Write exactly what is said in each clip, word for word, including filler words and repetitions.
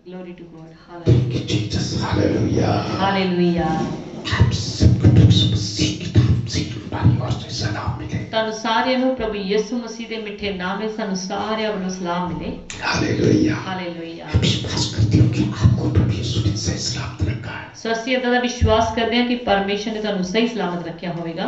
Glory to God. Hallelujah. Thank you, Jesus. Hallelujah. Hallelujah. आप सबको प्रभु मसीह के नाम से हमारी ओर से सलाम मिले। ਤੁਹਾਨੂੰ ਸਾਰਿਆਂ ਨੂੰ ਪ੍ਰਭੂ ਯਿਸੂ ਮਸੀਹ ਦੇ ਮਿੱਠੇ ਨਾਮ ਵਿੱਚ ਸਾਨੂੰ ਸਾਰਿਆਂ ਵੱਲੋਂ ਸਲਾਮ ਮਿਲੇ। हालेलुया। ਹਾਲੇਲੂਇਆ। मैं विश्वास करती हूँ कि आपको प्रभु यीशु ने सही सलामत रखा है। ਸੋ ਅਸੀਂ ਇਹਦਾ ਵਿਸ਼ਵਾਸ ਕਰਦੇ ਹਾਂ ਕਿ ਪਰਮੇਸ਼ਰ ਨੇ ਤੁਹਾਨੂੰ ਸਹੀ ਸਲਾਮਤ ਰੱਖਿਆ ਹੋਵੇਗਾ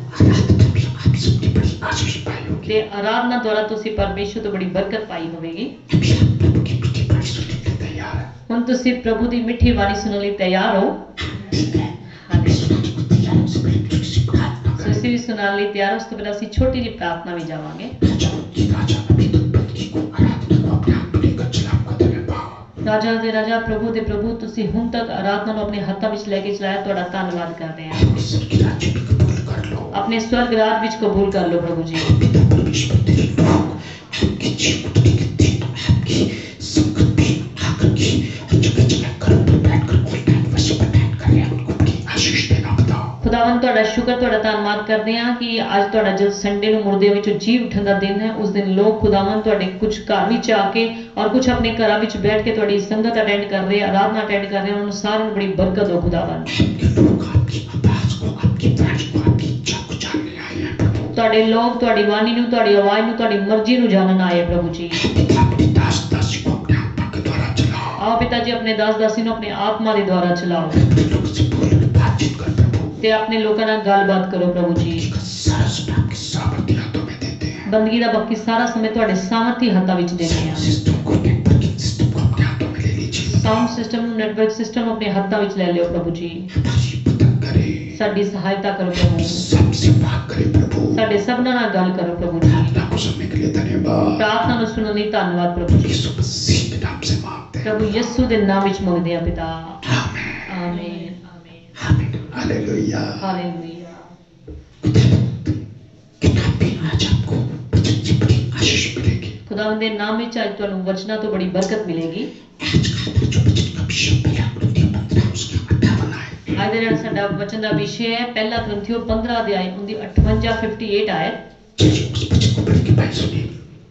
आप सबकी बड़ी आशीष पाई होगी। ਤੇ ਆਰਾਧਨਾ ਦੁਆਰਾ ਤੁਸੀਂ ਪਰਮੇਸ਼ਰ ਤੋਂ ਬੜੀ ਬਰਕਤ ਪਾਈ ਹੋਵੇਗੀ। अभी आप प्रभु की मीठी बात सुनने के लिए तैयार हैं। ਹੁਣ ਤੁਸੀਂ ਪ੍ਰਭੂ ਦੀ ਮਿੱਠੀ ਬਾਣੀ ਸੁਣਨ ਲਈ ਤਿਆਰ ਹੋ। ठीक है। मैं सुनाने को तैयार हूँ। उससे पहले छोटी सी प्रार्थना ਸੋ करें। ਅਸੀਂ ਵੀ ਸੁਣਨ ਲਈ ਤਿਆਰ, ਉਸ ਤੋਂ ਪਹਿਲਾਂ ਅਸੀਂ ਛੋਟੀ ਜਿਹੀ ਪ੍ਰਾਰਥਨਾ ਵਿੱਚ ਜਾਵਾਂਗੇ। राजा की राजा अभी तक बंदगी को आराधना को अपने हाथ में लेकर चला आपका धन्यवाद। ਰਾਜਾ ਦੇ ਰਾਜਾ ਪ੍ਰਭੂ ਦੇ ਪ੍ਰਭੂ ਤੁਸੀਂ ਹੁਣ ਤੱਕ ਆਰਾਧਨਾ ਨੂੰ ਆਪਣੇ ਹੱਥਾਂ ਵਿੱਚ ਲੈ ਕੇ ਚਲਾਇਆ, ਤੁਹਾਡਾ ਧੰਨਵਾਦ ਕਰਦੇ ਹਾਂ। अपने स्वर्ग के राज्य में कबूल कर लो। ਆਪਣੇ स्वर्ग राज ਵਿੱਚ कबूल कर लो प्रभु जी। पिता परमेश्वर तेरी वाक आपके जीवन के दिन आपकी संगत में आकर के जगह जगह घर पर बैठकर कोई ना वैसे पर बैठ कर उनको बड़ी आशीष देना बताओ। ਖੁਦਾਵੰਦ ਤੁਹਾਡਾ ਸ਼ੁਕਰ, ਤੁਹਾਡਾ ਧੰਨਵਾਦ ਕਰਦੇ ਹਾਂ ਕਿ ਅੱਜ ਤੁਹਾਡਾ ਜਦ ਸੰਡੇ ਨੂੰ ਮੁਰਦਿਆਂ ਵਿੱਚੋਂ ਜੀ ਉੱਠਣ ਦਾ ਦਿਨ ਹੈ, ਉਸ ਦਿਨ ਲੋਕ ਖੁਦਾਵੰਦ ਤੁਹਾਡੇ ਕੁਝ ਘਰ ਵਿੱਚ ਆ ਕੇ ਔਰ ਕੁਝ ਆਪਣੇ ਘਰਾਂ ਵਿੱਚ ਬੈਠ ਕੇ ਤੁਹਾਡੀ ਸੰਗਤ ਅਟੈਂਡ ਕਰ ਰਹੇ, ਆਰਾਧਨਾ ਅਟੈਂਡ ਕਰ ਰਹੇ, ਉਹਨਾਂ ਨੂੰ ਸਾਰਿਆਂ ਨੂੰ ਬੜੀ ਬਰਕਤ ਹੋ ਖੁਦਾਵੰਦ। आपके लोग आपकी आवाज को आपकी वाणी को आपकी इच्छा को जानने आए हैं प्रभु। ਤੁਹਾਡੇ ਲੋਕ ਤੁਹਾਡੀ ਬਾਣੀ ਨੂੰ, ਤੁਹਾਡੀ ਆਵਾਜ਼ ਨੂੰ, ਤੁਹਾਡੀ ਮਰਜ਼ੀ ਨੂੰ ਜਾਣਨ ਆਏ ਪ੍ਰਭੂ ਜੀ। पिता अपने दास दासी को अपने आत्मा के द्वारा चलाओ। ਆਓ ਪਿਤਾ ਜੀ ਆਪਣੇ ਦਾਸ ਦਾਸੀ ਨੂੰ ਆਪਣੇ ਆਤਮਾ ਦੇ ਦੁਆਰਾ ਚਲਾਓ अपने लोगों से बोल में बातचीत कर प्रभु। ਤੇ ਆਪਣੇ ਲੋਕਾਂ ਨਾਲ ਗੱਲਬਾਤ ਕਰੋ ਪ੍ਰਭੂ ਜੀ। इसका सारा समय आपके सामर्थ्य हाथों में देते हैं। ਬੰਦਗੀ ਦਾ ਬਾਕੀ ਸਾਰਾ ਸਮੇਂ ਤੁਹਾਡੇ ਸਾਮਰਥੀ ਹੱਥਾਂ ਵਿੱਚ ਦਿੰਦੇ ਹਾਂ। सिस्टम को नेटवर्किंग सिस्टम को अपने हाथों में ले लीजिए। ਸਾਊਂਡ ਸਿਸਟਮ ਨੂੰ, ਨੈਟਵਰਕ ਸਿਸਟਮ ਨੂੰ ਆਪਣੇ ਹੱਥਾਂ ਵਿੱਚ ਲੈ ਲਿਓ ਪ੍ਰਭੂ ਜੀ। हमारी मदद करे। ਸਾਡੀ ਸਹਾਇਤਾ ਕਰੋ ਪ੍ਰਭु। सबसे बात करे प्रभु। ਸਾਡੇ ਸਭਨਾਂ ਨਾਲ ਗੱਲ ਕਰੋ ਪ੍ਰਭੂ ਜੀ। प्रार्थना को सुनने के लिए धन्यवाद। ਪ੍ਰਾਰਥਨਾ ਨੂੰ ਸੁਣਨ ਲਈ ਧੰਨਵਾਦ ਪ੍ਰਭੂ ਜੀ। यीशु मसीह के नाम से मांगते हैं। ਪ੍ਰਭੂ ਯਿਸੂ ਦੇ ਨਾਮ ਵਿੱਚ ਮੰਗਦੇ ਹਾਂ ਪਿਤਾ। आमीन। ਆਮੀਨ। आमीन। हालेलुया। ਹਾਲੇਲੂਇਆ। किताब में आज आपको वचन से बड़ी आशीष मिलेगी। ਖੁਦਾਵੰਦ ਦੇ ਨਾਮ ਵਿੱਚ ਅੱਜ ਤੁਹਾਨੂੰ ਵਚਨਾਂ ਤੋਂ ਬੜੀ ਬਰਕਤ ਮਿਲੇਗੀ। आज का हमारा जो वचन का विषय पहला कुरिन्थियों पंद्रह उसका अट्ठावन है। ਅੱਜ ਦਾ ਜਿਹੜਾ ਸਾਡਾ ਵਚਨ ਦਾ ਵਿਸ਼ੇ ਹੈ ਪਹਿਲਾ ਕੁਰਿੰਥੀਓ पंद्रह ਅਧਿਆਇ ਉਹਦੀ अट्ठावन अट्ठावन ਆਇਤ। चलिए उस वचन को पढ़ के भाई सुनिए।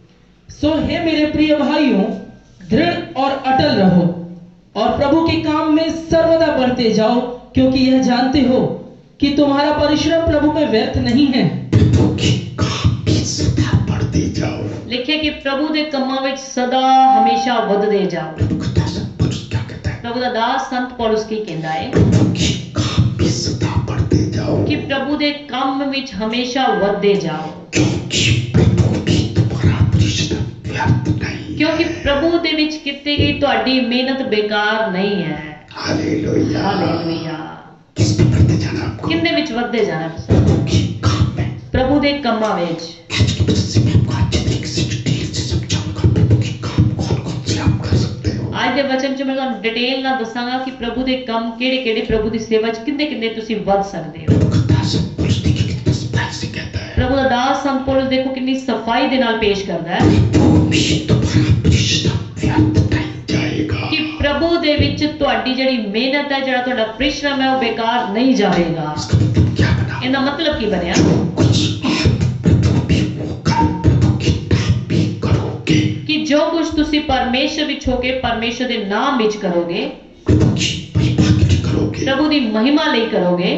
सो हे मेरे प्रिय भाइयों, दृढ़ और अटल रहो और प्रभु के काम में सर्वदा बढ़ते जाओ, क्योंकि यह जानते हो कि तुम्हारा परिश्रम प्रभु में व्यर्थ नहीं है। प्रभु के काम में सदा बढ़ते जाओ। ਲਿਖਿਆ ਕਿ ਪ੍ਰਭੂ ਦੇ ਕੰਮਾਂ ਵਿੱਚ ਸਦਾ ਹਮੇਸ਼ਾ ਵਧਦੇ ਜਾਓ। प्रभु का दास पुरुष क्या कहता है? ਪ੍ਰਭੂ ਦਾ ਦਾਸ ਸੰਤ ਪੌਲਸ ਕੀ ਕਹਿੰਦਾ ਹੈ प्रभु के काम में सदा बढ़ते जाओ। ਕਿ ਪ੍ਰਭੂ ਦੇ ਕੰਮ ਵਿੱਚ ਹਮੇਸ਼ਾ ਵਧਦੇ ਜਾਓ, क्योंकि प्रभु में तुम्हारा परिश्रम व्यर्थ नहीं। ਕਿਉਂਕਿ ਪ੍ਰਭੂ ਦੇ ਵਿੱਚ ਕੀਤੀ ਗਈ ਤੁਹਾਡੀ ਮਿਹਨਤ ਬੇਕਾਰ ਨਹੀਂ ਹੈ। हालेलुया। ਹਾਲੇਲੂਇਆ। किस पे बढ़ते जाना आपको? ਕਿੰਨੇ ਵਿੱਚ ਵਧਦੇ ਜਾਣਾ ਤੁਸੀਂ? प्रभु के काम में। ਪ੍ਰਭੂ ਦੇ ਕੰਮਾਂ ਵਿੱਚ। आज के वचन से मैं आपको अच्छे तरीके से डिटेल से समझाऊंगा प्रभु के काम कौन कौन से आप कर सकते हो। ਅੱਜ ਦੇ ਵਚਨ 'ਚ ਮੈਂ ਤੁਹਾਨੂੰ ਡਿਟੇਲ ਨਾਲ ਦੱਸਾਂਗਾ ਕਿ ਪ੍ਰਭੂ ਦੇ ਕੰਮ ਕਿਹੜੇ ਕਿਹੜੇ, ਪ੍ਰਭੂ ਦੀ ਸੇਵਾ 'ਚ ਕਿੰਨੇ ਕਿੰਨੇ ਤੁਸੀਂ ਵੱਧ ਸਕਦੇ ਹੋ। प्रभु का दास पुरुष देखिए कितना सफाई से कहता है। ਪ੍ਰਭੂ ਦਾ ਦਾਸ ਸੰਤ ਪੌਲਸ ਦੇਖੋ ਕਿੰਨੀ ਸਫਾਈ ਦੇ ਨਾਲ ਪੇਸ਼ ਕਰਦਾ ਹੈ प्रभु में तुम्हारा परिश्रम व्यर्थ नहीं जाएगा। ਕਿ ਪ੍ਰਭੂ ਦੇ ਵਿੱਚ ਤੁਹਾਡੀ ਜਿਹੜੀ ਮਿਹਨਤ ਹੈ, ਜਿਹੜਾ ਤੁਹਾਡਾ ਪਰਿਸ਼ਰਮ ਹੈ, ਉਹ ਬੇਕਾਰ ਨਹੀਂ ਜਾਵੇਗਾ। इसका मतलब क्या बना? ਇਹਦਾ ਮਤਲਬ ਕੀ ਬਣਿਆ कुछ आप प्रभु में वो काम प्रभु के नाम में करोगे। ਕਿ ਜੋ ਕੁਝ ਤੁਸੀਂ ਪਰਮੇਸ਼ਰ ਵਿੱਚ ਹੋ ਕੇ ਪਰਮੇਸ਼ਰ ਦੇ ਨਾਮ ਵਿੱਚ ਕਰੋਗੇ, प्रभु की महिमा के लिए करोगे। ਪ੍ਰਭੂ ਦੀ ਮਹਿਮਾ ਲਈ ਕਰੋਗੇ,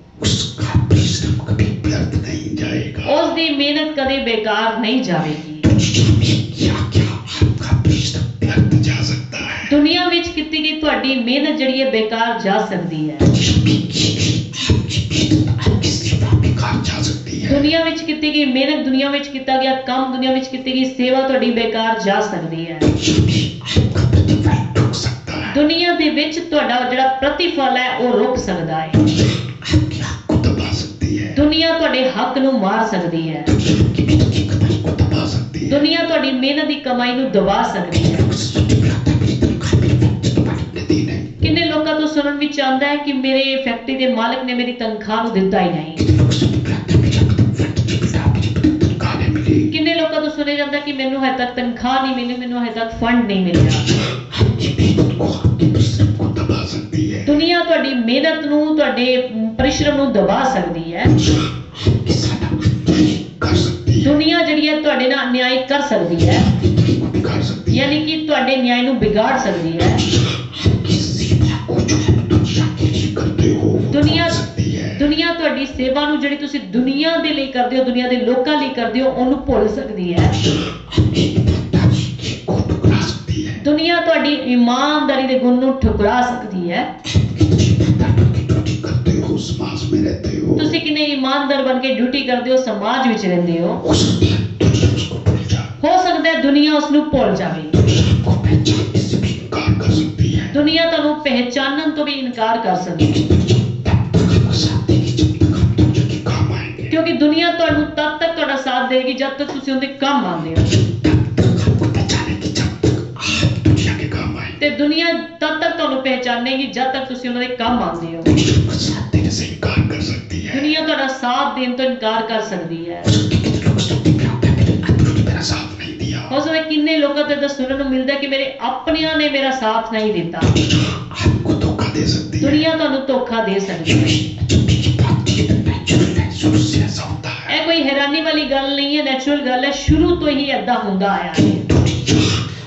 उसका परिश्रम कभी व्यर्थ नहीं जाएगा। ਉਸ ਦੀ ਮਿਹਨਤ ਕਦੇ ਬੇਕਾਰ ਨਹੀਂ ਜਾਵੇਗੀ। दुनिया में क्या क्या आपका परिश्रम व्यर्थ जा सकता है? ਦੁਨੀਆ ਵਿੱਚ ਕੀਤੀ ਗਈ ਤੁਹਾਡੀ ਮਿਹਨਤ ਜਿਹੜੀ ਹੈ ਬੇਕਾਰ ਜਾ ਸਕਦੀ ਹੈ। दुनिया में की गई आपकी मेहनत आपकी सेवा बेकार जा सकती है। ਦੁਨੀਆ ਵਿੱਚ ਕੀਤੀ ਗਈ ਮਿਹਨਤ, ਦੁਨੀਆ ਵਿੱਚ ਕੀਤਾ ਗਿਆ ਕੰਮ, ਦੁਨੀਆ ਵਿੱਚ ਕੀਤੀ ਗਈ ਸੇਵਾ ਤੁਹਾਡੀ ਬੇਕਾਰ ਜਾ ਸਕਦੀ ਹੈ। दुनिया में आपका प्रतिफल रुक सकता है। ਦੁਨੀਆ ਦੇ ਵਿੱਚ ਤੁਹਾਡਾ ਜਿਹੜਾ ਪ੍ਰਤੀਫਲ ਹੈ ਉਹ ਰੁਕ ਸਕਦਾ ਹੈ। दुनिया आपके हक को दबा सकती है। ਦੁਨੀਆ ਤੁਹਾਡੇ ਹੱਕ ਨੂੰ ਮਾਰ ਸਕਦੀ ਹੈ। दुनिया आपकी मेहनत की कमाई को दबा सकती है। ਦੁਨੀਆ ਤੁਹਾਡੀ ਮਿਹਨਤ ਦੀ ਕਮਾਈ ਨੂੰ ਦਬਾ ਸਕਦੀ ਹੈ। लोग सोचते हैं, "आता मेरी तनख्वाह मेरे फैक्ट्री के मालिक ने दी नहीं।" ਕਿੰਨੇ ਲੋਕਾਂ ਤੋਂ ਸੁਣਨ ਵਿੱਚ ਆਉਂਦਾ ਹੈ ਕਿ ਮੇਰੇ ਫੈਕਟਰੀ ਦੇ ਮਾਲਕ ਨੇ ਮੇਰੀ ਤਨਖਾਹ ਨੂੰ ਦਿੱਤਾ ਹੀ ਨਹੀਂ। कितने लोग सुनते हैं, "आता मेरी फैक्ट्री की तनख्वाह नहीं मिली।" ਕਿੰਨੇ ਲੋਕਾਂ ਤੋਂ ਸੁਣਿਆ ਜਾਂਦਾ ਕਿ ਮੈਨੂੰ ਹਜੇ ਤੱਕ ਤਨਖਾਹ ਨਹੀਂ ਮਿਲੀ, ਮੈਨੂੰ ਹਜੇ ਤੱਕ ਫੰਡ ਨਹੀਂ ਮਿਲਿਆ। आपकी मेहनत को आपके परिश्रम को दबा सकती है। ਦੁਨੀਆ ਤੁਹਾਡੀ ਮਿਹਨਤ ਨੂੰ, ਤੁਹਾਡੇ ਪਰਿਸ਼ਰਮ ਨੂੰ ਦਬਾ ਸਕਦੀ ਹੈ। आपके साथ अन्याय कर सकती है। ਦੁਨੀਆ ਜਿਹੜੀ ਹੈ ਤੁਹਾਡੇ ਨਾਲ ਅਨਿਆय ਕਰ ਸਕਦੀ ਹੈ आपकी नीति को बिगाड़ सकती है। यानी कि ਤੁਹਾਡੇ ਨਿਆਂ ਨੂੰ ਵਿਗਾੜ ਸਕਦੀ है। आपकी सेवा को जो है दुनिया के लिए करते हो वो दुनिया तोड़ सकती है। ਦੁਨੀਆ ਤੁਹਾਡੀ ਸੇਵਾ ਨੂੰ ਜਿਹੜੀ ਤੁਸੀਂ ਦੁਨੀਆ ਦੇ ਲਈ ਕਰਦੇ ਹੋ, ਦੁਨੀਆ ਦੇ ਲੋਕਾਂ ਲਈ ਕਰਦੇ ਹੋ, ਉਹਨੂੰ ਭੁੱਲ ਸਕਦੀ ਹੈ। आपकी ईमानदारी को ठुकरा सकती है। ਦੁਨੀਆ ਤੁਹਾਡੀ ਇਮਾਨਦਾਰੀ ਦੇ ਗੁਣ ਨੂੰ ਠੁਕਰਾ ਸਕਦੀ ਹੈ। ईमानदार की ड्यूटी करते हो, समाज में रहते हो, ਤੁਸੀਂ ਕਿੰਨੇ ਇਮਾਨਦਾਰ ਬਣ ਕੇ ਡਿਊਟੀ ਕਰਦੇ ਹੋ, ਸਮਾਜ ਵਿੱਚ ਰਹਿੰਦੇ ਹੋ, हो सकता है दुनिया उसको भूल जाए। ਹੋ ਸਕਦਾ ਹੈ ਦੁਨੀਆ ਉਸ ਨੂੰ ਭੁੱਲ ਜਾਵੇ। दुनिया आपको पहचानने से भी इनकार कर सकती है। ਦੁਨੀਆ ਤੁਹਾਨੂੰ ਪਹਿਚਾਨਣ ਤੋਂ ਵੀ ਇਨਕਾਰ ਕਰ ਸਕਦੀ ਹੈ, तब तक आपका साथ देगी जब तक आप दुनिया के काम आएंगे। ਕਿਉਂਕਿ ਦੁਨੀਆ ਤੁਹਾਨੂੰ ਤਦ ਤੱਕ ਤੁਹਾਡਾ ਸਾਥ ਦੇਗੀ ਜਦ ਤੱਕ ਤੁਸੀਂ ਉਹਦੇ ਕੰਮ ਆਉਂਦੇ ਹੋ, तब तक आपको पहचानेगी जब तक आप दुनिया के काम आएंगे। ਤੇ ਦੁਨੀਆ ਤਦ ਤੱਕ ਤੁਹਾਨੂੰ ਪਹਿਚਾਨੇਗੀ ਜਦ ਤੱਕ ਤੁਸੀਂ ਉਹਨਾਂ ਦੇ ਕੰਮ ਆਉਂਦੇ ਹੋ। दुनिया आपका साथ देने से इनकार कर सकती है। ਦੁਨੀਆ ਤੁਹਾਡਾ ਸਾਥ ਦੇਣ ਤੋਂ ਇਨਕਾਰ ਕਰ ਸਕਦੀ ਹੈ। हो सकता है कितने लोग स्तुति में आते हैं, मेरे अपनों ने मेरा साथ नहीं दिया। ਹੋ ਸਕਦਾ ਕਿੰਨੇ ਲੋਕਾਂ ਤੋਂ ਤਾਂ ਸੁਣਨ ਨੂੰ ਮਿਲਦਾ ਕਿ ਮੇਰੇ ਆਪਣਿਆਂ ਨੇ ਮੇਰਾ ਸਾਥ ਨਹੀਂ ਦਿੱਤਾ। आपको धोखा दे सकती है। ਦੁਨੀਆ ਤੁਹਾਨੂੰ ਧੋਖਾ ਦੇ ਸਕਦੀ ਹੈ। जब भी ये बात की तो नेचुरल है, शुरू से ऐसा होता है। ਇਹ ਕੋਈ ਹੈਰਾਨੀ ਵਾਲੀ ਗੱਲ ਨਹੀਂ ਹੈ, ਨੈਚੁਰਲ ਗੱਲ ਹੈ, ਸ਼ੁਰੂ ਤੋਂ ਹੀ ਏਦਾਂ ਹੁੰਦਾ ਆਇਆ ਹੈ दुनिया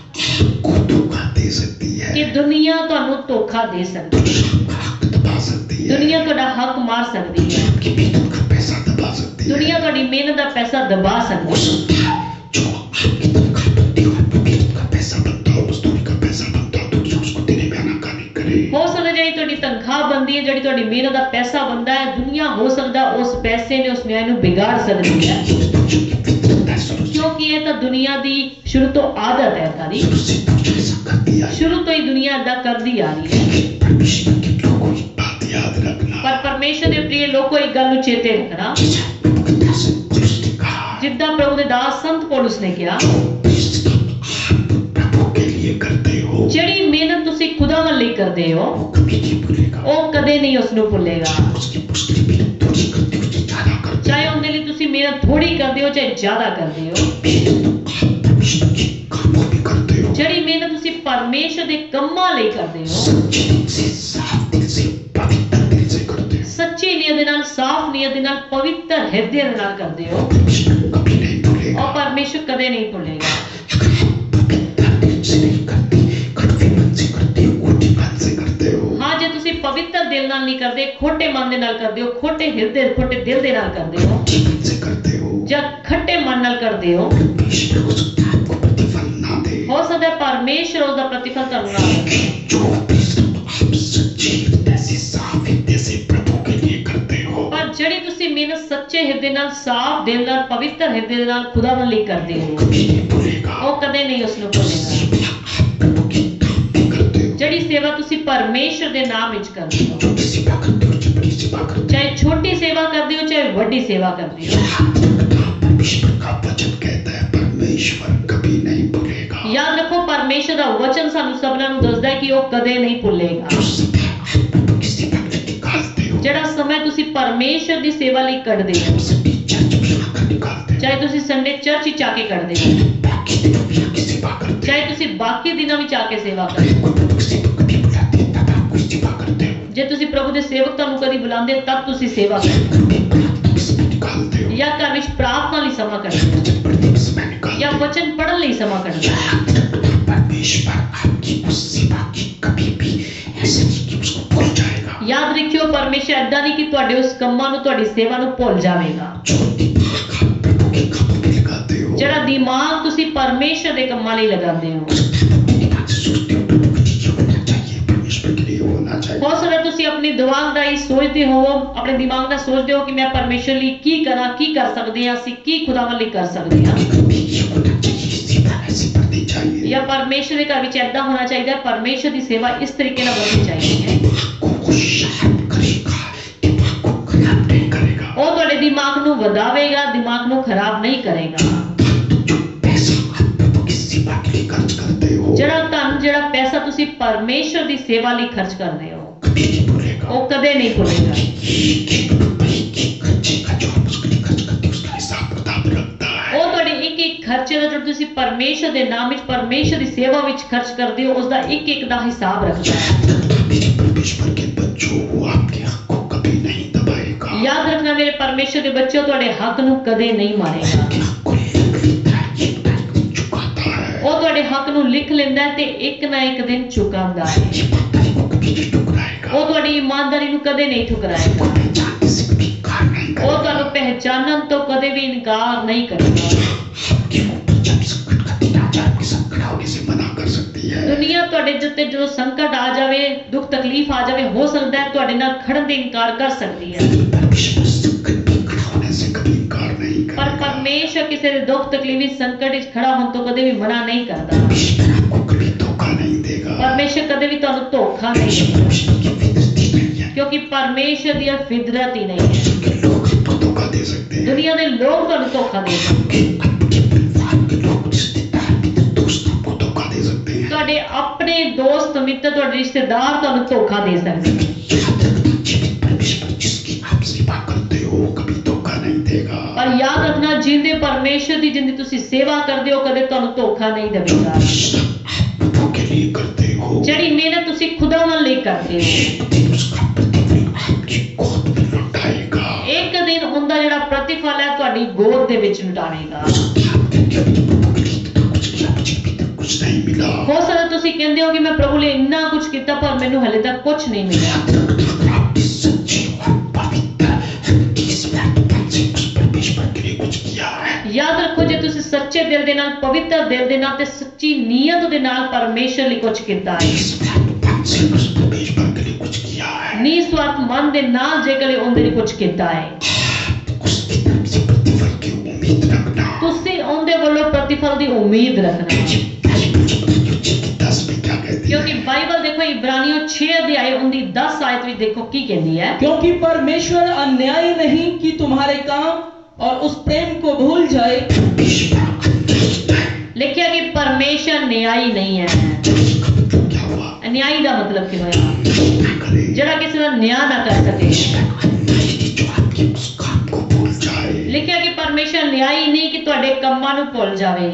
आपको धोखा दे सकती है। ਕਿ ਦੁਨੀਆ ਤੁਹਾਨੂੰ ਧੋਖਾ ਦੇ ਸਕਦੀ ਹੈ। दुनिया आपका हक दबा सकती है। ਦੁਨੀਆ ਤੁਹਾਡਾ ਹੱਕ ਮਾਰ ਸਕਦੀ ਹੈ। आपकी मेहनत का पैसा दबा सकती है। ਦੁਨੀਆ ਤੁਹਾਡੀ ਮਿਹਨਤ ਦਾ ਪੈਸਾ ਦਬਾ हो ਸਕਦੀ ਹੈ। सकता है जो आपकी तनख्वाह बनती हो, आपकी मेहनत का पैसा बनता हो, मजदूरी का पैसा बनता हो, दुनिया उसको देने में आनाकानी करे। ਹੋ ਸਕਦਾ ਜਿਹੜੀ ਤੁਹਾਡੀ ਤਨਖਾਹ ਬਣਦੀ ਹੈ, ਜਿਹੜੀ ਤੁਹਾਡੀ ਮਿਹਨਤ ਦਾ ਪੈਸਾ ਬਣਦਾ ਹੈ, ਦੁਨੀਆ ਹੋ ਸਕਦਾ ਉਸ ਪੈਸੇ ਨੇ ਉਸ ਨਿਆਂ ਨੂੰ ਵਿਗਾੜ ਸਕਦੀ ਹੈ, दुनिया की फितरत है, शुरू से ਕਿਉਂਕਿ ਇਹ ਤਾਂ ਦੁਨੀਆ ਦੀ ਸ਼ੁਰੂ ਤੋਂ ਆਦਤ ਹੈ ਸਾਰੀ। शुरू से दुनिया ऐसा करती आई है। ਸ਼ੁਰੂ ਤੋਂ ਹੀ ਦੁਨੀਆ ਏਦਾਂ ਕਰਦੀ ਆ ਰਹੀ ਹੈ। परमेश्वर के लोगों एक बात याद रखना। ਪਰ ਪਰਮੇਸ਼ਰ ਦੇ ਪ੍ਰਿਯ ਲੋਕੋ ਇੱਕ ਗੱਲ ਨੂੰ ਚੇਤੇ ਰੱਖਣਾ, जैसे प्रभु के दास पौलुस ने कहा, ਜਿੱਦਾਂ ਪ੍ਰਭੂ ਦੇ ਦਾਸ ਸੰਤ ਪੌਲੁਸ ਨੇ ਕਿਹਾ, जो परिश्रम आप प्रभु के लिए करते हो ਜਿਹੜੀ ਮਿਹਨਤ ਤੁਸੀਂ ਖੁਦਾਵੰ ਲਈ ਕਰਦੇ ਹੋ वो कभी नहीं भूलेगा। ਉਹ ਕਦੇ ਨਹੀਂ ਉਸ ਨੂੰ ਭੁੱਲੇਗਾ। उसकी मुश्किल मेहनत थोड़ी करते हो, ज्यादा करते ਚਾਹੇ ਉਹਦੇ ਲਈ ਤੁਸੀਂ ਮਿਹਨਤ ਥੋੜੀ ਕਰਦੇ ਹੋ ਚਾਹੇ ਜ਼ਿਆਦਾ ਕਰਦੇ ਹੋ, हो, मेहनत आप परमेश्वर के कामों में करते हो, ਜਿਹੜੀ ਮਿਹਨਤ ਤੁਸੀਂ ਪਰਮੇਸ਼ਰ ਦੇ ਕੰਮਾਂ ਲਈ ਕਰਦੇ ਹੋ, सच्चे दिल से, साफ दिल से, पवित्र दिल से करते हो, ਸੱਚੀ ਨੀਅਤ ਦੇ ਨਾਲ, ਸਾਫ਼ ਨੀਅਤ ਦੇ ਨਾਲ, ਪਵਿੱਤਰ ਹਿਰਦੇ ਦੇ ਨਾਲ ਕਰਦੇ ਹੋ, परमेश्वर कभी नहीं भूलेगा। ਉਹ ਪਰਮੇਸ਼ਰ ਕਦੇ ਨਹੀਂ ਭੁੱਲੇਗਾ। अगर आप पवित्र दिल से नहीं करते, कड़वे मन से करते हो, उल्टे मन से करते हो, ਹਾਂ, ਜੇ ਤੁਸੀਂ ਪਵਿੱਤਰ ਦਿਲ ਨਾਲ ਨਹੀਂ ਕਰਦੇ, ਖੋਟੇ ਮਨ ਦੇ ਨਾਲ ਕਰਦੇ ਹੋ, ਖੋਟੇ ਹਿਰਦੇ, ਖੋਟੇ ਦਿਲ ਦੇ ਨਾਲ ਕਰਦੇ ਹੋ, उल्टे मन से करते हो, ਜਾਂ ਖੱਟੇ ਮਨ ਨਾਲ ਕਰਦੇ ਹੋ, परमेश्वर हो सकता है आपको प्रतिफल ना दे। ਹੋ ਸਕਦਾ ਹੈ ਪਰਮੇਸ਼ਰ ਉਸ ਦਾ ਪ੍ਰਤੀਫਲ ਤੁਹਾਨੂੰ ਨਾ ਦੇਵੇ। जो परिश्रम आप सच्चे हृदय से, साफ हृदय से प्रभु के लिए करते हो, ਪਰ ਜਿਹੜੀ ਤੁਸੀਂ ਮਿਹਨਤ ਸੱਚੇ ਹਿਰਦੇ ਨਾਲ, ਸਾਫ਼ ਦਿਲ ਨਾਲ, ਪਵਿੱਤਰ ਹਿਰਦੇ ਦੇ ਨਾਲ ਖੁਦਾਵੰ ਲਈ ਕਰਦੇ ਹੋ, कभी नहीं भूलेगा। ਉਹ ਕਦੇ ਨਹੀਂ ਉਸ ਨੂੰ ਭੁੱਲੇਗਾ। सेवा आप प्रभु के काम में करते हो, ਜਿਹੜੀ ਸੇਵਾ ਤੁਸੀਂ ਪਰਮੇਸ਼ਰ ਦੇ ਨਾਮ ਵਿੱਚ ਕਰਦੇ ਹੋ, छोटी सेवा करते हो, बड़ी सेवा करते हो, ਚਾਹੇ ਛੋਟੀ ਸੇਵਾ ਕਰਦੇ ਹੋ ਚਾਹੇ ਵੱਡੀ ਸੇਵਾ ਕਰਦੇ ਹੋ, याद रखना परमेश्वर का वचन कहता है परमेश्वर कभी नहीं भूलेगा। ਯਾਦ ਰੱਖੋ ਪਰਮੇਸ਼ਰ ਦਾ ਵਚਨ ਸਾਨੂੰ ਸਭਨਾਂ ਨੂੰ ਦੱਸਦਾ ਹੈ ਕਿ ਉਹ ਕਦੇ ਨਹੀਂ ਭੁੱਲੇਗਾ। जो समय आप प्रभु की सेवा में निकालते हो, ਜਿਹੜਾ ਸਮਾਂ ਤੁਸੀਂ ਪਰਮੇਸ਼ਰ ਦੀ ਸੇਵਾ ਲਈ ਕੱਢਦੇ ਹੋ, सभी चर्च में आकर निकालते हो, ਚਾਹੇ ਤੁਸੀਂ ਸੰਡੇ ਚਰਚ ਵਿੱਚ ਆ ਕੇ ਕੱਢਦੇ ਹੋ, बाकी दिनों में आके सेवा करते ਚਾਹੇ ਤੁਸੀਂ ਬਾਕੀ ਦਿਨਾਂ ਵਿੱਚ ਆ ਕੇ ਸੇਵਾ हो, ਕਰਦੇ ਹੋ, कोई प्रभु की सेवा कभी बुलाते हैं तब आप कोई सेवा करते हो, ਜੇ ਤੁਸੀਂ ਪ੍ਰਭੂ ਦੇ ਸੇਵਕ ਤੁਹਾਨੂੰ ਕਦੀ ਬੁਲਾਉਂਦੇ ਤਦ ਤੁਸੀਂ ਸੇਵਾ ਕਰਦੇ घर में प्रार्थना के समय निकालते हो, ਹੋ, ਜਾਂ घਰ ਵਿੱਚ ਪ੍ਰਾਰਥਨਾ ਲਈ ਸਮਾਂ ਕੱਢਦੇ ਹੋ, वचन पढ़ने के समय निकालते ਜਾਂ हो। ਵਚਨ ਪੜ੍ਹਨ ਲਈ ਸਮਾਂ ਕੱਢਦੇ ਹੋ। याद रखना परमेश्वर आपकी उस सेवा की कभी भी ऐसे नहीं कि उसको भूल जाएगा। ਯਾਦ ਰੱਖਿਓ ਪਰਮੇਸ਼ਰ ਏਦਾਂ ਨਹੀਂ ਕਿ ਤੁਹਾਡੇ ਉਸ ਕੰਮਾਂ ਨੂੰ, ਤੁਹਾਡੀ ਸੇਵਾ ਨੂੰ ਭੁੱਲ ਜਾਵੇਗਾ। जो दिमाग आप प्रभु के कामों में लगाते हो, ਜਿਹੜਾ ਦਿਮਾਗ ਤੁਸੀਂ ਪਰਮੇਸ਼ਰ ਦੇ ਕੰਮਾਂ ਲਈ ਲਗਾਉਂਦੇ ਹੋ, हो सकता है अपने दिमाग से सोचते हो प्रभु के लिए होना चाहिए, परमेश्वर के लिए होना चाहिए। ਹੋ ਸਕਦਾ ਤੁਸੀਂ ਆਪਣੀ ਦਿਮਾਗ ਦਾ ਹੀ ਸੋਚਦੇ ਹੋ, ਆਪਣੇ ਦਿਮਾਗ ਦਾ ਸੋਚਦੇ ਹੋ ਕਿ ਮੈਂ ਪਰਮੇਸ਼ਰ ਲਈ ਕੀ ਕਰਾਂ, ਕੀ ਕਰ ਸਕਦੇ ਹਾਂ, ਅਸੀਂ ਕੀ ਖੁਦਾਵੰ ਲਈ ਕਰ ਸਕਦੇ ਹਾਂ, कभी ये होना चाहिए, सेवा ऐसी करनी चाहिए, ਜਾਂ ਪਰਮੇਸ਼ਰ ਦੇ ਘਰ ਵਿੱਚ ਏਦਾਂ ਹੋਣਾ ਚਾਹੀਦਾ ਹੈ, ਪਰਮੇਸ਼ਰ ਦੀ ਸੇਵਾ ਇਸ ਤਰੀਕੇ ਨਾਲ ਵਧਣੀ ਚਾਹੀਦੀ ਹੈ। दिमाग को शार्प करेगा, दिमाग को खराब नहीं करेगा। ਉਹ ਤੁਹਾਡੇ ਦਿਮਾਗ ਨੂੰ ਵਧਾਵੇਗਾ, ਦਿਮਾग ਨੂੰ ਖਰਾਬ ਨਹੀਂ ਕਰੇਗਾ। जो पैसा आप प्रभु की सेवा के लिए खर्च करते हो, ਜਿਹੜਾ ਧਨ, ਜਿਹੜਾ ਪੈਸਾ ਤੁਸੀਂ ਪਰਮੇਸ਼ਰ ਦੀ ਸੇਵਾ ਲਈ ਖਰਚ ਕਰਦੇ ਹੋ, कभी नहीं भूलेगा। ਉਹ ਕਦੇ ਨਹੀਂ ਭੁੱਲੇਗਾ। एक एक रुपए के खर्चे का जो आप उसके लिए खर्च करते हो उसका हिसाब किताब रखता है। ਉਹ ਤੁਹਾਡੇ ਇੱਕ ਇੱਕ ਖਰਚੇ ਦਾ, ਜਿਹੜਾ ਤੁਸੀਂ ਪਰਮੇਸ਼ਰ ਦੇ ਨਾਮ ਵਿੱਚ, ਪਰਮੇਸ਼ਰ ਦੀ ਸੇਵਾ ਵਿੱਚ ਖਰਚ ਕਰਦੇ ਹੋ, ਉਸ ਦਾ ਇੱਕ ਇੱਕ ਦਾ ਹਿਸਾਬ ਰੱਖਦਾ ਹੈ। मेरे परमेश्वर के बच्चों, वो आपके हक को कभी नहीं दबाएगा। ਯਾਦ ਰੱਖਣਾ ਮੇਰੇ ਪਰਮੇਸ਼ਰ ਦੇ ਬੱਚਿਓ, ਤੁਹਾਡੇ ਹੱਕ ਨੂੰ ਕਦੇ ਨਹੀਂ ਮਾਰੇਗਾ। आपके हक को लेकर एक टाइम चुकाता है। ਉਹ ਉਹ ਤੁਹਾਡੇ ਹੱਕ ਨੂੰ ਲਿਖ ਲੈਂਦਾ ਹੈ ਤੇ ਇੱਕ ਨਾ ਇੱਕ ਦਿਨ ਚੁਕਾਉਂਦਾ ਹੈ। ईमानदारी को कभी नहीं ठुकराएगा। ਉਹ ਤੁਹਾਡੀ ਇਮਾਨਦਾਰੀ ਨੂੰ ਕਦੇ ਨਹੀਂ ਠੁਕਰਾਏਗਾ। वो पहचानने से कभी इनकार नहीं ਉਹ करेगा। ਤੁਹਾਨੂੰ ਪਹਿਚਾਨਣ ਤੋਂ ਕਦੇ ਵੀ ਇਨਕਾਰ ਨਹੀਂ ਕਰੇਗਾ। आपके ऊपर जब संकट का दिन आ जाए, आपके साथ खड़ा होने से मना कर सकती है। ਦੁਨੀਆ ਤੁਹਾਡੇ ਉੱਤੇ ਜਦੋਂ ਸੰਕਟ ਆ ਜਾਵੇ, ਦੁੱਖ ਤਕਲੀਫ ਆ ਜਾਵੇ, ਹੋ ਸਕਦਾ ਹੈ ਤੁਹਾਡੇ ਨਾਲ ਖੜਨ ਦੇ ਇਨਕਾਰ ਕਰ ਸਕਦੀ ਹੈ। लेकिन परमेश्वर संकट में खड़ा होने से कभी इनकार नहीं ਪਰ करेगा। ਪਰਮੇਸ਼ਰ ਕਿਸੇ ਦੇ ਦੁੱਖ ਤਕਲੀਫ ਸੰਕਟ ਵਿੱਚ ਖੜਾ ਹੋਣ ਤੋਂ ਕਦੇ ਵੀ ਮਨਾ ਨਹੀਂ ਕਰਦਾ। परमेश्वर आपको कभी धोखा नहीं देगा। ਪਰਮੇਸ਼ਰ ਕਦੇ ਵੀ ਤੁਹਾਨੂੰ ਧੋਖਾ ਨਹੀਂ परमेश्वर ਦੇਗਾ, परमेश्वर की फितरत ही नहीं है। ਕਿਉਂਕਿ ਪਰਮੇਸ਼ਰ ਦੀ ਇਹ ਫਿਦਰਤ ਹੀ ਨਹੀਂ ਹੈ। दुनिया के लोग आपको धोखा दे सकते हैं। ਦੁਨੀਆ ਦੇ ਲੋਕ ਤੁਹਾਨੂੰ ਧੋਖਾ ਦੇ ਸਕਦੇ, आपके आपके परिवार के लोग, रिश्तेदार, मित्र, दोस्त आपको धोखा दे सकते हैं। ਤੁਹਾਡੇ ਆਪਣੇ ਦੋਸਤ ਮਿੱਤਰ ਤੁਹਾਡੇ ਰਿਸ਼ਤੇਦਾਰ ਤੁਹਾਨੂੰ ਧੋਖਾ ਦੇ ਸਕਦੇ ਨੇ। याद रखना, जीवित परमेश्वर जिसकी आप सेवा करते हो वो कभी धोखा नहीं देगा। ਪਰ ਯਾਦ ਰੱਖਣਾ, ਜਿੰਦੇ ਪਰਮੇਸ਼ਰ ਦੀ ਜਿੰਦੀ ਤੁਸੀਂ ਸੇਵਾ ਕਰਦੇ ਹੋ ਕਦੇ ਤੁਹਾਨੂੰ ਧੋਖਾ ਨਹੀਂ जो ਦੇਵੇਗਾ। परिश्रम आप प्रभु के लिए करते हो, ਜਿਹੜੀ ਮਿਹਨਤ ਤੁਸੀਂ ਖੁਦਾਵੰਦ ਲਈ ਕਰਦੇ ਹੋ, एक दिन उसका प्रतिफल आपकी गोद में लौटाएगा। ਇੱਕ ਦਿਨ ਉਹਦਾ ਜਿਹੜਾ ਪ੍ਰਤੀਫਲ ਹੈ ਤੁਹਾਡੀ ਗੋਦ ਦੇ ਵਿੱਚ ਲੁਟਾਵੇਗਾ। हो सकता है आप कहेंगे, अभी तो प्रभु के लिए इतना कुछ किया, मुझे अभी तक कुछ नहीं मिला। ਹੋ ਸਕਦਾ ਤੁਸੀਂ ਕਹਿੰਦੇ ਹੋ ਕਿ ਮੈਂ ਪ੍ਰਭੂ ਲਈ ਇੰਨਾ ਕੁਝ ਕੀਤਾ ਪਰ ਮੈਨੂੰ ਹਲੇ ਤੱਕ ਕੁਝ ਨਹੀਂ ਮਿਲਿਆ। याद रखना, अगर आपने सच्ची और पवित्र निस्वार्थ से उस परमेश्वर के लिए कुछ किया है, ਯਾਦ ਰੱਖੋ, ਜੇ ਤੁਸੀਂ ਸੱਚੇ ਦਿਲ ਦੇ ਨਾਲ, ਪਵਿੱਤਰ ਦਿਲ ਦੇ ਨਾਲ ਤੇ ਸੱਚੀ ਨੀਅਤ ਦੇ ਨਾਲ ਪਰਮੇਸ਼ਰ ਲਈ ਕੁਝ ਕੀਤਾ ਹੈ, निस्वार्थ से उस परमेश्वर के लिए कुछ किया है, ਨਿਸਵਾਰਥ ਮਨ ਦੇ ਨਾਲ ਜੇਕਰ ਉਹਦੇ ਲਈ ਕੁਝ ਕੀਤਾ ਹੈ, उसकी तरफ से प्रतिफल की उम्मीद रखना। ਤੁਸੀਂ ਉਹਦੇ ਵੱਲੋਂ ਪ੍ਰਤੀਫਲ ਦੀ ਉਮੀਦ ਰੱਖਣਾ। दस में क्या कहती ਕਿਉਂਕਿ है? ਬਾਈਬਲ ਦੇਖੋ ਇਬਰਾਨੀਓ ਛੇ ਅਧਿਆਇ ਉਹਦੀ ਦਸ ਆਇਤ ਵਿੱਚ ਦੇਖੋ ਕੀ ਕਹਿੰਦੀ ਹੈ। क्योंकि परमेश्वर अन्यायी नहीं कि तुम्हारे काम और उस प्रेम को भूल जाए। परमेश्वर अन्यायी है। ਲਿਖਿਆ ਕਿ ਪਰਮੇਸ਼ਰ ਨਿਆਈ ਨਹੀਂ ਹੈ। इसका मतलब क्या हुआ? ਅਨਿਆਈ ਦਾ ਮਤਲਬ ਕੀ ਹੋਇਆ? अन्याय ना करे। ਜਿਹੜਾ ਕਿਸੇ ਦਾ ਨਿਆਂ ਨਾ ਕਰ ਸਕੇ। परमेश्वर अन्यायी नहीं जो आपके उस काम को भूल जाए। ਲਿਖਿਆ ਕਿ ਪਰਮੇਸ਼ਰ ਨਿਆਈ ਨਹੀਂ ਕਿ ਤੁਹਾਡੇ ਕੰਮਾਂ ਨੂੰ ਭੁੱਲ ਜਾਵੇ।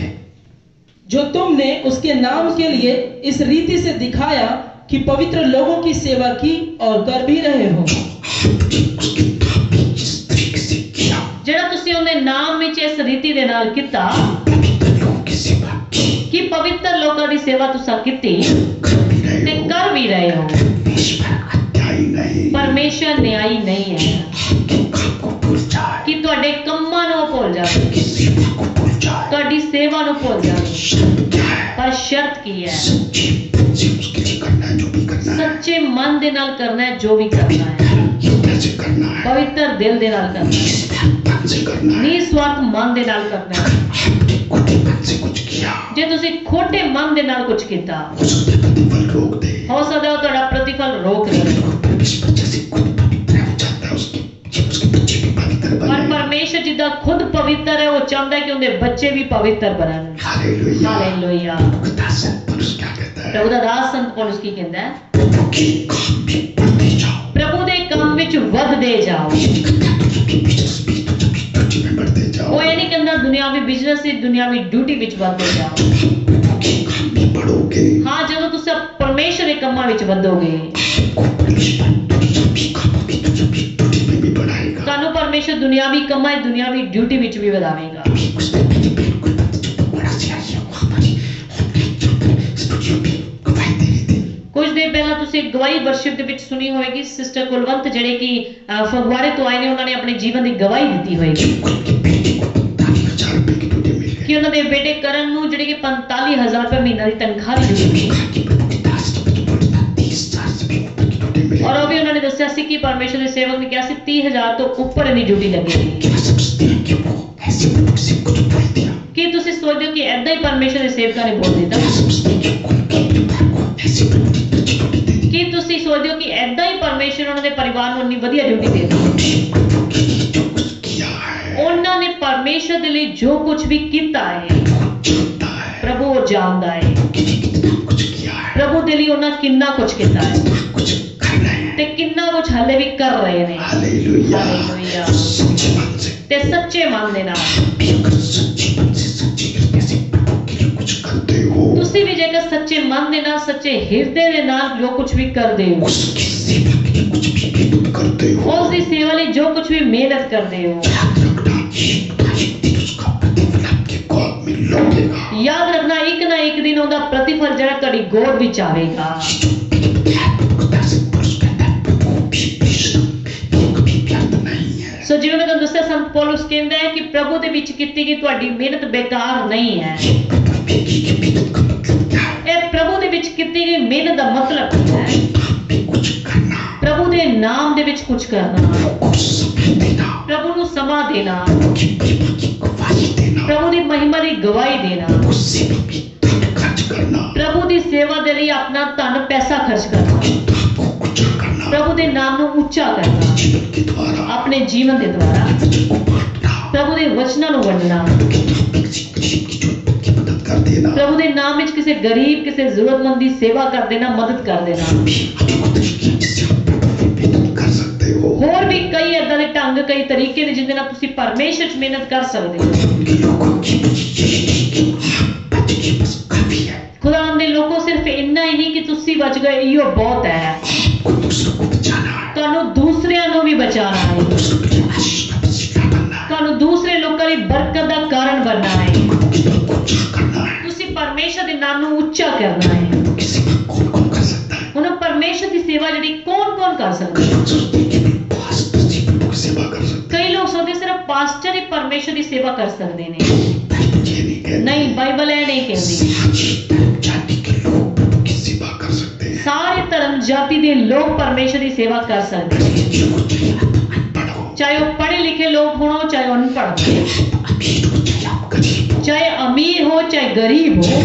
जो तुमने उसके नाम के लिए इस रीति से दिखाया कि पवित्र लोगों की सेवा की और कर भी रहे हो। आपने उसके नाम में जिस तरीके से किया, ਜਿਹੜਾ ਤੁਸੀਂ ਉਹਦੇ ਨਾਮ ਵਿੱਚ ਇਸ ਰੀਤੀ ਦੇ ਨਾਲ ਕੀਤਾ पवित्र लोगों की सेवा की, ਕਿ ਪਵਿੱਤਰ ਲੋਕਾਂ ਦੀ ਸੇਵਾ ਤੁਸੀਂ ਕੀਤੀ कर भी रहे ਤੇ हो। ਕਰ ਵੀ ਰਹੇ ਹੋ। परमेश्वर अन्यायी नहीं। ਪਰਮੇਸ਼ਰ ਨਿਆਈ ਨਹੀਂ ਹੈ आपके काम को भूल जाए, ਕਿ ਤੁਹਾਡੇ ਕੰਮਾਂ ਨੂੰ ਉਹ ਭੁੱਲ ਜਾਵੇ, आपकी सेवा को भूल जाए। ਤੁਹਾਡੀ ਸੇਵਾ ਨੂੰ ਭੁੱਲ ਜਾਵੇ। शर्त क्या है? ਪਰ ਸ਼ਰਤ ਕੀ ਹੈ? सच्चे मन से उसके लिए करना है, जो भी करना है, ਸੱਚੇ ਮਨ ਦੇ ਨਾਲ ਕਰਨਾ ਹੈ, ਜੋ ਵੀ ਕਰਨਾ ਹੈ, हृदय से करना है, ਪਵਿੱਤਰ ਦਿਲ ਦੇ ਨਾਲ ਕਰਨਾ ਹੈ, निस्वार्थ से करना है। ਨਿਸਵਾਰਥ ਮਨ ਦੇ ਨਾਲ ਕਰਨਾ ਹੈ। आपने खोटे मन से कुछ किया, ਜੇ ਤੁਸੀਂ ਖੋਟੇ ਮਨ ਦੇ ਨਾਲ ਕੁਝ ਕੀਤਾ, हो सकता है प्रतिफल रोक दे। ਹੋ सकता है ਤੁਹਾਡਾ ਪ੍ਰਤੀਫਲ ਰੋਕ ਦੇ। लेकिन परमेश्वर जैसे खुद पवित्र है, वो चाहता है उसके जब उसके बच्चे भी पवित्र ਪਰ बने। ਪਰਮੇਸ਼ਰ ਜਿੱਦਾਂ ਖੁਦ ਪਵਿੱਤਰ ਹੈ, ਉਹ ਚਾਹੁੰਦਾ ਹੈ ਕਿ ਉਹਦੇ ਬੱਚੇ ਵੀ ਪਵਿੱਤਰ ਬਣਨ। हालेलुया। ਹਾਲੇਲੂਇਆ। खुदा संत पुरुष क्या कहता है? ਪ੍ਰਭੂ ਦਾ ਦਾਸ ਸੰਤ ਪੌਲੁਸ ਕੀ ਕਹਿੰਦਾ ਹੈ? प्रभु के काम में बढ़ते जाओ। ਪ੍ਰਭੂ ਦੇ ਕੰਮ ਵਿੱਚ ਵਧਦੇ ਜਾਓ। ये नहीं कहता तो जब भी बिजनेस भी तो जब भी ड्यूटी में बढ़ते जाओ। ਉਹ ਇਹ नहीं ਕਹਿੰਦਾ ਦੁਨਿਆਵੀ ਬਿਜ਼ਨਸ ਵਿੱਚ, ਦੁਨਿਆਵੀ ਡਿਊਟੀ ਵਿੱਚ ਵਧਦੇ ਜਾਓ। प्रभु के काम में बढ़ोगे, ਹਾਂ, ਜਦੋਂ ਤੁਸੀਂ ਪਰਮੇਸ਼ਰ ਦੇ ਕੰਮਾਂ ਵਿੱਚ ਵਧੋਗੇ, आपको परमेश्वर दुनियावी कामों में तो जब भी ड्यूटी में भी बढ़ाएगा। ਤੁਹਾਨੂੰ ਪਰਮੇਸ਼ਰ ਦੁਨਿਆਵੀ ਕੰਮਾਂ, ਦੁਨਿਆਵੀ ਡਿਊਟੀ ਵਿੱਚ भी ਵਧਾਵੇਗਾ। अभी कुछ दिन पहले बहन कोई बात जो बड़ा से आई है, वो हमारी ऑनलाइन जो स्टूडियो में गवाही दे रही थी। ਕੁਝ ਦਿਨ ਪਹਿਲਾਂ ਤੁਸੀਂ ਗਵਾਹੀ ਵਰਸ਼ਿਪ ਦੇ ਵਿੱਚ ਸੁਣੀ ਹੋਵੇਗੀ। ਸਿਸਟਰ ਕੁਲਵੰਤ ਜਿਹੜੇ ਕਿ ਅਹ, ਫਗਵਾੜੇ ਤੋਂ ਆਏ ਨੇ, ਉਹਨਾਂ ਨੇ ਆਪਣੇ ਜੀਵਨ ਦੀ ਗਵਾਹੀ ਦਿੱਤੀ ਹੋਏਗੀ कि उनके बेटे को पैंतालीस हजार रुपए की ड्यूटी मिल गई। ਕਿ ਉਹਨਾਂ ਦੇ ਬੇਟੇ ਕਰਨ ਨੂੰ ਜਿਹੜੇ ਕਿ पैंतालीस हज़ार रुपए महीना ਦੀ ਤਨਖਾਹ ਦੀ जब ਮਿਲੀ कहा कि प्रभु के दास ने मुझे बोला था तीस हजार से भी ऊपर की ड्यूटी मिलेगी। ਔਰ ਉਹ ਵੀ ਉਹਨਾਂ ਨੇ ਦੱਸਿਆ ਸੀ ਕਿ ਪਰਮੇਸ਼ਰ ਦੇ ਸੇਵਕ ਨੇ ਕਿਹਾ ਸੀ तीस हज़ार ਤੋਂ ਉੱਪਰ ਇਹਦੀ ਡਿਊਟੀ ਲੱਗੇਗੀ। क्या समझते हैं कि वो ऐसे प्रभु से कुछ बोल दिया? ਕੀ ਤੁਸੀਂ ਸੋਚਦੇ ਹੋ ਕਿ ਐਦਾਂ ਹੀ ਪਰਮੇਸ਼ਰ ਦੇ ਸੇਵਕਾਂ ਨੇ ਬੋਲ ਦਿੱਤਾ? क्या समझते हैं कि उनके परिवार को ऐसे प्रभु ने अच्छी ड्यूटी दे दी? ਕੀ ਤੁਸੀਂ ਸੋਚਦੇ ਹੋ ਕਿ ਐਦਾਂ ਹੀ ਪਰਮੇਸ਼ਰ ਉਹਨਾਂ ਦੇ ਪਰਿਵਾਰ ਨੂੰ ਇੰਨੀ ਵਧੀਆ ਡਿਊਟੀ ਦੇ ਦਿੱਤੀ? उन्होंने प्रभु के लिए जो कुछ किया है ਉਹਨਾਂ ਨੇ ਪਰਮੇਸ਼ਰ ਦੇ ਲਈ ਜੋ ਕੁਝ ਵੀ ਕੀਤਾ ਹੈ, वो जानता है। ਪ੍ਰਭੂ ਉਹ ਜਾਣਦਾ ਹੈ। के लिए कितना कुछ किया है, ਪ੍ਰਭੂ ਦੇ ਲਈ ਉਹਨਾਂ ਕਿੰਨਾ ਕੁਝ ਕੀਤਾ ਹੈ कितना कुछ कर रहे हैं। ਤੇ ਕਿੰਨਾ ਕੁਝ ਹਲੇ ਵੀ ਕਰ ਰਹੇ ਨੇ। हालेलुया। हालेलुया। सच्चे मन से ਤੇ ਸੱਚੇ ਮਨ ਦੇ ਨਾਲ भी अगर सच्चे मन से सच्चे हृदय से प्रभु के लिए कुछ करते हो, ਤੁਸੀਂ ਵੀ ਜੇਕਰ ਸੱਚੇ ਮਨ ਦੇ ਨਾਲ, ਸੱਚੇ ਹਿਰਦੇ ਦੇ ਨਾਲ ਜੋ ਕੁਝ ਵੀ ਕਰਦੇ ਹੋ, उसकी सेवा के लिए कुछ भी मेहनत करते हो, ਉਸ ਦੀ ਸੇਵਾ ਲਈ ਜੋ ਕੁਝ ਵੀ ਮਿਹਨਤ ਕਰਦੇ ਹੋ, याद रखना एक ना एक दिन उसका प्रतिफल आपके गोद में लौटेगा। याद रखना एक ना एक दिन ਉਹਦਾ ਪ੍ਰਤੀਫਲ ਜਿਹੜਾ ਤੁਹਾਡੀ ਗੋਦ ਵਿੱਚ ਆਵੇਗਾ। ਸੋ ਜਿਵੇਂ ਮੈਂ ਤੁਹਾਨੂੰ ਦੱਸਿਆ ਸੰਤ ਪੌਲਸ ਕਹਿੰਦਾ ਹੈ ਕਿ ਪ੍ਰਭੂ ਦੇ ਵਿੱਚ ਕੀਤੀ ਗਈ ਤੁਹਾਡੀ ਮਿਹਨਤ ਬੇਕਾਰ ਨਹੀਂ ਹੈ। ਇਹ ਪ੍ਰਭੂ ਦੇ ਵਿੱਚ ਕੀਤੀ ਗਈ ਮਿਹਨਤ ਦਾ ਮਤਲਬ ਕੀ ਹੈ? ਪ੍ਰਭੂ ਦੇ ਨਾਮ ਦੇ ਵਿੱਚ ਕੁਝ ਕਰਨਾ, ਪ੍ਰਭੂ ਨੂੰ ਸਮਾਂ ਦੇਣਾ, ਪ੍ਰਭੂ ਦੀ ਮਹਿਮਾ ਦੀ ਗਵਾਹੀ ਦੇਣਾ, ਪ੍ਰਭੂ ਦੀ ਸੇਵਾ ਦੇ ਲਈ ਆਪਣਾ ਧਨ ਪੈਸਾ ਖਰਚ ਕਰਨਾ, ਪ੍ਰਭੂ ਦੇ ਨਾਮ ਨੂੰ ਉੱਚਾ ਕਰਨਾ, ਆਪਣੇ ਜੀਵਨ ਦੇ ਦੁਆਰਾ ਪ੍ਰਭੂ ਦੇ ਵਚਨਾਂ ਨੂੰ ਵੰਡਣਾ, ਪ੍ਰਭੂ ਦੇ ਨਾਮ ਵਿੱਚ ਕਿਸੇ ਗਰੀਬ ਕਿਸੇ ਜ਼ਰੂਰਤਮੰਦ ਦੀ ਸੇਵਾ ਕਰ ਦੇਣਾ, ਮਦਦ ਕਰ ਦੇਣਾ। ਹੋਰ ਵੀ ਕਈ ਏਦਾਂ ਦੇ ਢੰਗ ਕਈ ਤਰੀਕੇ ਨੇ ਜਿਹਦੇ ਨਾਲ ਤੁਸੀਂ ਪਰਮੇਸ਼ਰ 'ਚ ਮਿਹਨਤ ਕਰ ਸਕਦੇ ਹੋ। ਖੁਦਾ ਦੇ ਲੋਕੋ ਸਿਰਫ ਇੰਨਾ ਹੀ ਨਹੀਂ ਕਿ ਤੁਸੀਂ ਬਚ ਗਏ, ਇਹੋ ਬਹੁਤ ਹੈ। ਤੁਹਾਨੂੰ ਦੂਸਰਿਆਂ ਨੂੰ ਵੀ ਬਚਾਉਣਾ ਹੈ, ਤੁਹਾਨੂੰ ਦੂਸਰੇ ਲੋਕਾਂ ਦੀ ਬਰਕਤ ਦਾ ਕਾਰਨ ਬਣਨਾ ਹੈ। ਤੁਸੀਂ ਪਰਮੇਸ਼ਰ ਦੇ ਨਾਮ ਨੂੰ ਉੱਚਾ ਕਰਨਾ ਹੈ। ਹੁਣ ਪਰਮੇਸ਼ਰ ਦੀ ਸੇਵਾ ਜਿਹੜੀ ਕੌਣ ਕੌਣ ਕਰ ਸਕਦਾ ਹੈ? ਕਈ ਲੋਕ ਸੋਚਦੇ ਸਿਰਫ ਪਾਸਟਰ ਹੀ ਪਰਮੇਸ਼ਰ ਦੀ ਸੇਵਾ ਕਰ ਸਕਦੇ ਨੇ। ਨਹੀਂ, ਬਾਈਬਲ ਇਹ ਨਹੀਂ ਕਹਿੰਦੀ। ਸਾਰੇ ਧਰਮ ਜਾਤੀ ਦੇ ਲੋਕ ਪਰਮੇਸ਼ਰ ਦੀ ਸੇਵਾ ਕਰ ਸਕਦੇ ਨੇ, ਚਾਹੇ ਉਹ ਪੜ੍ਹੇ ਲਿਖੇ ਲੋਕ ਹੋਣ, ਚਾਹੇ ਅਨਪੜ੍ਹ ਹੋ, ਚਾਹੇ ਅਮੀਰ ਹੋ, ਚਾਹੇ ਗਰੀਬ ਹੋ,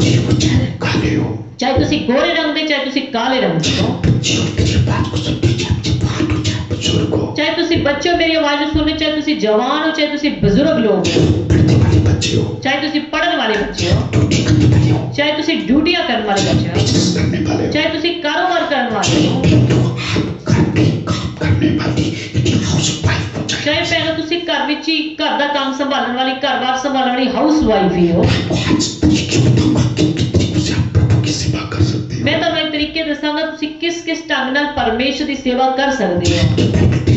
ਚਾਹੇ ਤੁਸੀਂ ਗੋਰੇ ਰੰਗ ਦੇ, ਚਾਹੇ ਤੁਸੀਂ ਕਾਲੇ ਰੰਗ ਦੇ ਹੋ, ਚਾਹੇ ਤੁਸੀਂ ਬੱਚੇ ਮੇਰੀ ਆਵਾਜ਼ ਨੂੰ ਸੁਣਨੇ, ਚਾਹੇ ਤੁਸੀਂ ਜਵਾਨ ਹੋ, ਚਾਹੇ ਤੁਸੀਂ ਬਜ਼ੁਰਗ ਲੋਕ ਹੋ, ਚਾਹੇ ਤੁਸੀਂ ਪੜ੍ਹਨ ਵਾਲੇ ਬੱਚੇ ਹੋ, ਚਾਹੇ ਤੁਸੀਂ ਡਿਊਟੀਆਂ ਕਰਨ ਵਾਲੇ ਬੱਚੇ ਹੋ, ਚਾਹੇ ਤੁਸੀਂ ਕਾਰੋਬਾਰ ਕਰਨ ਵਾਲੇ ਹੋ, ਚਾਹੇ ਪਹਿਲਾਂ ਤੁਸੀਂ ਘਰ ਵਿੱਚ ਹੀ ਘਰ ਦਾ ਕੰਮ ਸੰਭਾਲਣ ਵਾਲੀ, ਘਰ-ਬਾਰ ਸੰਭਾਲਣ ਵਾਲੀ ਹਾਊਸ ਵਾਈਫ ਹੀ ਹੋ। ਮੈਂ ਤੁਹਾਨੂੰ ਇੱਕ ਤਰੀਕੇ ਦੱਸਾਂਗਾ ਤੁਸੀਂ ਕਿਸ ਕਿਸ ਢੰਗ ਨਾਲ ਪਰਮੇਸ਼ਰ ਦੀ ਸੇਵਾ ਕਰ ਸਕਦੇ ਹੋ।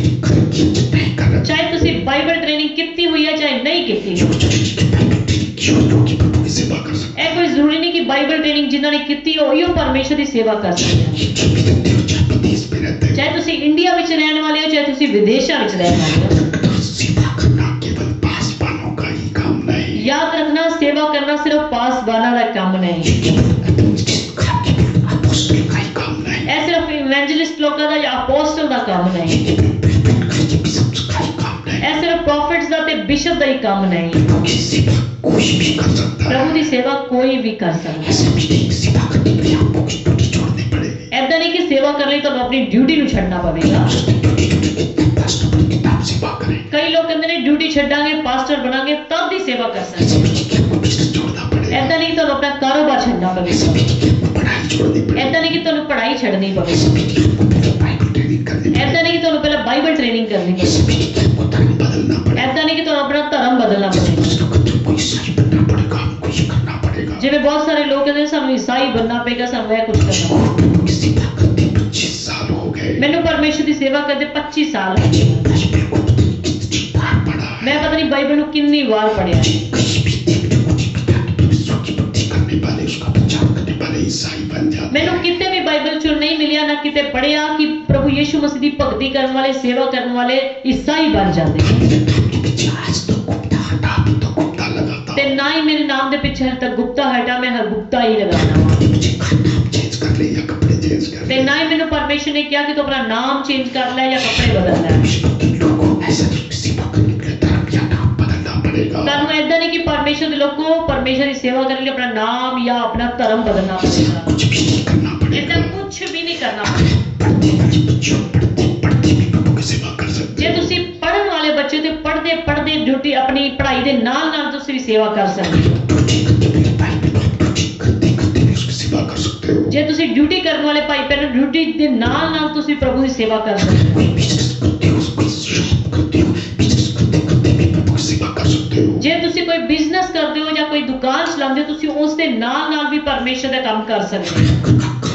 ਚਾਹੇ ਤੁਸੀਂ ਬਾਈਬਲ ਟ੍ਰੇਨਿੰਗ ਕੀਤੀ ਹੋਈ ਹੈ, ਚਾਹੇ ਨਹੀਂ ਕੀਤੀ। ਇਹ ਕੋਈ ਜ਼ਰੂਰੀ ਨਹੀਂ ਕਿ ਬਾਈਬਲ ਟ੍ਰੇਨਿੰਗ ਜਿਨ੍ਹਾਂ ਨੇ ਕੀਤੀ ਹੋਈ ਉਹ ਪਰਮੇਸ਼ਰ ਦੀ ਸੇਵਾ ਕਰ ਸਕਦੇ ਹੋ। ਚਾਹੇ ਤੁਸੀਂ ਇੰਡੀਆ ਵਿੱਚ ਰਹਿਣ ਵਾਲੇ ਹੋ, ਚਾਹੇ ਤੁਸੀਂ ਵਿਦੇਸ਼ਾਂ ਵਿੱਚ ਰਹਿਣ ਵਾਲੇ ਹੋ। याद रखना सेवा करना सिर्फ पासबाना का काम नहीं, ऐ सिर्फ इवेंजलिस्ट लोगों का या अपोस्टल का काम नहीं, ऐ सिर्फ प्रॉफिट्स का ते बिशप का ही काम नहीं। प्रभु की सेवा कोई भी कर सकता है। ऐसा नहीं कि सेवा करने तो अपनी ड्यूटी ਨੂੰ ਛੱਡਣਾ ਪਵੇਗਾ। कई लोग कहते हैं ड्यूटी छड्डांगे पास्टर बनांगे तब ही सेवा कर सकते। ऐसा नहीं तो अपना कारोबार छड्डना पवेगा, ऐसा नहीं कि तुहानू पढ़ाई छड्डनी पवेगी, ऐसा नहीं कि तुहानू पहले बाइबल ट्रेनिंग करनी पवेगी, ऐसा नहीं कि तुहानू अपना धर्म बदलना पवेगा। जिवें बहुत सारे लोग कहते हैं सानू ईसाई बनना पेगा, सानू यह कुछ करना। मैनू परमेश्वर की सेवा करते पच्चीस साल है, मैं पता नहीं बाइबल को कितनी बार पढ़िया। मैनू किते भी बाइबल चो नहीं मिलिया ना किते पढ़िया कि प्रभु यीशु मसीह की भक्ति करने वाले सेवा करने वाले ईसाई बन जाते ते ना ही मेरे नाम दे पीछे हर तक गुप्ता हटा, मैं हर गुप्ता ही लगाना। ते ना ही मैंने परमेश्वर ने कहा कि तू अपना नाम चेंज कर ले या कपड़े बदल ले। तानू ऐसा नहीं कि परमेश्वर के लोग को परमेश्वर की सेवा करने के लिए अपना नाम या अपना धर्म बदलना पड़ेगा। ऐसा कुछ भी नहीं करना जे तुसी पढ़न वाले बच्चे ते पढ़दे पढ़दे ड्यूटी अपनी पढ़ाई दे नाल नाल तुसी भी सेवा कर सकते हो। जे तुसी ड्यूटी करने वाले भाई पहले ड्यूटी दे नाल नाल तुसी प्रभु की सेवा कर सकते हो। जे तुसी कोई बिजनेस करते हो या कोई दुकान चलाते हो तुसी उस दे नाल नाल भी परमेश्वर दा काम कर सकते हो।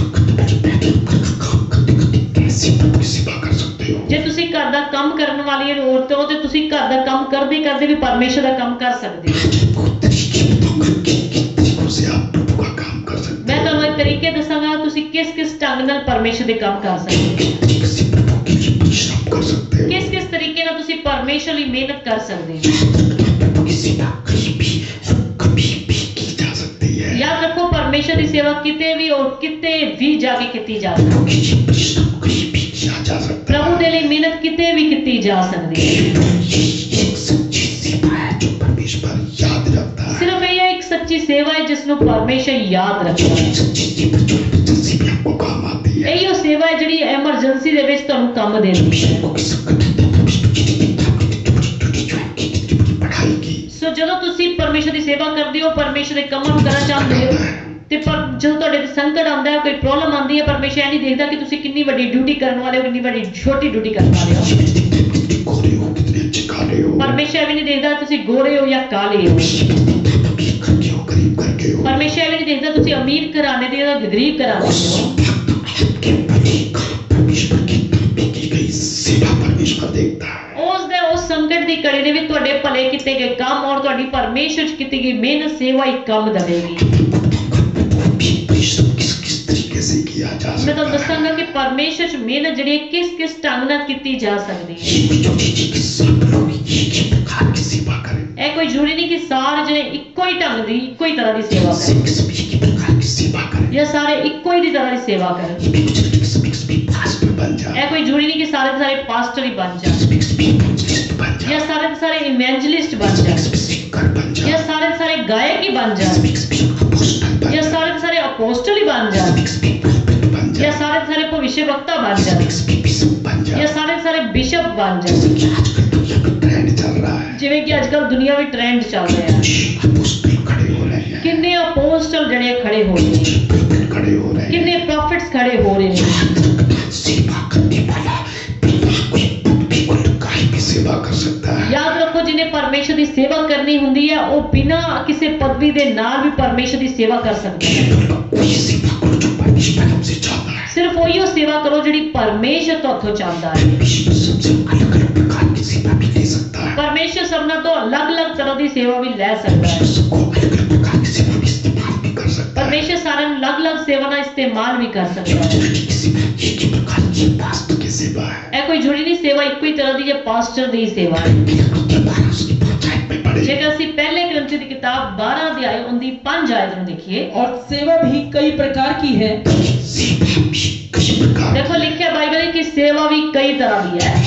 जे तुसी घर दा काम करने वाली औरत हो ते तुसी घर दा काम करदे करदे भी परमेश्वर दा काम कर सकते हो। से आप प्रभु का काम कर सकते मैं हैं? ਤੁਹਾਨੂੰ ਇੱਕ ਤਰੀਕੇ ਦੱਸਾਂਗਾ ਤੁਸੀਂ ਕਿਸ ਕਿਸ ਢੰਗ ਨਾਲ ਪਰਮੇਸ਼ਰ ਦੇ ਕੰਮ ਕਰ ਸਕਦੇ ਹੋ, किस तरीके से प्रभु के लिए परिश्रम कर सकते हो? ਕਿਸ ਕਿਸ ਤਰੀਕੇ ਨਾਲ ਤੁਸੀਂ ਪਰਮੇਸ਼ਰ ਲਈ ਮਿਹਨਤ ਕਰ ਸਕਦੇ ਹੋ। प्रभु की सेवा कहीं भी कभी भी की जा सकती है। याद रखो परमेश्वर की सेवा किते भी और किते भी जाके की जा सकती प्रभु के लिए परिश्रम कहीं भी किया जा सकता है। प्रभु दे लिए मेहनत किते भी की जा सकती है। ये एक सच्ची सेवा है जो परमेश्वर याद रखता है। सिर्फ ये एक सच्ची सेवा है जिसनु परमेश्वर याद रखता है। सच्ची सेवा जो इमरजेंसी में आपको काम आती है। यही वो सेवा है जिहड़ी एमरजेंसी दे विच तुहानू काम देंदी है। परमेश्वर की संगत है, परमेश्वर की किताब की छोटी-छोटी जो है की कितनी पढ़ाई की। सो जदों तुसी परमेश्वर की सेवा करदे हो, परमेश्वर दे कामां नू करना चाहते हो ते पर जदों तुहाडे ते संकट आंदा है, कोई प्रॉब्लम आंदी है, परमेश्वर ये नहीं देखदा कि तुसी कितनी बड़ी ड्यूटी करन वाले हो, कितनी बड़ी छोटी ड्यूटी करन वाले हो। कितने गोरे हो, कितने अच्छे काले हो। परमेश्वर भी नहीं देखदा तुसी गोरे हो या काले हो। अमीर करके हो, गरीब करके हो। परमेश्वर भी नहीं देखदा तुसी अमीर घराने दे हो, गरीब घराने दे हो। के प्रतीक परमेश्वर की नाम की गई सेवा परमेश्वर देखता है। ਉਸ ਦੇ ਉਸ ਸੰਕਟ ਦੀ ਘੜੀ ਦੇ ਵਿੱਚ ਤੁਹਾਡੇ ਭਲੇ ਕੀਤੇ ਗਏ ਕੰਮ ਔਰ ਤੁਹਾਡੀ ਪਰਮੇਸ਼ਰ 'ਚ ਕੀਤੀ ਗਈ ਮਿਹਨਤ ਸੇਵਾ ਹੀ ਕੰਮ ਦੇਵੇਗੀ। परिश्रम किस किस तरीके से किया जा मैं सकता तो है? दसांगा कि परमेश्वर 'ਚ ਮਿਹਨਤ ਜਿਹੜੀ ਹੈ ਕਿਸ ਕਿਸ ਢੰਗ ਨਾਲ ਕੀਤੀ ਜਾ ਸਕਦੀ ਹੈ। ये जो चीज़ कि सब लोग एक ही प्रकार की सेवा करें। ਇਹ ਕੋਈ ਜ਼ਰੂਰੀ ਨਹੀਂ ਕਿ ਸਾਰੇ ਜਣੇ ਇੱਕੋ ਹੀ ਢੰਗ ਦੀ ਇੱਕੋ ਹੀ ਤਰ੍ਹਾਂ ਦੀ ਸੇਵਾ ਕਰਨ सब सब एक ही प्रकार की सेवा करें। ਜਾਂ ਸਾਰੇ ਇੱਕੋ ਹੀ ਦੀ ਤਰ੍ਹਾਂ ਦੀ ਸੇਵਾ ਕਰਨ। ये भी कुछ नहीं कि सब एक सभी पास्टर बन जाए। ਇਹ ਕੋਈ ਜ਼ਰੂਰੀ ਨਹੀਂ ਕਿ ਸਾਰੇ ਦੇ ਸਾਰੇ ਪਾਸਟਰ ਹੀ ਬਣ ਜਾਣ सब एक सभी evangelist बन ਜਾਂ जाए। ਸਾਰੇ ਦੇ ਸਾਰੇ ਇਵੈਂਜਲਿਸਟ ਬਣ सब ਜਾਣ एक सभी सिंगर बन ਜਾਂ जाए। ਸਾਰੇ ਦੇ ਸਾਰੇ ਗਾਇਕ ਹੀ ਬਣ ਜਾਣ सब एक सभी अपोस्टल बन ਜਾਂ जाए। ਸਾਰੇ ਦੇ ਸਾਰੇ ਅਪੋਸਟਲ ਹੀ ਬਣ ਜਾਣ सब एक सभी prophet बन ਜਾਂ जाए। ਸਾਰੇ ਦੇ ਸਾਰੇ ਭਵਿष्यवक्ता बन सब जाਣ एक सभी बिशप बन ਜਾਂ जाए। ਸਾਰੇ ਦੇ ਸਾਰੇ ਬਿਸ਼ਪ ਬਣ ਜਾਣ। जैसे कि आजकल दुनिया में ट्रेंड चल रहा है। ਜਿਵੇਂ ਕਿ ਅੱਜ ਕੱਲ੍ਹ ਦੁਨੀਆ ਵਿੱਚ ਟ੍ਰੈਂਡ ਚੱਲ ਰਿਹਾ ਹੈ। कुछ अपोस्टल खड़े हो रहे हैं। ਕਿੰਨੇ ਅਪੋਸਟਲ ਜਿਹੜੇ ਖੜੇ ਹੋ ਰਹੇ कुछ ਨੇ, prophet खड़े हो रहे हैं। ਕਿੰਨੇ ਪ੍ਰੋਫਿਟਸ ਖੜੇ ਹੋ ਰਹੇ ਨੇ। सेवा करने वाला बिना कोई पद भी कोई लुकाई भी सेवा कर सकता है। ਯਾਦ ਰੱਖੋ ਜਿਹਨੇ ਪਰਮੇਸ਼ਰ ਦੀ ਸੇਵਾ ਕਰਨੀ ਹੁੰਦੀ ਹੈ ਉਹ ਬਿਨਾਂ ਕਿਸੇ ਪਦਵੀ ਦੇ ਨਾਲ ਵੀ ਪਰਮੇਸ਼ਰ ਦੀ ਸੇਵਾ ਕਰ ਸਕਦਾ ਹੈ। केवल वही सेवा करो जो परमेश्वर हमसे चाहता है। ਸਿਰਫ ਉਹੀ ਉਹ ਸੇਵਾ ਕਰੋ ਜਿਹੜੀ ਪਰਮੇਸ਼ਰ ਤੁਹਾਡੇ ਚਾਹੁੰਦਾ ਹੈ। परमेश्वर सबसे अलग अलग प्रकार की सेवा भी ले सकता है। ਪਰਮੇਸ਼ਰ ਸਭਨਾਂ ਤੋਂ ਅਲੱਗ-ਅਲੱਗ ਤਰ੍ਹਾਂ ਦੀ ਸੇਵਾ ਵੀ ਲੈ ਸਕਦਾ ਹੈ। परमेश्वर सबको अलग अलग प्रकार की सेवा भी इस्तेमाल भी कर सकता है। ਪਰਮੇਸ਼ਰ ਸਾਰਿਆਂ ਨੂੰ ਅਲੱਗ-ਅਲੱਗ ਸੇਵਾ ਦਾ ਇਸਤੇਮਾਲ ਵੀ ਕਰ ਸਕਦਾ ਹੈ। जरूरी की सेवा एक ही प्रकार की पास्टर की सेवा है। ਇਹ ਕੋਈ ਜ਼ਰੂਰੀ ਨਹੀਂ ਸੇਵਾ ਇੱਕੋ ਹੀ ਤਰ੍ਹਾਂ ਦੀ ਹੈ, ਪਾਸਟਰ ਦੀ ਸੇਵਾ ਹੈ। के बारह उसकी पंचायत में पड़े। ਜੇਕਰ ਅਸੀਂ ਪਹਿਲੇ ਗ੍ਰੰਥੀ ਦੀ ਕਿਤਾਬ ਬਾਰਾਂ ਅਧਿਆਇ ਉਹਦੀ ਪੰਜ ਆਇਤ ਨੂੰ ਦੇਖੀਏ, और सेवा भी कई प्रकार की है। सेवा भी कई प्रकार की देखो लिखा बाइबल है कि सेवा भी कई तरह की है।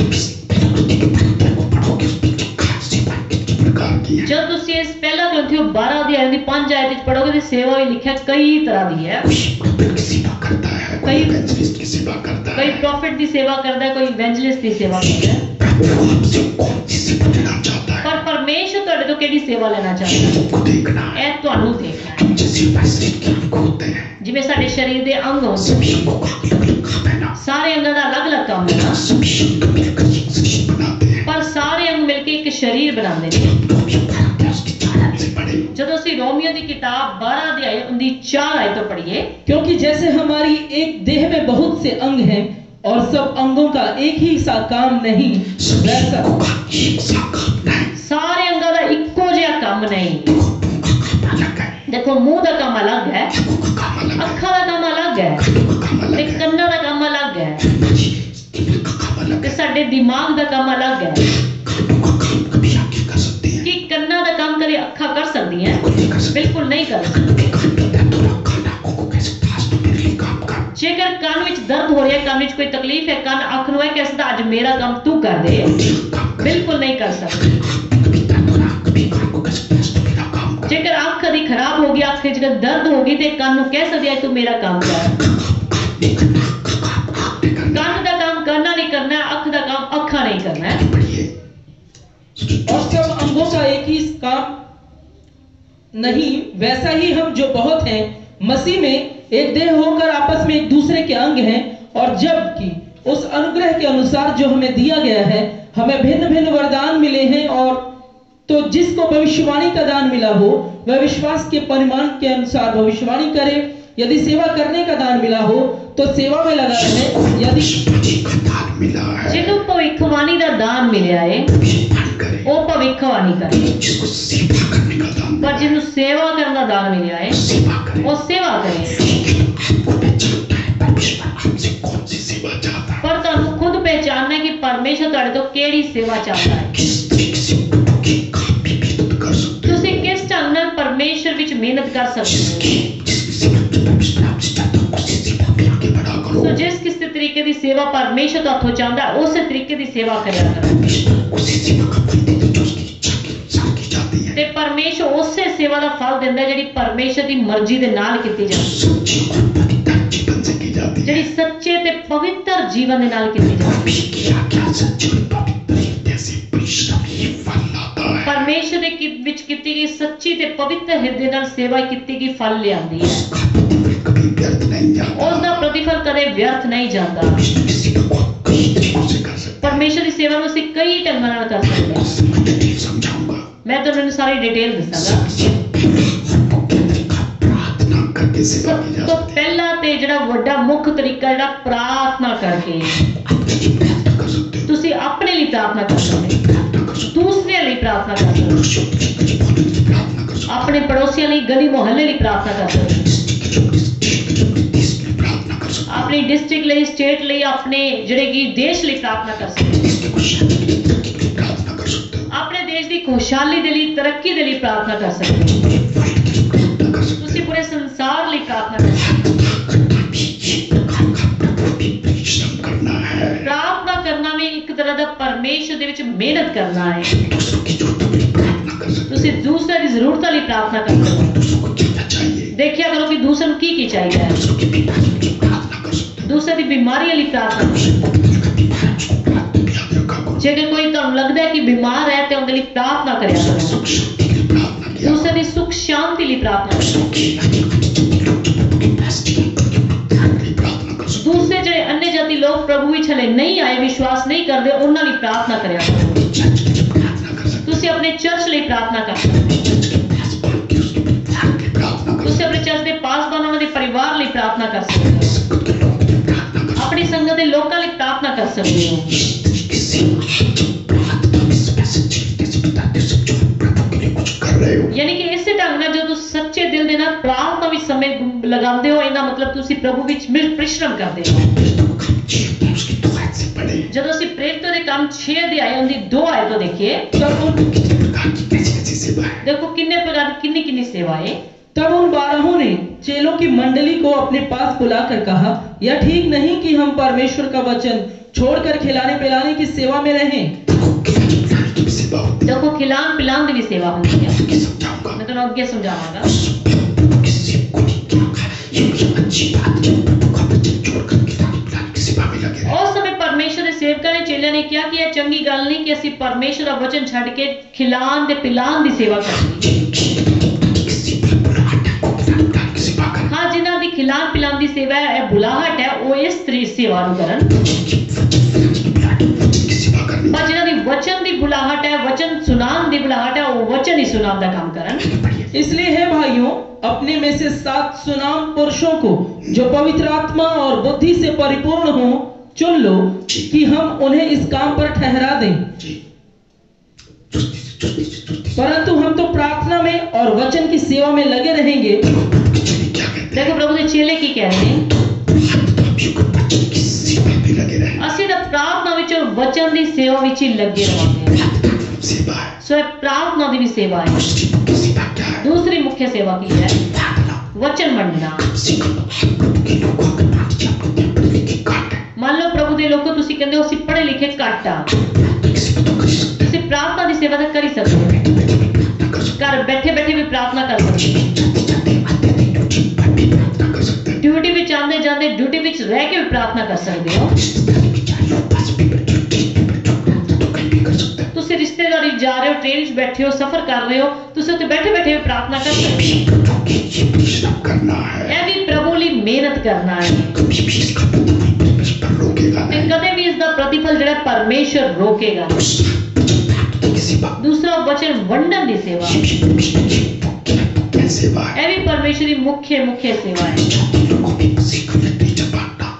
पढ़ोगे उसमें सेवा कितनी प्रकार की है। जब ਤੁਸੀਂ ਇਸ ਪਹਿਲਾ ਗ੍ਰੰਥੀ ਬਾਰਾਂ ਅਧਿਆਇ ਦੀ ਪੰਜ ਆਇਤ ਵਿੱਚ पढ़ोगे तो सेवा भी लिखा कई तरह की है। कोई प्रॉफिट की सेवा करता है, कोई कई- इवेंजलिस्ट की सेवा करता कोई है। प्रॉफिट की सेवा करता है, कोई इवेंजलिस्ट की सेवा करता है। प्रभु हमसे कौन सी सेवा लेना चाहता है, पर परमेश्वर ਤੁਹਾਡੇ ਤੋਂ ਕਿਹੜੀ ਸੇਵਾ ਲੈਣਾ ਚਾਹੁੰਦਾ ਹੈ हमको देखना है। ਇਹ ਤੁਹਾਨੂੰ ਦੇਖਣਾ ਹੈ। हम जैसे हमारे शरीर के अंग होते हैं, ਜਿਵੇਂ ਸਾਡੇ ਸਰੀਰ ਦੇ ਅੰਗ ਹੁੰਦੇ सभी अंगों का अलग अलग काम है ना। ਸਾਰੇ ਅੰਗਾਂ ਦਾ ਅਲੱਗ-ਅਲੱਗ ਕੰਮ ਹੈ ਨਾ, सभी अंग मिलकर एक शरीर बनाते हैं। ਪਰ ਸਾਰੇ ਅੰਗ ਮਿਲ ਕੇ ਇੱਕ ਸਰੀਰ ਬਣਾਉਂਦੇ ਨੇ। रोमियो बारह के उसकी चार आयत से पढ़े। ਜਦੋਂ ਅਸੀਂ रोमियो ਦੀ किताब बारह अध्याय उनकी चार आयतों पढ़िए, क्योंकि जैसे हमारी एक देह में बहुत से अंग हैं और सब अंगों का एक ही सा काम नहीं, सभी वैसा अंगों का एक सा काम नहीं। ਸਾਰੇ ਅੰਗਾਂ ਦਾ ਇੱਕੋ ਜਿਹਾ ਕੰਮ ਨਹੀਂ। देखो मुंह का काम अलग है, ਦੇਖੋ ਮੂੰਹ ਦਾ ਕੰਮ ਅਲੱਗ ਹੈ, आंखों का काम अलग है, ਅੱਖਾਂ ਦਾ ਕੰਮ ਅਲੱਗ ਹੈ, कानों का काम ਤੇ अलग है, ਕੰਨਾਂ ਦਾ ਕੰਮ ਅਲੱਗ ਹੈ, दिमाग का काम अलग ਤੇ है। ਸਾਡੇ ਦਿਮਾਗ ਦਾ ਕੰਮ ਅਲੱਗ ਹੈ। कानों का काम कभी आंखें कर सकती हैं, ਕਿ ਕੰਨਾਂ ਦਾ ਕੰਮ ਕਦੇ ਅੱਖਾਂ ਕਰ ਸਕਦੀਆਂ? बिल्कुल नहीं कर सकती। ਬਿਲਕੁਲ नहीं कर सकਦੀ। कभी कान पीता है तो ना कान आंखों को कह सकता है, आज तो मेरे लिए काम कर। ਜੇਕਰ ਕੰਨ ਵਿੱਚ ਦਰਦ ਹੋ ਰਿਹਾ ਹੈ, ਕੰਨ ਵਿੱਚ ਕੋਈ ਤਕਲੀਫ ਹੈ, ਕੰਨ ਅੱਖ ਨੂੰ ਇਹ ਕਹਿ ਸਕਦਾ ਅੱਜ ਮੇਰਾ ਕੰਮ ਤੂੰ ਕਰ ਦੇ? काम कर। ਬਿਲਕੁਲ ਨਹੀਂ ਕਰ ਸਕਦਾ। कभी पीता है तो ना कभी कान को कह सकता है, आज तो मेरा काम कर। ਜੇਕਰ ਅੱਖ ਦੀ ਖਰਾਬ ਹੋ ਗਈ, ਅੱਖ ਵਿੱਚ ਜੇਕਰ ਦਰਦ ਹੋ ਗਈ ਤੇ ਕੰਨ ਨੂੰ ਕਹਿ ਸਕਦੀ ਹੈ ਤੂੰ ਮੇਰਾ ਕੰਮ ਕਰ। नहीं करना, का काम आंख नहीं करना। ਕੰਨ ਦਾ ਕੰਮ ਕੰਨਾਂ ਨਹੀਂ ਕਰਨਾ ਹੈ, ਅੱਖ ਦਾ ਕੰਮ ਅੱਖਾਂ नहीं करना है। पढ़िए। और सब अंगों का एक ही काम नहीं, वैसा ही हम जो बहुत हैं मसीह में एक देह होकर आपस में एक दूसरे के अंग हैं, और जबकि उस अनुग्रह के अनुसार जो हमें दिया गया है हमें भिन्न भिन्न वरदान मिले हैं, और तो जिसको भविष्यवाणी का दान मिला हो वह विश्वास के परिमाण के अनुसार भविष्यवाणी करे, यदि सेवा करने का दान मिला हो तो सेवा में लगा रहे। यदि जिसको का दान मिला है ਜਿਹਨੂੰ ਭਵਿੱਖਬਾਣੀ ਦਾ ਦਾਨ ਮਿਲਿਆ ਹੈ भविष्यवाणी करे, ਉਹ ਭਵਿੱਖਬਾਣੀ ਕਰੇ, जिसको सेवा करने का दान ਪਰ ਜਿਹਨੂੰ ਸੇਵਾ ਕਰਨ ਦਾ ਦਾਨ ਮਿਲਿਆ ਹੈ सेवा करे। ਉਹ ਸੇਵਾ ਕਰੇ। आपको पहचानना है परमेश्वर आपसे कौन सी सेवा चाहता है, ਪਰ ਤੁਹਾਨੂੰ ਖੁਦ ਪਹਿचानना है कि परमेश्वर ਤੁਹਾਡੇ ਤੋਂ ਕਿਹੜੀ ਸੇਵਾ ਚਾਹੁੰਦਾ ਹੈ। किस तरीके से प्रभु के काम में मेहनत कर सकते हो, ਤੁਸੀਂ ਕਿਸ ਢੰਗ ਨਾਲ ਪਰਮੇਸ਼ਰ ਵਿੱਚ ਮਿਹਨਤ ਕਰ ਸਕਦੇ ਹੋ। जिसकी जिसकी सेवा जो परमेश्वर आपसे चाहता है उसी सेवा में आगे बढ़ा करो। ਸੋ ਜਿਸ ਕਿਸੇ ਤਰੀਕੇ ਦੀ ਸੇਵਾ ਪਰਮੇਸ਼ਰ ਤੁਹਾਥੋਂ ਚਾਹੁੰਦਾ ਹੈ, ਉਸੇ ਤਰੀਕੇ ਦੀ ਸੇਵਾ ਕਰਿਆ ਕਰੋ। परमेश्वर उसी सेवा का फल देता है जो उसकी इच्छा के अनुसार की जाती है, ਤੇ ਪਰਮੇਸ਼ਰ ਉਸੇ ਸੇਵਾ ਦਾ ਫਲ ਦਿੰਦਾ ਹੈ ਜਿਹੜੀ ਪਰਮੇਸ਼ਰ ਦੀ ਮਰਜ਼ੀ ਦੇ ਨਾਲ ਕੀਤੀ जो ਜਾਂਦੀ ਹੈ, सच्ची और पवित्र जीवन से की जाती है। ਜਿਹੜੀ ਸੱਚੇ ਤੇ ਪਵਿੱਤਰ ਜੀਵਨ ਦੇ ਨਾਲ ਕੀਤੀ ਜਾਂਦੀ ਹੈ। अभी की आज्ञा सच्ची और पवित्र हृदय से परिश्रम ही फल लाता है। ਪਰਮੇਸ਼ਰ ਦੇ ਕੀ- ਵਿੱਚ ਕੀਤੀ ਗਈ ਸੱਚੀ ਤੇ ਪਵਿੱਤਰ ਹਿਰਦੇ ਨਾਲ ਸੇਵਾ ਕੀਤੀ ਗਈ ਫਲ ਲਿਆਂਦੀ ਹੈ। उसका प्रतिफल कभी व्यर्थ नहीं जाता। ਉਸ ਦਾ ਪ੍ਰਤੀਫਲ ਕਦੇ ਵਿਅਰਥ ਨਹੀਂ ਜਾਂਦਾ। परमेश्वर की सेवा को आप कई तरीकों से कर सकते ਪਰਮੇਸ਼ਰ ਦੀ ਸੇਵਾ ਨੂੰ ਅਸੀਂ ਕਈ ਢੰਗਾਂ ਨਾਲ ਕਰ ਸਕਦੇ हैं। ਹਾਂ। सब कुछ डिटेल समझाऊंगा। ਮੈਂ ਤੁਹਾਨੂੰ ਸਾਰੀ ਡਿਟੇਲ ਦੱਸਾਂਗਾ। सबसे पहला मुख्य तरीका प्रार्थना करके सेवा ਸਭ की जा ਤੋਂ सकती ਪਹਿਲਾ ਤੇ ਜਿਹੜਾ ਵੱਡਾ ਮੁੱਖ ਤਰੀਕਾ ਜਿਹੜਾ ਪ੍ਰਾਰਥਨਾ ਕਰਕੇ। है। आप कैसे प्रार्थना कर सकते हो? ਤੁਸੀਂ ਆਪਣੇ ਲਈ ਪ੍ਰਾਰਥਨਾ ਕਰ ਸਕਦੇ ਹੋ, प्रार्थना कर सकते ਦੂਸਰਿਆਂ ਲਈ ਪ੍ਰਾਰਥਨਾ ਕਰ हो। ਸਕਦੇ ਹੋ, पड़ोसियों की गली मोहल्ले की प्रार्थना कर सकते ਆਪਣੇ ਪੜੋਸੀਆਂ ਲਈ ਗਲੀ ਮੁਹੱਲੇ ਲਈ ਪ੍ਰਾਰਥਨਾ ਕਰ ਸਕਦੇ ਹੋ, हो। डिस्ट्रिक्ट के जो डिस्ट्रिक्ट के जो देश में प्रार्थना कर सकते हो। ਆਪਣੀ ਡਿਸਟ੍ਰਿਕਟ ਲਈ, ਸਟੇਟ ਲਈ, ਆਪਣੇ ਜਿਹੜੇ ਕਿ ਦੇਸ਼ ਲਈ ਪ੍ਰਾਰਥਨਾ ਕਰ ਸਕਦੇ ਹੋ, देश के कुछ शहर की तरक्की के लिए प्रार्थना कर सकते हो। ਆਪਣੇ ਦੇਸ਼ ਦੀ ਖੁਸ਼ਹਾਲੀ ਦੇ ਲਈ, ਤਰੱਕੀ ਦੇ ਲਈ ਪ੍ਰਾਰਥਨਾ ਕਰ ਸਕਦੇ ਹੋ, पूरे वर्ल्ड के लिए प्रार्थना कर सकते ਤੁਸੀਂ ਪੂਰੇ ਸੰਸਾਰ ਲਈ ਪ੍ਰਾਰਥਨਾ ਕਰ ਸਕਦੇ ਹੋ। हो। करना भी एक प्रकार का प्रभु भी परिश्रम करना है। ਪ੍ਰਾਰਥਨਾ ਕਰਨਾ ਵੀ ਇੱਕ ਤਰ੍ਹਾਂ ਦਾ ਪਰਮੇਸ਼ਰ ਦੇ ਵਿੱਚ ਮਿਹਨਤ ਕਰਨਾ ਹੈ। दूसरों की जरूरतों के लिए प्रार्थना कर सकते ਤੁਸੀਂ ਦੂਸਰਿਆਂ ਦੀ ਜ਼ਰੂਰਤਾਂ ਲਈ ਪ੍ਰਾਰਥਨਾ ਕਰ ਸਕਦੇ हो। ਹੋ। दूसरों को क्या चाहिए, ਦੇਖਿਆ ਕਰੋ ਕਿ ਦੂਸਰੇ ਨੂੰ ਕੀ ਕੀ ਚਾਹੀਦਾ ਹੈ। दूसरों की बीमारी की प्रार्थना कर सकते हो। ਦੂਸਰੇ ਦੀ ਬਿਮਾਰੀਆਂ ਲਈ ਪ੍ਰਾਰਥਨਾ ਕਰੋ। दूसरे को दिल का बीमार है उसको प्रार्थना भी याद रखा करो। ਜੇਕਰ ਕੋਈ ਤੁਹਾਨੂੰ ਲੱਗਦਾ ਹੈ ਕਿ ਬਿਮਾਰ ਹੈ ਤੇ ਉਹਦੇ ਲਈ ਪ੍ਰਾਰਥਨਾ ਕਰਿਆ दूसरों की ਕਰੋ। सुख शांति के लिए प्रार्थना किया ਦੂਸਰੇ ਦੀ ਸੁਖ ਸ਼ਾਂति ਲਈ ਪ੍ਰਾਰਥਨਾ ਕਰੋ। दूसरों की अन्य लोग जो प्रभु के पास टिके उनके ध्यान के लिए प्रार्थना कर सकते हो। ਦੂਸਰੇ ਜਿਹੜੇ अन्य ਜਾਤੀ ਲੋਕ ਪ੍ਰਭੂ ਵਿੱਚ ਹਲੇ ਨਹੀਂ ਆਏ, ਵਿਸ਼ਵਾਸ ਨਹੀਂ ਕਰਦੇ, ਉਹਨਾਂ ਲਈ ਪ੍ਰਾਰਥਨਾ ਕਰਿਆ ਕਰੋ। अपनी चर्च के लिए प्रार्थना कर सकते ਤੁਸੀਂ ਆਪਣੇ ਚਰਚ ਲਈ ਪ੍ਰਾਰਥਨਾ ਕਰ हो। ਸਕਦੇ अपनी चर्च के पास पढ़ के उसके ध्यान के लिए प्रार्थना ਹੋ। कर ਤੁਸੀਂ सकते ਆਪਣੇ ਚਰਚ ਦੇ ਪਾਸਬਾਨ, ਉਹਨਾਂ ਦੇ ਪਰਿਵਾਰ ਲਈ ਪ੍ਰਾਰਥਨਾ ਕਰ ਸਕਦੇ हो। ਹੋ। संगत के लोगों के लिए प्रार्थना कर सकते ਆਪਣੀ ਸੰਗਤ ਦੇ ਲੋਕਾਂ ਲਈ ਪ੍ਰਾਰਥਨਾ ਕਰ ਸਕਦੇ ਹੋ। हो। इस तरीके से आप जब प्रार्थना में स्पेसिफिक कैसे बताते हो समझो आप प्रभु के लिए कुछ कर रहे हो। ਯਾਨੀ ਕਿ ਇਸੇ ਢੰਗ ਨਾਲ ਜਦੋਂ ਤੁਸੀਂ ਸੱਚੇ ਦਿਲ ਦੇ ਨਾਲ ਪ੍ਰਾਰਥਨਾ ਵਿੱਚ ਸਮੇਂ ਗੁ- ਲਗਾਉਂਦੇ ਹੋ, ਇਹਦਾ ਮਤਲਬ ਤੁਸੀਂ ਪ੍ਰਭੂ ਵਿੱਚ ਮਿਲ ਪਰਿਸ਼ਰਮ ਕਰਦੇ ਹੋ। प्रेरितों का काम छह होता है उसकी दो आयत से पढ़े। ਜਦੋਂ ਅਸੀਂ ਪ੍ਰੇਰਿਤों ਦੇ ਕੰਮ ਛੇ ਅਧਿਆਇ ਦੀ ਦੋ ਆਇਤੋਂ ਦੇਖੀਏ, तब उन कितने प्रकार की कैसी कैसी सेवा है। देखो किन्ने प्रकार की किन्नी किन्नी सेवा है। तब उन बारहों ने चेलों की मंडली को अपने पास बुलाकर कहा, यह ठीक नहीं कि हम परमेश्वर का वचन छोड़कर खिलाने पिलाने की सेवा में रहें। देखो खिलाने पिलाने की भी सेवा होती है। देखो खिलान पिलान की भी सेवा होती है। आगे समझाऊंगा। मैं तो आगे समझाऊंगा। उस प्रभु की सेवा को नहीं क्या कहा, ये ये अच्छी बात है कि प्रभु का वचन छोड़कर खिलाने पिलाने की सेवा में लगे रहे। ਉਸ ਸਮੇਂ ਪਰਮੇਸ਼ਰ ਦੇ ਸੇਵਕਾਂ ਨੇ ਚੇਲਿਆਂ ਨੇ ਕਿਹਾ ਕਿ ਇਹ ਚੰਗੀ ਗੱਲ ਨਹੀਂ ਕਿ ਅਸੀਂ ਪਰਮੇਸ਼ਰ ਦਾ ਵਚਨ ਛੱਡ ਕੇ ਖਿਲਾਨ ਤੇ ਪਿਲਾਨ ਦੀ ਸੇਵਾ ਕਰੀਏ। जिनकी सेवा बुलाहट है को खिलाने पिलाने की सेवा करें। ਹਾਂ, ਜਿਨ੍ਹਾਂ ਦੀ ਖਿਲਾਨ ਪਿਲਾਨ ਦੀ ਸੇਵਾ ਹੈ, ਇਹ ਬੁਲਾਹਟ ਹੈ, ਉਹ ਇਸ ਤਰੀ ਸੇਵਾ ਨੂੰ ਕਰਨ। जिनकी वचन पिलाने की बुलाहट है, वचन की सेवा करनी ਪਰ ਜਿਨ੍ਹਾਂ ਦੀ ਵਚਨ ਦੀ ਬੁਲਾਹਟ ਹੈ, ਵਚਨ ਸੁਣਾਉਣ ਦੀ ਬੁਲਾਹਟ ਹੈ, ਉਹ ਵਚਨ ਹੀ ਸੁਣਾਉਣ ਦਾ ਕੰਮ ਕਰਨ। पढ़िए। इसलिए है भाइयों, अपने में से सात सुनाम पुरुषों को जो पवित्र आत्मा और बुद्धि से परिपूर्ण हो चुन लो कि हम उन्हें इस काम पर ठहरा दें। जी चुस्ती से चुस्ती से चुस्ती से। परंतु हम तो प्रार्थना में और वचन की सेवा में लगे रहेंगे। देखो प्रभु के चेले क्या कहते देखो प्रभु ਦੇ ਚੇਲੇ ਕੀ ਕਹਿ ਰਹੇ ਨੇ। हैं, हम तो अभी को वचन की सेवा में लगे रहे। ਅਸੀਂ ਤਾਂ ਪ੍ਰਾਰਥਨਾ ਵਿੱਚ ਔਰ ਵਚਨ ਦੀ ਸੇਵਾ ਵਿੱਚ ਹੀ ਲੱਗੇ ਰਹਾਂਗੇ। प्रार्थना सेवा है। ਸੋ ਇਹ ਪ੍ਰਾਰਥਨਾ ਦੀ ਵੀ ਸੇਵਾ ਹੈ। दूसरी मुख्य सेवा क्या है? ਦੂਸਰੀ ਮੁੱਖ ਸੇਵਾ ਕੀ ਹੈ? प्रार्थना। ਵਚਨ ਮੰਨਣਾ। सिखो हम प्रभु के लोगों को मान के आपको क्या पढ़ लिखे काट है। ਮੰਨ ਲਓ ਪ੍ਰਭੂ ਦੇ ਲੋਕੋ, ਤੁਸੀਂ ਕਹਿੰਦੇ ਹੋ ਅਸੀਂ पढ़े लिखे ਘੱਟ ਆ। प्रार्थना की सेवा तो कर ही सकते ਤੁਸੀਂ ਪ੍ਰਾਰਥਨਾ ਦੀ ਸੇਵਾ ਤਾਂ ਕਰ ਹੀ ਸਕਦੇ ਹੋ। हैं। बैठे बैठे भी प्रार्थना कर सकते ਘਰ ਬੈਠੇ ਬੈਠੇ ਵੀ ਪ੍ਰਾਰਥਨਾ ਕਰ ਸਕਦੇ ਹੋ। हैं। जाते जाते आते आते ड्यूटी पर भी प्रार्थना कर सकते हैं। ਡਿਊਟੀ ਵਿੱਚ ਆਉਂਦੇ ਜਾਂਦੇ ਡਿਊਟੀ ਵਿੱਚ ਰਹਿ ਕੇ ਵੀ ਪ੍ਰਾਰਥਨਾ ਕਰ ਸਕਦੇ ਹੋ। रिश्तेदारी में जा रहे हो, बस भी बैठे हो, ट्रेन में बैठे हो, प्रार्थना तो कहीं भी कर सकते हैं। ਤੁਸੀਂ ਰਿਸ਼ਤੇਦਾਰੀ ਜਾ ਰਹੇ ਹੋ, ਟ੍ਰੇਨ 'ਚ ਬੈਠੇ ਹੋ, ਸਫ਼ਰ ਕਰ ਰਹੇ ਹੋ, ਤੁਸੀਂ ਉੱਥੇ ਬੈਠੇ ਬੈਠੇ ਵੀ ਪ੍ਰਾਰਥਨਾ ਕਰ ये ਸਕਦੇ भी प्रभु के लिए परिश्रम करना ਹੋ। है। ਇਹ ਵੀ ਪ੍ਰਭੂ ਲਈ ਮਿਹਨਤ ਕਰਨਾ ਹੈ। कभी भी इसका प्रतिफल परमेश्वर रोकेगा ਤੇ नहीं। ਕਦੇ ਵੀ ਇਸ ਦਾ ਪ੍ਰਤੀਫਲ ਜਿਹੜਾ ਪਰਮੇਸ਼ਰ ਰੋਕੇਗਾ ਨਹੀਂ। दूसरा वचन प्रार्थना की सेवा, ਦੂਸਰਾ ਵਚਨ ਵੰਡਨ ਦੀ ਸੇਵਾ। ये भी परमेश्वर की मुख्य मुख्य सेवा है। ਇਹ ਵੀ ਪਰਮੇਸ਼ਰ ਦੀ ਮੁੱਖ ਮੁੱਖ ਸੇਵਾ ਹੈ। जाति लोगों में मसीह का वचन बांटना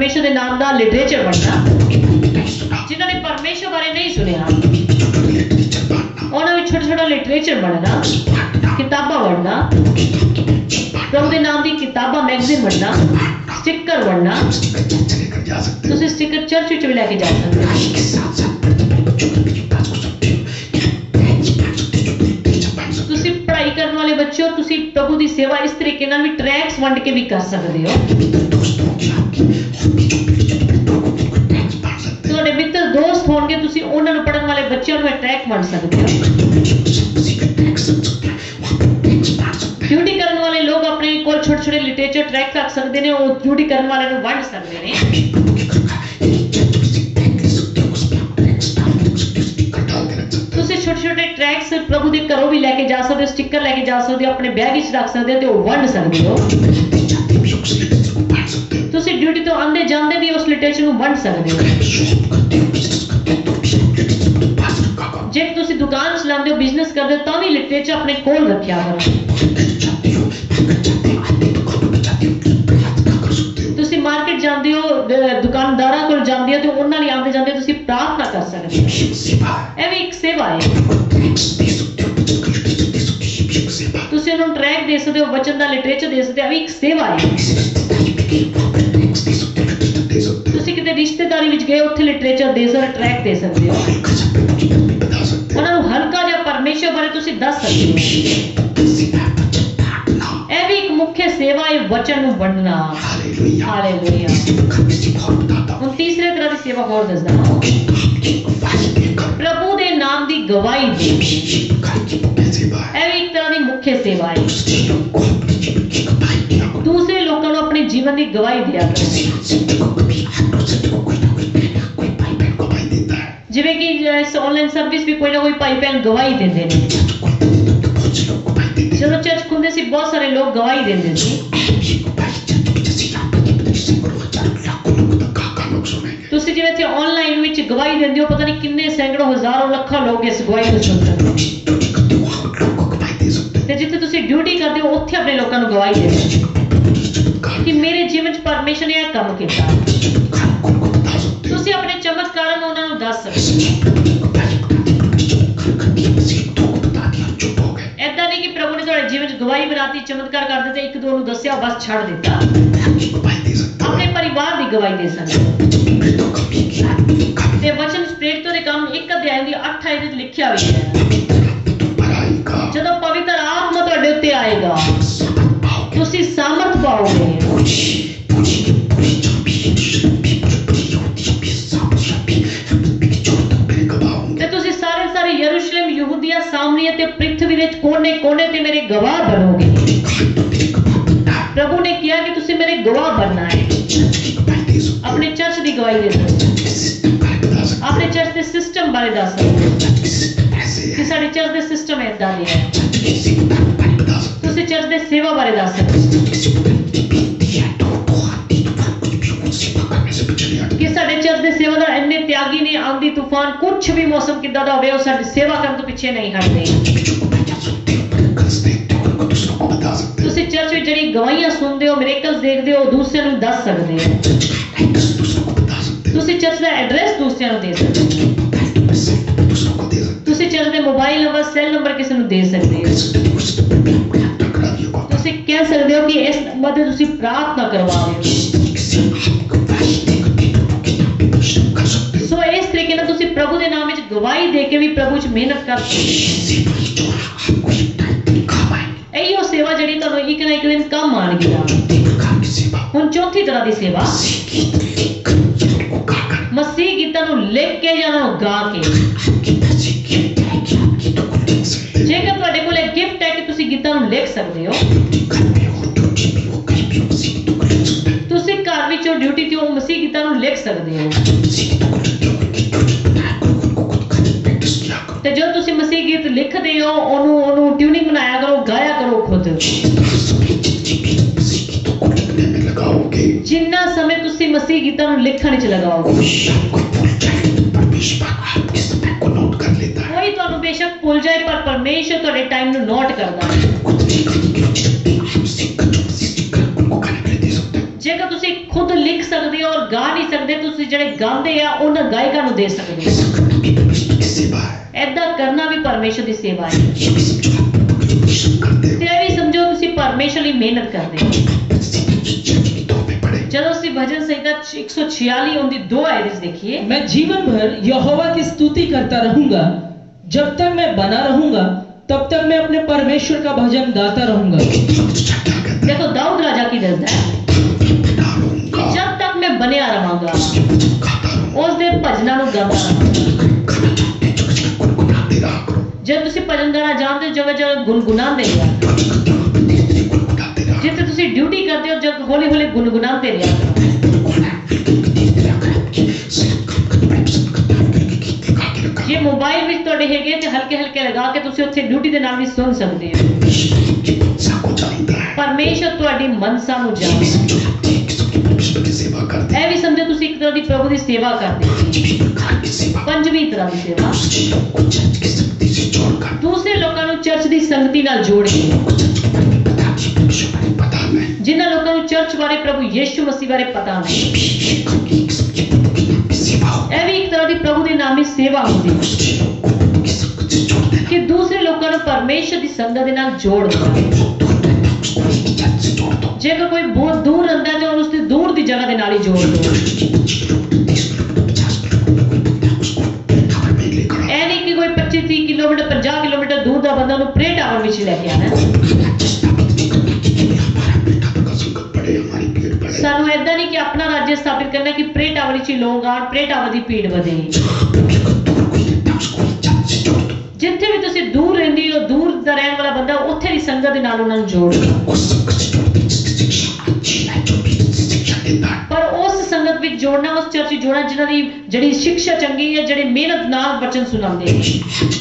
परमेश्वर के नाम का लिटरेचर पढ़ना, नहीं सुना, जिन्होंने परमेश्वर बारे नहीं सुनिया, छोटे लिटरेचर पढ़ना, उन्होंने छोटा छोटा लिटरेचर पढ़ना, पढ़ना, किताबा पढ़ना, किताब की मैगजीन पढ़ना, प्रभु के नाम की किताबा मैगजीन पढ़ना, स्टिकर पढ़ना, स्टिकर चर्च लेकर जा सकते हो, तुसी स्टिकर चर्च विच भी लेके जा सकते हो। पढ़ाई के साथ साथ पढ़ते पढ़ते बच्चों को भी पास हो सकते हो, क्या मैगजीन पढ़ सकते हो, जो लिटरेचर पढ़ सकते हो, तुसी पढ़ाई करने वाले बच्चों, तुसी प्रभु की सेवा इस तरीके नाल भी ट्रैक्स वंड के भी कर सकते हो। मित्र दोस्त होंगे आपके, उनकी जो भी जो मित्र होंगे उनको टैक्स पढ़ सकते हो, ਤੁਹਾਡੇ ਮਿੱਤਰ ਦੋਸਤ ਹੋਣਗੇ, ਤੁਸੀਂ ਉਹਨਾਂ ਨੂੰ ਪੜਨ वाले ਬੱਚਿਆਂ ਨੂੰ ਟਰੈਕ ਬਣ ਸਕਦੇ ਹੋ। किसी का टैक्स रख सकते हैं, वहाँ पर टैक्स पढ़ सकते हैं, ਡਿਊਟੀ ਕਰਨ ਵਾਲੇ ਲੋਕ ਆਪਣੇ ਕੋਲ ਛੋਟੇ ਛੋਟੇ ਲਿਟਰੇਚਰ ਟਰੈਕ ਰੱਖ ਸਕਦੇ ਨੇ, ਉਹ ਡਿਊਟੀ ਕਰਨ ਵਾਲੇ ਨੂੰ ਵੰਡ ਸਕਦੇ ਨੇ। आपकी प्रभु के घर का एक चर्च किसी टैग ले सकते हो, उसमें आप टैक्स डाल के रख सकते हो, स्टिकर डाल के रख सकते हो, ਤੁਸੀਂ ਛੋਟੇ ਛੋਟੇ ਟਰੈਕਸ ਪ੍ਰਭੂ ਦੇ ਘਰੋਂ ਵੀ ਲੈ ਕੇ ਜਾ ਸਕਦੇ ਹੋ, ਸਟicker ਲੈ ਕੇ ਜਾ ਸਕਦੇ ਹੋ, ਆਪਣੇ ਬੈਗ ਵਿੱਚ ਰੱਖ ਸਕਦੇ ਹੋ ਤੇ ਉਹ ਵੰਡ ਸਕਦੇ ਹੋ। आते जाते भी उस लिटरेचर को पढ़ सकते हो, ਤੁਸੀਂ ਡਿਊਟੀ ਤੋਂ ਆਉਂਦੇ ਜਾਂਦੇ ਵੀ ਉਸ ਲਿਟਰੇਚਰ ਨੂੰ ਵੰਡ ਸਕਦੇ ਹੋ। अगर आप शॉप करते हो, बिजनेस करते हो, तो भी आप लिटरेचर को पास रखा करो, ਜੇ ਤੁਸੀਂ ਦੁਕਾਨ ਚਲਾਉਂਦੇ ਹੋ, ਬਿਜ਼ਨਸ ਕਰਦੇ ਹੋ, ਤਾਂ ਵੀ ਲਿਟਰੇਚਰ ਆਪਣੇ ਕੋਲ ਰੱਖਿਆ ਕਰੋ। मार्केट जाते हो, मार्केट जाते हो, आते दुकानों में जाते हो, प्रार्थना कर सकते हो, ਤੁਸੀਂ ਮਾਰਕੀਟ ਜਾਂਦੇ ਹੋ, ਦ- ਦੁਕਾਨਦਾਰਾਂ ਕੋਲ ਜਾਂਦੇ ਹੋ ਤੇ ਉਹਨਾਂ ਲਈ ਆਉਂਦੇ ਜਾਂਦੇ ਤੁਸੀਂ ਪ੍ਰਾਰਥਨਾ ਕਰ ਸਕਦੇ ये ਹੋ। भी एक सेवा है, ਇਹ ਵੀ ਇੱਕ ਸੇਵਾ ਹੈ। आपको टैक्स दे सकते हो, बचत का लिटरेचर दे सकते हो, ये भी एक सेवा है, ਤੁਸੀਂ ਉਹਨਾਂ ਨੂੰ ਟਰੈਕ ਦੇ ਸਕਦੇ ਹੋ, ਵਚਨ ਦਾ ਲਿਟਰੇਚਰ ਦੇ ਸਕਦੇ ਹੋ, ਇਹ ਵੀ ਇੱਕ ਸੇਵਾ ਹੈ। किसी रिश्तेदारी में गए वहाँ पर टैक्स दे सकते हो, लिटरेचर दे सकते हो, ਤੁਸੀਂ ਕਿਤੇ ਰਿਸ਼ਤੇਦਾਰੀ ਵਿੱਚ ਗਏ, ਉੱਥੇ ਲਿਟਰੇਚਰ ਦੇ ਸਕਦੇ, ਟਰੈਕ ਦੇ ਸਕਦੇ ਹੋ। हल्का सा प्रभु की बात भी बता सकते हो, ਉਹਨਾਂ ਨੂੰ ਹਲਕਾ ਜਿਹਾ ਪਰਮੇਸ਼ਰ ਬਾਰੇ ਤੁਸੀਂ ਦੱਸ ये ਸਕਦੇ भी एक सेवा है, बचत बांटना, ਹੋ। ਇਹ ਵੀ ਇੱਕ ਮੁੱਖ ਸੇਵਾ ਹੈ, ਵਚਨ ਨੂੰ ਵੰਡਣਾ। Hallelujah, hallelujah. तीसरी प्रकार की सेवा और बताता हूँ, ਹੁਣ ਤੀਸਰੇ ਤਰ੍ਹਾਂ ਦੀ ਸੇਵਾ ਹੋਰ ਦੱਸਦਾ ਹਾਂ, कि आपकी गवाही देकर, ਪ੍ਰਭੂ ਦੇ ਨਾਮ ਦੀ ਗਵਾਹੀ ये ਦੇ। भी एक प्रकार की मुख्य सेवा है, ਇਹ ਵੀ ਇੱਕ ਤਰ੍ਹਾਂ ਦੀ ਮੁੱਖ ਸੇਵਾ ਹੈ। दूसरे लोग को अपने जीवन की गवाही दिया करो, ਦੂਸਰੇ ਲੋਕਾਂ ਨੂੰ ਆਪਣੇ ਜੀਵਨ ਦੀ ਗਵਾਹੀ ਦਿਆ ਕਰੋ। किसी संत को कभी आत्मा संत को कोई ना कोई बहन कोई भाई बहन गवाही देता है, ਜਿਵੇਂ ਕਿ ਇਸ ਆਨਲਾਈਨ ਸਰਵਿਸ ਵੀ ਕੋਈ ਨਾ ਕੋਈ ਭਾਈ ਭੈਣ ਗਵਾਹੀ ਦਿੰਦੇ ਨੇ। चर्च खुलते थे तो बहुत से लोग गवाही देते थे, ਜਦੋਂ ਚਰਚ ਖੁੱਲਦੇ ਸੀ ਬਹੁਤ ਸਾਰੇ ਲੋਕ ਗਵਾਹੀ ਦਿੰਦੇ ਸੀ। ये गवाही चर्च में जैसे यहाँ पर पता नहीं सैकड़ों हजारों लाखों लोग तक का का लोग सुनेंगे, ਤੁਸੀਂ ਜਿਵੇਂ ਇੱਥੇ ਆਨਲਾਈਨ ਵਿੱਚ गवाही ਦਿੰਦੇ ਹੋ, ਪਤਾ ਨਹੀਂ ਕਿੰਨੇ ਸੈਂਕੜੋ ਹਜ਼ਾਰੋਂ ਲੱਖਾਂ ਲੋਕ ਇਸ ਗਵਾਹੀ ਨੂੰ ਸੁਣਦੇ ਨੇ। ड्यूटी करते हो वहाँ लोगों को गवाही दे सकते हैं, ਤੇ ਜਿੱਥੇ ਤੁਸੀਂ ਡਿਊਟੀ ਕਰਦੇ ਹੋ, ਉੱਥੇ ਆਪਣੇ ਲੋਕਾਂ ਨੂੰ ਗਵਾਹੀ ਦੇ ਦਿਓ चमत्कार ਕਿ ਮੇਰੇ ਜੀਵਨ 'ਚ ਪਰਮੇਸ਼ਰ ਨੇ ਇਹ ਕੰਮ ਕੀਤਾ। चमत्कार को उनको बता सकते हो, ਤੁਸੀਂ ਆਪਣੇ ਚਮਤਕਾਰਾਂ ਨੂੰ ਉਹਨਾਂ ਨੂੰ ਦੱਸ ਸਕਦੇ ऐसे नहीं प्रभु ने गवाही बताते प्रभु ने चमत्कार कर दिया, बस एक दो को बता दिया, चुप हो गए, ਹੋ। ਏਦਾਂ ਨਹੀਂ ਕਿ ਪ੍ਰਭੂ ਨੇ ਤੁਹਾਡੇ ਜੀਵਨ 'ਚ ਗਵਾਹੀ ਬਣਾਤੀ, ਚਮਤਕਾਰ ਕਰ ਦਿੱਤੇ, ਇੱਕ ਦੋ ਨੂੰ ਦੱਸਿਆ, ਬਸ ਛੱਡ ਦਿੱਤਾ। आपकी गवाही दे सकते हो, ਆਪਣੇ ਪਰਿਵਾਰ ਦੀ ਗਵਾਹੀ ਦੇ ਸਕਦੇ ਹੋ। मृतों का भी ज्ञान का ਤੇ ਵਚਨ ਪ੍ਰੇਰਿਤੋਂ ਦੇ ਕੰਮ ਇੱਕ ਅਧਿਆਇ ਦੀ ਅੱਠ ਆਇਤ ਵਿੱਚ ਲਿਖਿਆ ਹੋਇਆ ਹੈ। पवित्र आत्मा तुम पर आएगा, ਜਦੋਂ ਪਵਿੱਤਰ ਆਤਮਾ ਤੁਹਾਡੇ ਉੱਤੇ ਆਏਗਾ, सामर्थ पाओगे, ਤੁਸੀਂ ਸਾਮਰਥ ਪਾਓਗੇ। पूरी पूरी की पूरी जो भी शक्ति पूरी होती है भी सामर्थ शक्ति भी की जो तक मेरे गवाह होंगे, ਤੇ ਤੁਸੀਂ ਸਾਰੇ ਸਾਰੇ ਯਰੂਸ਼ਲਮ, ਯਹੂਦੀਆ, ਸਾਮਰੀਆ ਤੇ ਪ੍ਰਿਥਵੀ ਦੇ ਕੋਨੇ ਕੋਨੇ ਤੇ ਮੇਰੇ ਗਵਾਹ ਬਣੋਗੇ। कहा तो मेरे गवाह बनना है, ਪ੍ਰਭੂ ਨੇ ਕਿਹਾ ਕਿ ਤੁਸੀਂ ਮੇਰੇ ਗਵਾਹ ਬਣਨਾ ਹੈ। चर्च की गवाही दे सकते हो, ਆਪਣੇ ਚਰਚ ਦੀ ਗਵਾਹੀ ਦੇ ਦਿਓ, चर्च के सिस्टम का बता सकते ਆਪਣੇ ਚਰਚ ਦੇ ਸਿਸਟਮ ਬਾਰੇ ਦੱਸ ਸਕਦੇ ਹੋ हो, चर्च के सिस्टम ऐसे ਕਿ है, ਸਾਡੇ ਚਰਚ ਦੇ ਸਿਸਟਮ ਏਦਾਂ ਦੇ ਹੈ। चर्च की सेवा के बारे में बता सकते ਤੁਸੀਂ ਚਰਚ ਦੇ ਸੇਵਾ ਬਾਰੇ ਦੱਸ ਸਕਦੇ ਹੋ हो, किसी को भी बीती है तो वो आती तूफान कुछ भी हो सेवा करने से पीछे नहीं हटती, ਕਿ ਸਾਡੇ ਚਰਚ ਦੇ ਸੇਵਾਦਾਰ ਇੰਨੇ ਤਿਆਗੀ ਨੇ, ਆਂਦੀ ਤੂਫਾਨ ਕੁਝ ਵੀ ਮੌਸਮ ਕਿੱਦਾਂ ਦਾ ਹੋਵੇ, ਉਹ ਸਾਡੀ ਸੇਵਾ ਕਰਨ ਤੋਂ ਪਿੱਛੇ ਨਹੀਂ ਹਟਦੇ। चर्च में जो गवाहियां सुनते हो मिरेकल्स देखते हो उनको दूसरों को बता सकते हो, ਤੁਸੀਂ ਚਰਚ ਵਿੱਚ ਜਿਹੜੀ ਗਵਾਹੀਆਂ ਸੁਣਦੇ ਹੋ, ਮਿਰੇਕਲਸ ਦੇਖਦੇ ਹੋ, ਦੂਸਰਿਆਂ ਨੂੰ ਦੱਸ ਸਕਦੇ ਹੋ। चर्च का एड्रेस दूसरों को बता सकते हो, ਤੁਸੀਂ ਚਰਚ ਦਾ ਐਡਰੈਸ ਦੂਸਰਿਆਂ ਨੂੰ ਦੇ ਸਕਦੇ ਹੋ। मोबाइल नंबर सेल नंबर दूसरों को दे सकते हो, ਤੁਸੀਂ ਚਰਚ ਦੇ ਮੋਬਾਈਲ ਨੰਬਰ, ਸੈੱਲ ਨੰਬਰ ਕਿਸੇ ਨੂੰ ਦੇ ਸਕਦੇ ਹੋ। कह सकते हो उस नंबर पे आपको यात्रा करा दिया होगा, ਤੁਸੀਂ ਕਹਿ ਸਕਦੇ ਹੋ ਕਿ ਇਸ ਨੰਬਰ ਤੇ ਤੁਸੀਂ ਪ੍ਰਾਰਥਨਾ ਕਰਵਾ ਰਹੇ ਹੋ। इस तरीके से आप गवाही देकर के प्रभु के नाम पे परिश्रम कर सकते हो, ਸੋ ਇਸ ਤਰੀਕੇ ਨਾਲ ਤੁਸੀਂ ਪ੍ਰਭੂ ਦੇ ਨਾਮ ਵਿੱਚ ਗਵਾਹੀ ਦੇ ਕੇ ਵੀ ਪ੍ਰਭੂ 'ਚ ਮਿਹਨਤ ਕਰ ਸਕਦੇ ਹੋ। सेवा ही जो आपको एक टाइम पे काम आएंगे, ਇਹੀ ਉਹ ਸੇਵਾ ਜਿਹੜੀ ਤੁਹਾਨੂੰ ਇੱਕ ਨਾ ਇੱਕ ਦਿਨ ਕੰਮ ਆਣਗੀ। तीन प्रकार की सेवा, ਹੁਣ ਚੌਥੀ ਤਰ੍ਹਾਂ ਦੀ ਸੇਵਾ, गीत लिखकर या उनको गाकर, ਮਸੀਹ ਗੀਤਾਂ ਨੂੰ ਲਿਖ ਕੇ ਜਾਂ ਉਹਨਾਂ ਨੂੰ ਗਾ ਕੇ। आपके पास एक गिफ्ट है कि आप गीतों को लिख सकते हो, ਜੇਕਰ ਤੁਹਾਡੇ ਕੋਲ ਇੱਕ ਗਿਫਟ ਹੈ ਕਿ ਤੁਸੀਂ ਗੀਤਾਂ ਨੂੰ ਲਿਖ ਸਕਦੇ ਹੋ, अपने घर में हो ड्यूटी में हो कहीं भी हो किसी गीतों को लिख सकते हो, ਤੁਸੀਂ ਘਰ ਵਿੱਚ ਹੋ, ਡਿਊਟੀ ਤੇ ਹੋ, ਮਸੀਹ ਗੀਤਾਂ ਨੂੰ ਲਿਖ ਸਕਦੇ ਹੋ। जब किसी गीतों को लिखते हो उनकी ट्यूनिंग बनाया करो, उनको खुद का प्रैक्टिस किया करो, ਤੇ ਜਦੋਂ ਤੁਸੀਂ ਮਸੀਹ ਗੀਤ ਲਿਖਦੇ ਹੋ, ਉਹਨੂੰ ਉਹਨੂੰ ਟਿਊਨਿੰਗ ਬਣਾਇਆ ਕਰੋ, ਗਾਇਆ ਕਰੋ ਖੁਦ। जितना समय जितनी भी किसी गीतों को लिखने में लगाओगे, ਜਿੰਨਾ ਸਮੇਂ ਤੁਸੀਂ ਮਸੀਹ ਗੀਤਾਂ ਨੂੰ ਲਿਖਣ 'ਚ ਲਗਾਓਗੇ, कोई आपको भूल जाए परमेश्वर आपके समय को नोट कर लेता है, ਕੋਈ ਤੁਹਾਨੂੰ ਬੇਸ਼ੱਕ ਭੁੱਲ ਜਾਏ, ਪਰ ਪਰਮੇਸ਼ਰ ਤੁਹਾਡੇ ਟਾਈਮ ਨੂੰ ਨੋਟ ਕਰਦਾ ਹੈ। खुद भी कभी कभी आप सीख कर जो मसीह सीख कर उनको खाने के लिए दे सकते हो, ਜੇਕਰ ਤੁਸੀਂ ਖੁਦ ਲਿਖ ਸਕਦੇ ਹੋ ਔਰ ਗਾ ਨਹੀਂ ਸਕਦੇ, ਤੁਸੀਂ ਜਿਹੜੇ ਗਾਉਂਦੇ ਆ ਉਹਨਾਂ ਗਾਇਕਾਂ ਨੂੰ ਦੇ ਸਕਦੇ ਹੋ। ऐसा करना भी परमेश्वर की सेवा है। ਐਦਾਂ ਕਰਨਾ ਵੀ ਪਰਮੇਸ਼ਰ ਦੀ ਸੇਵਾ ਹੈ। ये भी समझो आप प्रभु के लिए परिश्रम करते ਤੇ हो। ਇਹ ਵੀ ਸਮਝੋ ਤੁਸੀਂ ਪਰਮੇਸ਼ਰ ਲਈ ਮਿਹਨਤ ਕਰਦੇ ਹੋ। चर्च की दो में पढ़े, ਜਦੋਂ ਅਸੀਂ ਭਜਨ ਸੰਹਿਤਾ ਇੱਕ ਸੌ छियालीस ਉਹਦੀ ਦੋ ਆਇਤ ਵਿੱਚ ਦੇਖੀਏ, मैं जीवन भर यहोवा की स्तुति करता रहूंगा, जब तक मैं बना रहूंगा तब तक मैं अपने परमेश्वर का भजन गाता रहूंगा। क्या कहता है? देखो दाऊद राजा की दसदा है बना कि रहूंगा, जब तक मैं बनया रहांगा उसके वचन खाता रहूंगा। ਉਸ ਦੇ ਭਜਨਾਂ ਨੂੰ ਗਾਉਂਦਾ ਰਹਾਂਗਾ। खाना चाहते जो कुछ गुनगुनाते रहा करो। ਜੇ ਤੁਸੀਂ ਭਜਨ ਗਾਣਾ ਜਾਣਦੇ ਹੋ ਜਗ੍ਹਾ जगह गुनगुनाते रहा, कुछ करते हो अपने धीरे धीरे गुनगुनाते रहा। ਜਿੱਥੇ ਤੁਸੀਂ ਡਿਊਟੀ ਕਰਦੇ ਹੋ ਜਗ ਹੌਲੀ ਹੌਲੀ ਗੁनगुनाते ਰਿਹਾ ਕਰੋ। बिल्कुल है, बिल्कुल धीरे धीरे आकर आपकी सेहत काम करने में पसंद करता है, करके गीत लगा के रखा। ਜੇ ਮੋਬਾਈਲ ਵਿੱਚ ਤੁਹਾਡੇ ਹੈਗੇ ਤੇ ਹਲਕੇ ਹਲਕੇ ਲਗਾ ਕੇ ਤੁਸੀਂ ਉੱਥੇ ਡਿਊਟੀ ਦੇ ਨਾਲ ਵੀ ਸੁਣ ਸਕਦੇ ਹੋ। परमेश्वर आपकी मनसा को जानता है। ਪਰਮੇਸ਼ਰ ਤੁਹਾਡੀ ਮਨਸਾ ਨੂੰ ये भी ਜਾਣਦਾ। समझो आप एक किस्म की परमेश्वर की सेवा करते हैं। ਇਹ ਵੀ ਸਮਝੋ ਤੁਸੀਂ ਇੱਕ ਤਰ੍ਹਾਂ ਦੀ ਪ੍ਰਭੂ ਦੀ ਸੇਵਾ ਕਰਦੇ ਹੋ। पंचमी प्रकार की सेवा, ਪੰਜਵੀਂ ਤਰ੍ਹਾਂ ਦੀ ਸੇਵਾ, दूसरे लोगों को चर्च की शक्ति से जोड़कर, ਦੂਸਰੇ ਲੋਕਾਂ ਨੂੰ ਚਰਚ ਦੀ ਸੰਗਤੀ ਨਾਲ ਜੋੜ ਕੇ, लोगों को चर्च के बारे में पता नहीं, परमेश्वर बारे में पता नहीं। ਜਿਨ੍ਹਾਂ ਲੋਕਾਂ ਨੂੰ ਚਰਚ ਬਾਰੇ ਪ੍ਰਭੂ ਯੀਸ਼ੂ ਮਸੀਹ ਬਾਰੇ ਪਤਾ ਨਹੀਂ। ये भी एक एक किस्म की प्रभु के नाम की सेवा हो। ਇਹ ਵੀ ਇੱਕ ਤਰ੍ਹਾਂ ਦੀ ਪ੍ਰਭੂ ਦੇ ਨਾਮ ਦੀ ਸੇਵਾ ਹੁੰਦੀ ਹੈ दूसरे लोगों को प्रभु की संगत से जोड़ देना। ਕਿ ਦੂਸਰੇ ਲੋਕਾਂ ਨੂੰ ਪਰਮੇਸ਼ਰ ਦੀ ਸੰਗਤ ਦੇ ਨਾਲ ਜੋੜ ਦੇਣਾ। बहुत दूर रहता है, उसको एक चर्च से जोड़ दो। ਜੇਕਰ ਕੋਈ ਬਹੁਤ ਦੂਰ ਰਹਿੰਦਾ ਤੇ ਉਹਨੂੰ ਉਸ ਦੀ ਦੂਰ ਦੀ ਜਗ੍ਹਾ ਦੇ ਨਾਲ ਹੀ ਜੋੜ ਦਿਓ। पच्चीस किलोमीटर, तीस किलोमीटर, पचास किलोमीटर कोई बंदा है, उसको टावर में लेकर आओ। ਇਹ ਨਹੀਂ ਕਿ ਕੋਈ ਪੱਚੀ ਤੀਹ ਕਿਲੋਮੀਟਰ ਪੰਜਾਹ ਕਿਲੋਮੀਟਰ ਦੂਰ ਦਾ ਬੰਦਾ ਉਹਨੂੰ ਪ੍ਰੇ ਟਾਵਰ ਵਿੱਚ ਲੈ ਕੇ ਆਣਾ। राज्य स्थापित नहीं करना कि केवल हमारा अपने टावर का संगत बढ़े, हमारी भीड़ बढ़े। ਸਾਨੂੰ ਏਦਾਂ ਨਹੀਂ ਕਿ ਆਪਣਾ ਰਾਜ ਸਥਾਪਿਤ ਕਰਨਾ ਕਿ ਪ੍ਰੇ ਟਾਵਰ ਵਿੱਚ ਹੀ ਲੋਕ ਆਣ, ਪ੍ਰੇ ਟਾਵਰ ਦੀ ਭੀੜ ਵਧੇ। जहाँ पे भी अगर दूर कोई रहता है, उसको चर्च से जोड़ दो। ਜਿੱਥੇ ਵੀ ਤੁਸੀਂ ਦੂਰ ਰਹਿੰਦੇ ਹੋ, ਦੂਰ ਦਾ ਰਹਿਣ ਵਾਲਾ ਬੰਦਾ ਉੱਥੇ ਦੀ ਸੰਗਤ ਦੇ ਨਾਲ ਉਹਨਾਂ ਨੂੰ ਜੋੜ ਦਿਓ। उस संगत से जोड़ दो जिसकी शिक्षा अच्छी है, जो भी अच्छी शिक्षा देता है। ਪਰ ਉਸ ਸੰਗਤ ਵਿੱਚ ਜੋੜਨਾ, ਉਸ ਚਰਚ ਵਿੱਚ ਜੋੜਨਾ ਜਿਨ੍ਹਾਂ ਦੀ ਜਿਹੜੀ ਸਿੱਖਿਆ ਚੰਗੀ ਹੈ, ਜਿਹੜੇ ਮਿਹਨਤ ਨਾਲ ਵਚਨ ਸੁਣਾਉਂਦੇ ਨੇ।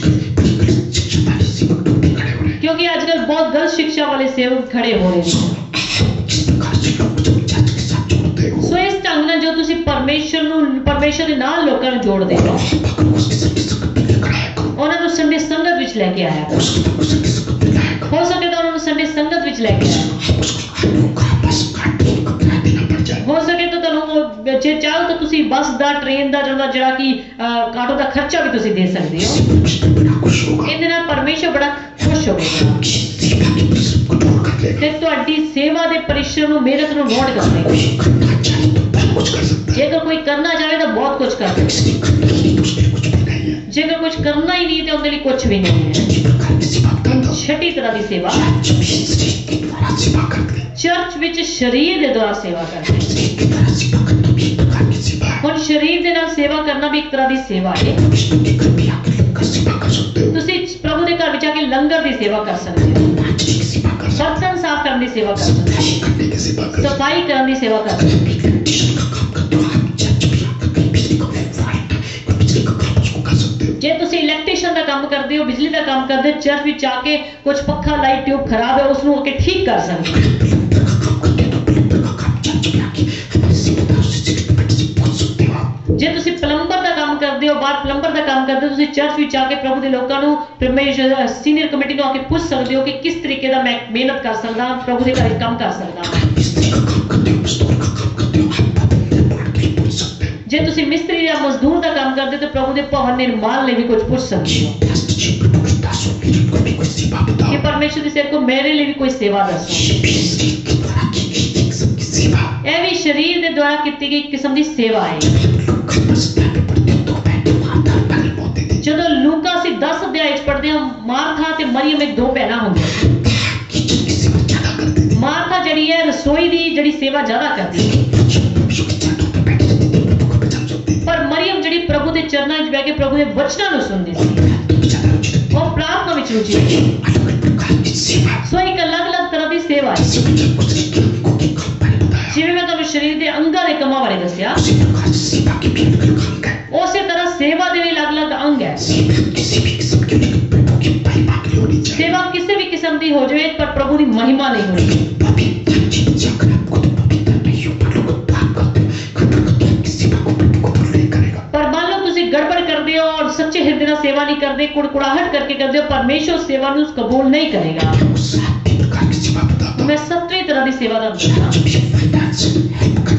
शिक्षा वाले सेवक ढूंढे खड़े हो रहे हैं। ਕਿਉਂਕਿ ਅੱਜ ਕੱਲ੍ਹ ਬਹੁਤ ਗਲਤ ਸਿੱਖਿਆ ਵਾਲੇ ਸੇਵਕ ਖੜੇ ਹੋ ਰਹੇ ਨੇ। जिस प्रकार से लोग जब चर्च के साथ जोड़ते हो, ਸੋ ਇਸ ਢੰਗ ਨਾਲ ਜੋ ਤੁਸੀਂ ਪਰਮੇਸ਼ਰ ਨੂੰ ਪਰਮੇਸ਼ਰ ਦੇ ਨਾਲ ਲੋਕਾਂ ਨੂੰ ਜੋੜਦੇ ਹੋ, अगर उसके संग संगत में लेकर आया करो, ਉਹਨਾਂ ਨੂੰ ਸੰਡੇ संगत ਵਿੱਚ ਲੈ ਕੇ ਆਇਆ ਕਰੋ। उसको तो संग संगत में लाया करो। ਹੋ ਸਕੇ ਤਾਂ ਉਹਨਾਂ ਨੂੰ ਸੰਡੇ संगत ਵਿੱਚ ਲੈ ਕੇ ਆਇਆ। उसको आलू का बस का ट्रेन का किराया देना पड़ जाए। ਹੋ ਸਕੇ ਤਾਂ ਤੁਹਾਨੂੰ ਜੇ ਚਾਹੋ ਤਾਂ ਤੁਸੀਂ ਬੱਸ ਦਾ, ਟ੍ਰੇਨ ਦਾ ਜਿਹੜਾ ਜਿਹੜਾ ਕਿ ਅਹ, ਆਟੋ ਦਾ ਖਰਚਾ ਵੀ ਤੁਸੀਂ ਦੇ ਸਕਦੇ ਹੋ। इससे परमेश्वर बड़ा खुश होगा। ਇਹਦੇ ਨਾਲ ਪਰਮੇਸ਼ਰ ਬੜਾ ਖੁਸ਼ ਹੋਵੇਗਾ कि सेवा के परिश्रम को नोट कर लेगा। ਤੇ ਤੁਹਾਡੀ ਸੇਵਾ ਦੇ ਪਰਿਸ਼ਰਮ ਨੂੰ, ਮਿਹਨਤ ਨੂੰ ਨੋਟ ਕਰ ਲਏਗਾ। कोई करना चाहे तो बहुत कुछ कर सकता है, ਜੇਕਰ ਕੋਈ ਕਰਨਾ ਚਾਹੇ ਤਾਂ ਬਹੁਤ ਕੁਝ ਕਰ ਸਕਦਾ। किसी ने करना ही नहीं तो उसके लिए कुछ भी नहीं है। ਜੇਕਰ ਕੁਝ ਕਰਨਾ ਹੀ ਨਹੀਂ ਤੇ ਉਹਦੇ ਲਈ ਕੁਝ ਵੀ ਨਹੀਂ ਹੈ। छठी प्रकार की सेवा बताता हूँ। ਛठी ਤਰ੍ਹਾਂ ਦੀ ਸੇਵਾ, चर्च भी शरीर के द्वारा सेवा करते हैं। ਚਰਚ ਵਿੱਚ ਸਰੀਰ ਦੇ ਦੁਆਰਾ ਸੇਵਾ ਕਰਦੇ। शरीर के द्वारा सेवा करना भी एक प्रकार की सेवा है। ਹੁਣ ਸਰੀਰ ਦੇ ਨਾਲ ਸੇਵਾ ਕਰਨਾ ਵੀ ਇੱਕ ਤਰ੍ਹਾਂ ਦੀ ਸੇਵਾ ਹੈ। विष्णु के घर भी आकर लंगर सेवा कर सकते हो। ਤੁਸੀਂ ਪ੍ਰਭੂ ਦੇ ਘਰ ਵਿੱਚ ਆ ਕੇ ਲੰਗਰ ਦੀ ਸੇਵਾ ਕਰ ਸਕਦੇ ਹੋ, मांझने की सेवा कर सकते ਬਰਤਨ ਸਾਫ਼ ਕਰਨ ਦੀ ਸੇਵਾ ਕਰ हो। ਸਕਦੇ सफाई करने की सेवा कर ਹੋ, सकते ਸਫਾਈ ਕਰਨ ਦੀ ਸੇਵਾ ਕਰ हो। ਸਕਦੇ अगर इलेक्ट्रिशियन का काम करते हो, आप चर्च भी आकर कहीं बिजली का फाल्ट है, कोई बिजली का काम उसको कर सकते हो। ਹੋ। ਜੇ ਤੁਸੀਂ ਇਲੈਕਟ੍ਰੀਸ਼ੀਅਨ ਦਾ ਕੰਮ ਕਰਦੇ ਹੋ, ਬਿਜਲੀ ਦਾ ਕੰਮ ਕਰਦੇ ਹੋ, ਚਰਚ ਵਿੱਚ ਆ ਕੇ ਕੁਝ ਪੱਖਾ ਲਾਈਟ ਟਿਊਬ ਖਰਾਬ ਹੈ ਉਸ ਨੂੰ ਆ ਕੇ ਠੀਕ ਕਰ ਸਕਦੇ ਹੋ। प्लम्बर का काम करते हो तो प्लम्बर का काम चर्च में आके हमारी सेवादार से सिक्योरिटी बेड से पूछ सकते हो आप। ਜੇ ਤੁਸੀਂ ਪਲੰਬਰ ਦਾ ਕੰਮ ਕਰਦੇ ਹੋ, ਬਾਹਰ ਪਲੰਬਰ ਦਾ ਕੰਮ ਕਰਦੇ ਹੋ, ਤੁਸੀਂ ਚਰਚ ਵਿੱਚ ਆ ਕੇ ਪ੍ਰਭੂ ਦੇ ਲੋਕਾਂ ਨੂੰ, ਸੀਨੀਅਰ ਕਮੇਟੀ ਨੂੰ ਆ ਕੇ ਪੁੱਛ ਸਕਦੇ ਹੋ ਕਿ ਕਿਸ ਤਰੀਕੇ ਦਾ ਮੈਂ ਮਿਹਨਤ ਕਰ ਸਕਦਾ ਹਾਂ, ਪ੍ਰਭੂ ਦੇ ਘਰ ਵਿੱਚ ਕੰਮ ਕਰ ਸਕਦਾ ਹਾਂ। मिस्त्री का काम करते हो, मजदूर का काम करते हो, आप अपने बोर्ड के लिए पूछ सकते हो। ਜੇ ਤੁਸੀਂ ਮਿਸਤਰੀ ਜਾਂ ਮਜ਼ਦੂਰ ਦਾ ਕੰਮ ਕਰਦੇ ਹੋ ਤਾਂ ਪ੍ਰਭੂ ਦੇ ਭਵਨ ਨਿਰਮਾਣ ਲਈ ਵੀ ਕੁਝ ਪੁੱਛ ਸਕਦੇ ਹੋ दस जी प्रभु के दासों के लिए कोई भी कोई सेवा कि बताओ। परमेश्वर ਦੀ ਸੇਵਕ ਮੇਰੇ ਲਈ ਵੀ ਕੋਈ ਸੇਵਾ ਦੱਸੋ। ये भी शरीर के द्वारा की गई एक किस्म की सेवा। ਇਹ ਵੀ ਸਰੀਰ ਦੇ ਦੁਆਰਾ ਕੀਤੀ ਗਈ ਇੱਕ किस्म ਦੀ ਸੇਵਾ ਹੈ। जब लोग खबर सत्या पे पढ़ते हो तो बैठे वहां दर पहले होते थे। ਜਦੋਂ ਲੂਕਾ ਅਸੀਂ दस ਅਧਿਆਇ ਚ ਪੜ੍ਹਦੇ ਹਾਂ, ਮਾਰਥਾ ਤੇ ਮਰੀਮ ਇੱਕ ਦੋ ਭੈਣਾਂ ਹੁੰਦੀਆਂ ਸੀ। किचन की सेवा ज्यादा करते थे। ਮਾਰਥਾ ਜਿਹੜੀ ਹੈ ਰਸੋਈ ਦੀ ਜਿਹੜੀ ਸੇਵਾ ਜ਼ਿਆਦਾ ਕਰਦੀ ਹੈ, परमेश्वर के चरणों पे बैठे रहते थे, प्रभु का वचन सुनते थे। ਪਰ ਮਰੀਮ ਜਿਹੜੀ ਪ੍ਰਭੂ ਦੇ ਚਰਨਾਂ ਵਿੱਚ ਬਹਿ ਕੇ ਪ੍ਰਭੂ ਦੇ ਵਚਨਾਂ ਨੂੰ ਸੁਣਦੀ ਸੀ, प्रार्थना में ज्यादा रुचि रखते ਉਹ ਪ੍ਰਾਰਥਨਾ ਵਿੱਚ ਰੁਚੀ ਸੀ। थे। अलग अलग प्रकार की सेवा। ਸੋ ਇੱਕ ਅਲੱਗ-ਅਲੱਗ ਤਰ੍ਹਾਂ ਦੀ ਸੇਵਾ ਹੈ। जैसे मैंने कुछ के अंगों के काम मैंने बताया, ਜਿਵੇਂ ਮੈਂ ਤੁਹਾਨੂੰ ਸਰੀਰ ਦੇ ਅੰਗਾਂ ਦੇ ਕੰਮਾਂ ਬਾਰੇ ਦੱਸਿਆ, उसी प्रकार से सेवा के भी अलग अलग अंग है। ਉਸੇ ਤਰ੍ਹਾਂ ਸੇਵਾ ਦੇ ਵੀ ਅਲੱਗ-ਅਲੱਗ ਅੰਗ ਹੈ। सेवा किसी भी किस्म की नहीं, प्रभु की महिमा के लिए होनी चाहिए। ਸੇਵਾ ਕਿਸੇ ਵੀ ਕਿਸਮ ਦੀ ਹੋ ਜਾਵੇ ਪਰ ਪ੍ਰਭੂ ਦੀ ਮਹਿਮਾ ਨਹੀਂ ਹੋਣੀ। पवित्र चीज अगर आप खुद पवित्र नहीं हो, पर लोग पाप करते हो, गड़बड़ करते हो, आपकी सेवा को प्रभु को नहीं करेगा। पर मान लो ਤੁਸੀਂ ਗੜਬੜ ਕਰਦੇ ਹੋ ਔਰ ਸੱਚੇ ਹਿਰਦੇ ਨਾਲ ਸੇਵਾ ਨਹੀਂ ਕਰਦੇ, ਕੁੜਕੁੜਾਹਟ ਕਰਕੇ ਕਰਦੇ ਹੋ, ਪਰਮੇਸ਼ਰ ਸੇਵਾ ਨੂੰ ਕਬੂਲ ਨਹੀਂ ਕਰੇਗਾ। वो सात प्रकार की सेवा बताता हूँ। ਮੈਂ ਸੱਤਵੀਂ ਤਰ੍ਹਾਂ ਦੀ ਸੇਵਾ ਦਾ ਦੱਸਣਾ। चर्च भी फाइनेंस हेल्प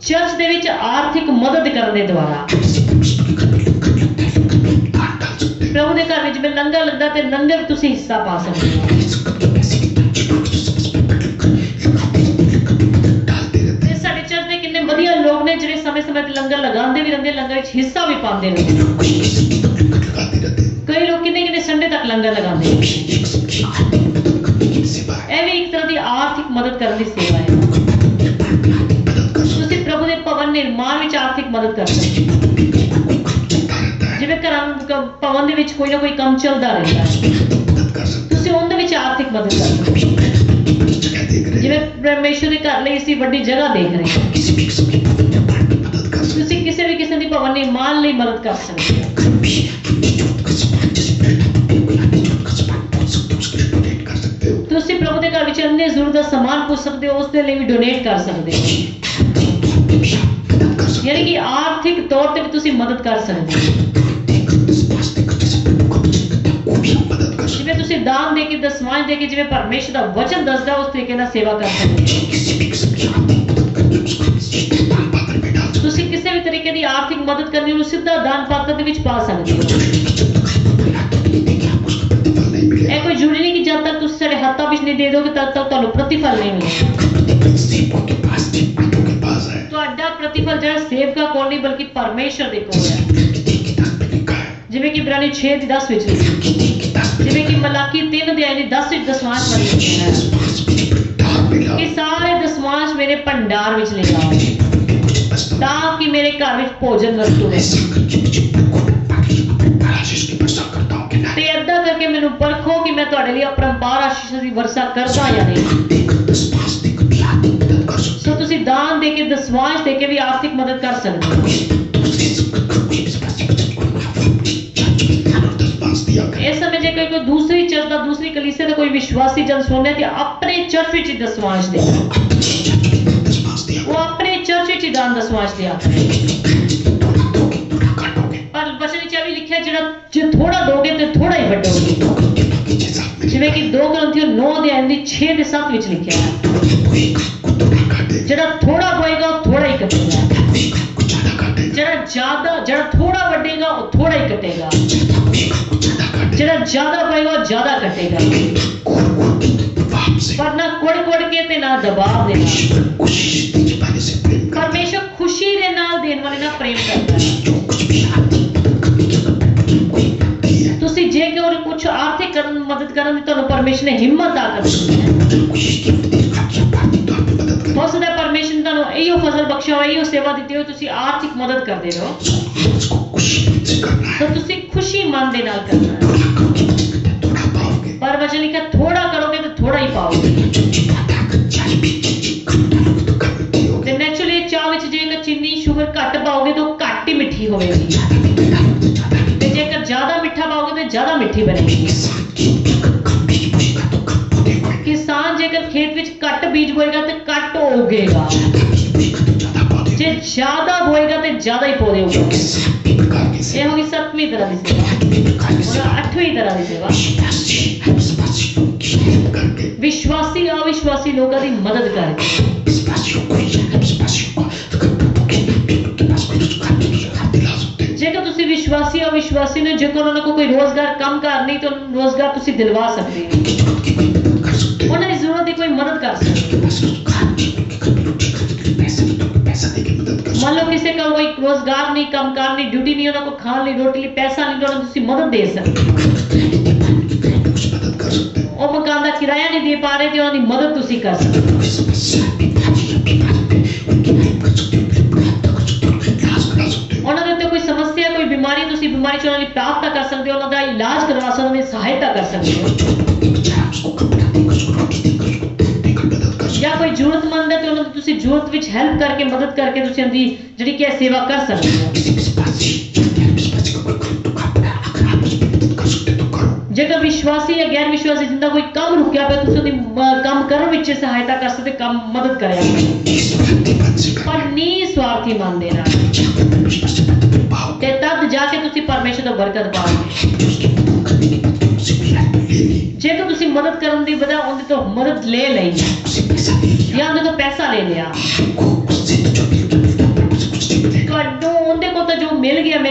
ਚਰਚ ਦੇ ਵਿੱਚ ਆਰਥਿਕ ਮਦਦ ਕਰਨ ਦੇ ਦੁਆਰਾ किसी परमेश्वर के घर में लंगर लगता है, लंगर में आप दान डाल सकते हैं। ਪ੍ਰਭੂ ਦੇ ਘਰ ਵਿੱਚ ਜਿਵੇਂ ਲੰਗਰ ਲੱਗਦਾ ਤੇ ਲੰਗਰ ਵਿੱਚ ਤੁਸੀਂ ਹਿੱਸਾ ਪਾ ਸਕਦੇ ਹੋ। ये संगत के पैसे की पर्ची पर जो समय समय पर लंगर लगाते रहते हैं, लंगर में मदद डालते रहते ਤੇ ਸਾਡੇ ਚਰਚ ਦੇ ਕਿੰਨੇ ਵਧੀਆ ਲੋਕ ਨੇ ਜਿਹੜੇ ਸਮੇਂ-ਸਮੇਂ ਤੇ ਲੰਗਰ ਲਗਾਉਂਦੇ ਵੀ ਰਹਿੰਦੇ, ਲੰਗਰ ਵਿੱਚ ਹਿੱਸਾ ਵੀ ਪਾਉਂਦੇ ਰਹਿੰਦੇ। हैं। लोग खुशी किस्म की लंगर लगाते रहते हैं। ਕਈ ਲੋਕ ਕਿੰਨੇ ਕਿੰਨੇ ਸੰਡੇ ਤੱਕ ਲੰਗਰ ਲਗਾਉਂਦੇ ये ਨੇ। भी एक किस्म की आर्थिक मदद करने की सेवा है। ਇਹ ਵੀ ਇੱਕ ਤਰ੍ਹਾਂ ਦੀ ਆਰਥਿਕ ਮਦਦ ਕਰਨ ਦੀ ਸੇਵਾ ਹੈ। लोग अपने निर्माण में आर्थिक मदद कर सकते ਤੁਸੀਂ ਪ੍ਰਭੂ ਦੇ ਭਵਨ ਨਿਰਮਾਣ ਵਿੱਚ ਆਰਥਿਕ ਮਦਦ ਕਰ हैं। ਸਕਦੇ ਹੋ। जैसे कि भवन में कई बार कोई काम चलता रहता है, ਜਿਵੇਂ ਘਰਾਂ ਕ- ਭਵਨ ਦੇ ਵਿੱਚ ਕੋਈ ਨਾ ਕੋਈ ਕੰਮ ਚੱਲਦਾ ਰਹਿੰਦਾ ਹੈ, उसमें आर्थिक मदद कर सकते ਤੁਸੀਂ ਉਹਦੇ ਵਿੱਚ ਆਰਥਿਕ ਮਦਦ ਕਰ हैं। ਸਕਦੇ कभी अपने धर्म की बड़ी जगह देख ਹੋ। रहे ਜਿਵੇਂ हैं, ਪਰਮੇਸ਼ਰ ਦੇ ਘਰ ਲਈ ਅਸੀਂ ਵੱਡੀ ਜਗ੍ਹਾ ਦੇਖ ਰਹੇ ਹਾਂ, किसी भी किस्म की भवन निर्माण में मदद कर सकते ਤੁਸੀਂ ਕਿਸੇ ਵੀ ਕਿਸਮ ਦੀ ਭਵਨ ਨਿਰਮਾਣ ਲਈ ਮਦਦ ਕਰ ਸਕਦੇ ਹੋ। हैं। घर भी अपनी जरूरत का सामान, जैसे बैठा तो कोई अपनी जरूरत का सामान पहुंच सकते हो, उसके लिए डोनेट कर सकते हो। ਤੁਸੀਂ ਪ੍ਰਭੂ ਦੇ ਘਰ ਵਿੱਚ अन्य ਜ਼ਰੂरत ਦਾ ਸਮਾਨ ਪੁੱਛ ਸਕਦੇ ਹੋ, ਉਸ ਦੇ ਲਈ ਵੀ ਡੋਨੇਟ ਕਰ ਸਕਦੇ ਹੋ। तो आपने भी आप मदद कर सकते ਯਾਨੀ ਕਿ ਆਰਥਿਕ ਤੌਰ ਤੇ ਵੀ ਤੁਸੀਂ ਮਦਦ ਕਰ ਸਕਦੇ ਹੋ। हो। देकर दसवास देकर जैसे प्रभु का वचन कहता है, वो भी आप मदद कर सकते ਜਿਵੇਂ ਤੁਸੀਂ ਦਾਨ ਦੇ ਕੇ, ਦਸਵਾਂਜ ਦੇ ਕੇ, ਜਿਵੇਂ ਪਰਮੇਸ਼ਰ ਦਾ ਵਚਨ ਦੱਸਦਾ ਉਸ ਤਰੀਕੇ ਨਾਲ ਸੇਵਾ ਕਰ ਸਕਦੇ ਹੋ। हो। किसी भी किस्म की आर्थिक मदद करके उसको सीधे दान पात्र में डाल सकते ਤੁਸੀਂ ਕਿਸੇ ਵੀ ਤਰੀਕੇ ਦੀ ਆਰਥਿਕ ਮਦਦ ਕਰਨੀ ਉਹਨੂੰ ਸਿੱਧਾ ਦਾਨ ਪਾਤਰ ਦੇ ਵਿੱਚ ਪਾ ਸਕਦੇ हो। ਹੋ। जरूरी नहीं जब तक हाथों में लाते नहीं देंगे आपको उसका प्रतिफल नहीं मिलेगा। ਇਹ ਕੋਈ ਜ਼ਰੂਰੀ ਨਹੀਂ ਕਿ ਜਦ ਤੱਕ ਤੁਸੀਂ ਸਾਡੇ ਹੱਥਾਂ ਵਿੱਚ ਨਹੀਂ ਦੇ ਦੋਗੇ ਤਦ ਤੱਕ ਤੁਹਾਨੂੰ ਪ੍ਰਤੀਫਲ ਨਹੀਂ ਮਿਲੇਗਾ। आपका प्रतिफल सेवकों के पास नहीं, बातों के पास है। ਤੁਹਾਡਾ ਪ੍ਰਤੀਫਲ ਜਿਹੜਾ ਸੇਵਕਾਂ ਕੋਲ ਨਹੀਂ ਬਲਕਿ ਪਰਮੇਸ਼ਰ ਦੇ ਕੋਲ ਹੈ। इब्रानी की तीन किताब में लिखा है, ਜਿਵੇਂ ਕਿ ਇਬਰਾਨੀ ਛੇ ਦੀ ਦਸ ਵਿੱਚ ਲਿਖਿਆ, की तीन किताब में ਜਿਵੇਂ लिखा ਕਿ ਮਲਾਕੀ ਤਿੰਨ ਦੇ ਆਇਤ ਦਸ ਵਿੱਚ ਦਸਵਾਂਜ है, ਵਿੱਚ ਲਿਖਿਆ ਹੈ दसवास मेरे भंडार में लाओ, ਕਿ ਸਾਰੇ ਦਸਵਾਂਜ ਮੇਰੇ ਭੰਡਾਰ ਵਿੱਚ ਲੈ ਆਓ मेरे भवन में कुछ वस्तु ਤਾਂ ਕਿ ਮੇਰੇ ਘਰ ਵਿੱਚ ਭੋਜਨ ਵਸਤੂ ਰਹੇ। ऐसा करके मुझे परखो, ताकि अपने आशीष की वर्षा करता हूँ कि ਤੇ नहीं। ਏਦਾਂ ਕਰਕੇ ਮੈਨੂੰ ਪਰਖੋ ਕਿ ਮੈਂ ਤੁਹਾਡੇ ਲਈ ਅਪਰੰਪਾਰ ਆਸ਼ੀਸ਼ ਦੀ ਵਰਸਾ ਕਰਦਾ ਜਾਂ ਨਹੀਂ। दान देकर दसवास देकर भी आर्थिक मदद कर सकते ਸੋ ਤੁਸੀਂ ਦਾਨ ਦੇ ਕੇ, ਦਸਵਾਂਜ ਦੇ ਕੇ ਵੀ ਆਰਥਿਕ ਮਦਦ ਕਰ ਸਕਦੇ ਹੋ। हो। दूसरी संगत को कोई विश्वासी वचन को आप अपनी चर्च में दान और दसवास दिया करें। ਇਸ ਸਮੇਂ ਜੇ ਕੋਈ ਕੋਈ ਦੂਸਰੀ ਚਰਚ ਦਾ, ਦੂਸਰੀ ਕਲੀਸਿया ਦਾ ਕੋਈ ਵਿਸ਼ਵਾਸੀ ਜਨ ਸੁਣਨੇ ਤੇ ਆਪਣੇ ਚਰਚ ਵਿੱਚ ਹੀ ਦਸਵਾਂਜ ਦੇ, अपनी चर्च में दान दसवास दिया ਉਹ ਆਪਣੇ ਚਰਚ ਵਿੱਚ ਹੀ ਦਾਨ दसवांज ਦਿਆ ਕਰੇ। करें। थोड़ा दोगे थोड़ा काटोगे। ਪਰ ਵਚਨ ਵਿੱਚ ਇਹ ਵੀ ਲਿਖਿਆ ਜਿਹੜਾ ਜੇ ਥੋੜਾ ਦੋਗੇ ਤੇ ਥੋੜਾ ਹੀ ਵੱਡੋਗੇ। दो घंटे बाकी छह सात में ਜਿਵੇਂ ਕਿ ਦੋ ਗ੍ਰੰਥੀਓ ਨੌ ਦੇ ਆਇਤ ਛੇ ਦੇ ਸੱਤ ਵਿੱਚ ਲਿਖਿਆ ਹੈ, थोड़ा बोएगा को थोड़ा काटेगा, ਜਿਹੜਾ ਥੋੜਾ ਬੋਏਗਾ ਉਹ ਥੋੜਾ ਹੀ ਕੱਟੇਗਾ, बोएगा को ज्यादा काटेगा, ਜਿਹੜਾ ਜ਼ਿਆਦਾ ਜਿਹੜਾ ਥੋੜਾ ਵੱਡੇਗਾ ਉਹ ਥੋੜਾ ਹੀ ਕੱਟੇਗਾ, ज्यादा बोएगा को ज्यादा काटेगा। ਜਿਹੜਾ ਜ਼ਿਆਦਾ ਬੋਏਗਾ ਉਹ ਜ਼ਿਆਦਾ ਕੱਟੇਗਾ। कोर कोर के प्रभाव से ਪਰ ਨਾ ਕੁੜ ਕੁੜ ਕੇ ਤੇ ਨਾ ਦਬਾਅ ਦੇ ਨਾਲ। ईश्वर खुशी से देने वाले से प्रेम करता है। ਪਰਮੇਸ਼ਰ ਖੁਸ਼ੀ ਦੇ ਨਾਲ ਦੇਣ ਵਾਲੇ ਨਾਲ ਪ੍ਰੇਮ ਕਰਦਾ ਹੈ। जो कुछ भी आर्थिक मदद करने की अगर प्रभु कोई व्यक्ति है, ਤੁਸੀਂ ਜੇ ਕਿ ਉਹਨੂੰ ਕੁਝ ਆਰਥਿਕ ਕਰਨ ਮਦਦ ਕਰਨ ਦੀ ਤੁਹਾਨੂੰ ਪਰਮੇਸ਼ਰ ने हिम्मत आ कर दी है। मुझे खुशी की देख आपकी आर्थिक तौर पे मदद करें। हो सकता है परमेश्वर ने ਤੁਹਾਨੂੰ ਇਹੋ ਫਜ਼ਲ ਬਖਸ਼ਿਆ ਹੋਇਆ, ਇਹੋ ਸੇਵਾ ਦਿੱਤੀ ਹੋਈ, ਤੁਸੀਂ ਆਰਥਿਕ ਮਦਦ ਕਰਦੇ ਰਹੋ। उसको खुशी से करना है। तो ਤੁਸੀਂ ਖੁਸ਼ੀ ਮਨ ਦੇ ਨਾਲ ਕਰਨਾ ਹੈ। थोड़ा करोगे वचन कहते हैं, थोड़ा पाओगे। पर वचन लिखा थोड़ा करोगे तो थोड़ा ही पाओगे। जो चीज बढ़ा कर चाय भी चीज कम डालोगे तो कम मीठी होगी। ਤੇ ਨੈਚੁਰਲੀ ਚਾਹ ਵਿੱਚ ਜੇਕਰ ਚੀਨੀ ਸ਼ੂਗਰ ਘੱਟ ਪਾਓਗੇ ਤਾਂ ਉਹ ਘੱਟ ਹੀ ਮਿੱਠੀ ਹੋਵੇਗੀ, ज्यादा मीठा डालोगे तो ज्यादा मीठी। ਤੇ ਜੇਕਰ ਜ਼ਿਆਦਾ ਮਿੱਠਾ ਪਾਓਗੇ ਤਾਂ ਜ਼ਿਆਦਾ ਮਿੱਠੀ ਬਣੇਗੀ। किसान खेत में अगर कम बीज बोएगा तो कम पौधे होंगे। ਕਿਸਾਨ ਜੇਕਰ ਖੇਤ ਵਿੱਚ ਘੱਟ ਬੀਜ ਬੋਏਗਾ ਤੇ ਘੱਟ ਉਗੇਗਾ, ज्यादा बीज बोएगा तो ज्यादा पौधे ਜੇ होंगे। ਜ਼ਿਆਦਾ ਬੋਏਗਾ ਤੇ ਜ਼ਿਆਦਾ ਹੀ ਪੌਦੇ जो कि ਉਗਣਗੇ। सातवीं प्रकार की ਇਹ सेवा, ਹੋ ਗਈ ਸੱਤਵੀਂ ਤਰ੍ਹਾਂ ਦੀ ਸੇਵਾ। आठवीं प्रकार की और सेवा, ਅੱਠਵੀਂ ਤਰ੍ਹਾਂ ਦੀ ਸੇਵਾ विश्वासी विश्वासियों की हेल्प करके, ਵਿਸ਼ਵਾਸੀ ਅਵਿਸ਼ਵਾਸੀ ਲੋਕਾਂ ਦੀ ਮਦਦ ਕਰਕੇ। विश्वासियों को या विश्वासियों को अगर प्रभु के नाम पे उनके पास कोई रोजगार नहीं तो रोजगार दिला सकते हो। ਜੇਕਰ ਤੁਸੀਂ ਵਿਸ਼ਵਾਸੀ ਅਵਿਸ਼ਵਾਸੀ ਨੂੰ ਜੇਕਰ ਉਹਨਾਂ ਕੋਲ ਕੋਈ ਰੋਜ਼ਗਾਰ ਕੰਮ ਕਾਰ ਨਹੀਂ ਤਾਂ ਉਹਨਾਂ ਨੂੰ ਰੋਜ਼ਗਾਰ ਤੁਸੀਂ ਦਿਲਵਾ ਸਕਦੇ ਹੋ, उनकी जरूरत की कोई मदद कर सकते हो। ਉਹਨਾਂ ਦੀ ਜ਼ਰੂਰਤ ਦੀ ਕੋਈ ਮਦਦ ਕਰ ਸਕਦੇ ਹੋ। उनके पास रोजगार नहीं, उनके घर में रोटी खाने के लिए पैसे नहीं, तो उनको पैसा दे के मदद कर सकते ਮੰਨ ਲਓ ਕਿਸੇ ਕੋਲ ਕੋਈ ਰੋਜ਼ਗਾਰ ਨਹੀਂ, ਕੰਮ ਕਾਰ ਨਹੀਂ, ਡਿਊਟੀ ਨਹੀਂ, ਉਹਨਾਂ ਕੋਲ ਖਾਣ ਲਈ ਰੋਟੀ ਲਈ ਪੈਸਾ ਨਹੀਂ, ਤਾਂ ਉਹਨਾਂ ਨੂੰ ਤੁਸੀਂ ਮਦਦ ਦੇ ਸਕਦੇ ਹੋ। हो। किराए दे पाए, उनके किराए में कुछ मदद कर सकते हो। ਉਹ ਮਕਾਨ ਦਾ ਕਿਰਾਇਆ ਨਹੀਂ ਦੇ ਪਾ ਰਹੇ ਤੇ ਉਹਨਾਂ ਦੀ ਮਦਦ ਤੁਸੀਂ ਕਰ ਸਕਦੇ ਹੋ। कोई समस्या बीमारी या बीमारी पे उनकी हेल्प कर सकते हो, उनके लिए प्रार्थना कर सकते हो, उनका इलाज करा सकते हो। ਉਹਨਾਂ ਦੇ ਉੱਤੇ ਕੋਈ ਸਮੱਸਿਆ, ਕੋਈ ਬਿਮਾਰੀ, ਤੁਸੀਂ ਬਿਮਾਰੀ ਚ ਉਹਨਾਂ ਦੀ ਪ੍ਰਾਰਥਨਾ ਕਰ ਸਕਦੇ ਹੋ, ਉਹਨਾਂ ਦਾ ਇਲਾਜ ਕਰਵਾ ਸਕਦੇ ਹੋ, ਉਹਨਾਂ ਦੀ ਸਹਾਇਤਾ ਕਰ ਸਕਦੇ ਹੋ। जो बेचारा उसको कपड़ा देकर, उसको रोटी देकर, उसको तेल देकर मदद कर सकते ਜਾਂ ਕੋਈ ਜ਼ਰੂਰਤਮੰਦ ਹੈ ਤੇ ਉਹਨਾਂ ਦੀ ਤੁਸੀਂ ਜ਼ਰੂरत ਵਿੱਚ ਹੈਲਪ ਕਰਕੇ, ਮਦਦ ਕਰਕੇ ਤੁਸੀਂ ਉਹਦੀ ਜਿਹੜੀ ਕਿ ਹੈ ਸੇਵਾ ਕਰ ਸਕਦੇ ਹੋ। हो। किसी विश्वासी या गैर विश्वासी का कोई गरीब दुखा पड़ा है, अगर आप उसकी मदद कर सकते हो तो करो। ਜੇਕਰ ਵਿਸ਼ਵਾਸੀ ਜਾਂ ਗੈਰ ਵਿਸ਼ਵਾਸੀ ਜਿੰਦਾ ਕੋਈ ਕੰਮ ਰੁਕਿਆ ਪਿਆ, ਤੁਸੀਂ ਉਹਦੀ ਮ- ਕੰਮ ਕਰਨ ਵਿੱਚ ਸਹਾਇਤਾ ਕਰ ਸਕਦੇ, ਕੰਮ ਮਦਦ ਕਰਿਆ ਕਰੋ। इस भक्ति मन से ਪਰ करना, ਨੀ ਸਵਾਰਥੀ ਮਨ ਦੇ ਨਾਲ, जाकर परमेश्वर से मदद पाओगे। ਤੇ ਤਦ ਜਾ ਕੇ ਤੁਸੀਂ ਪਰਮੇਸ਼ਰ ਤੋਂ ਬਰਕਤ ਪਾਓਗੇ। जो उसकी मदद करने के बाद उसे भी हेल्प ले ली, ਜੇਕਰ ਤੁਸੀਂ ਮਦਦ ਕਰਨ ਦੀ ਬਜਾਏ ਉਹਦੇ ਤੋਂ ਮਦਦ ਲੈ ਲਈ उसे पैसा दे लिया, ਜਾਂ ਉਹਦੇ ਤੋਂ ਪੈਸਾ ਲੈ ਲਿਆ, आपको उससे तो जो भी जो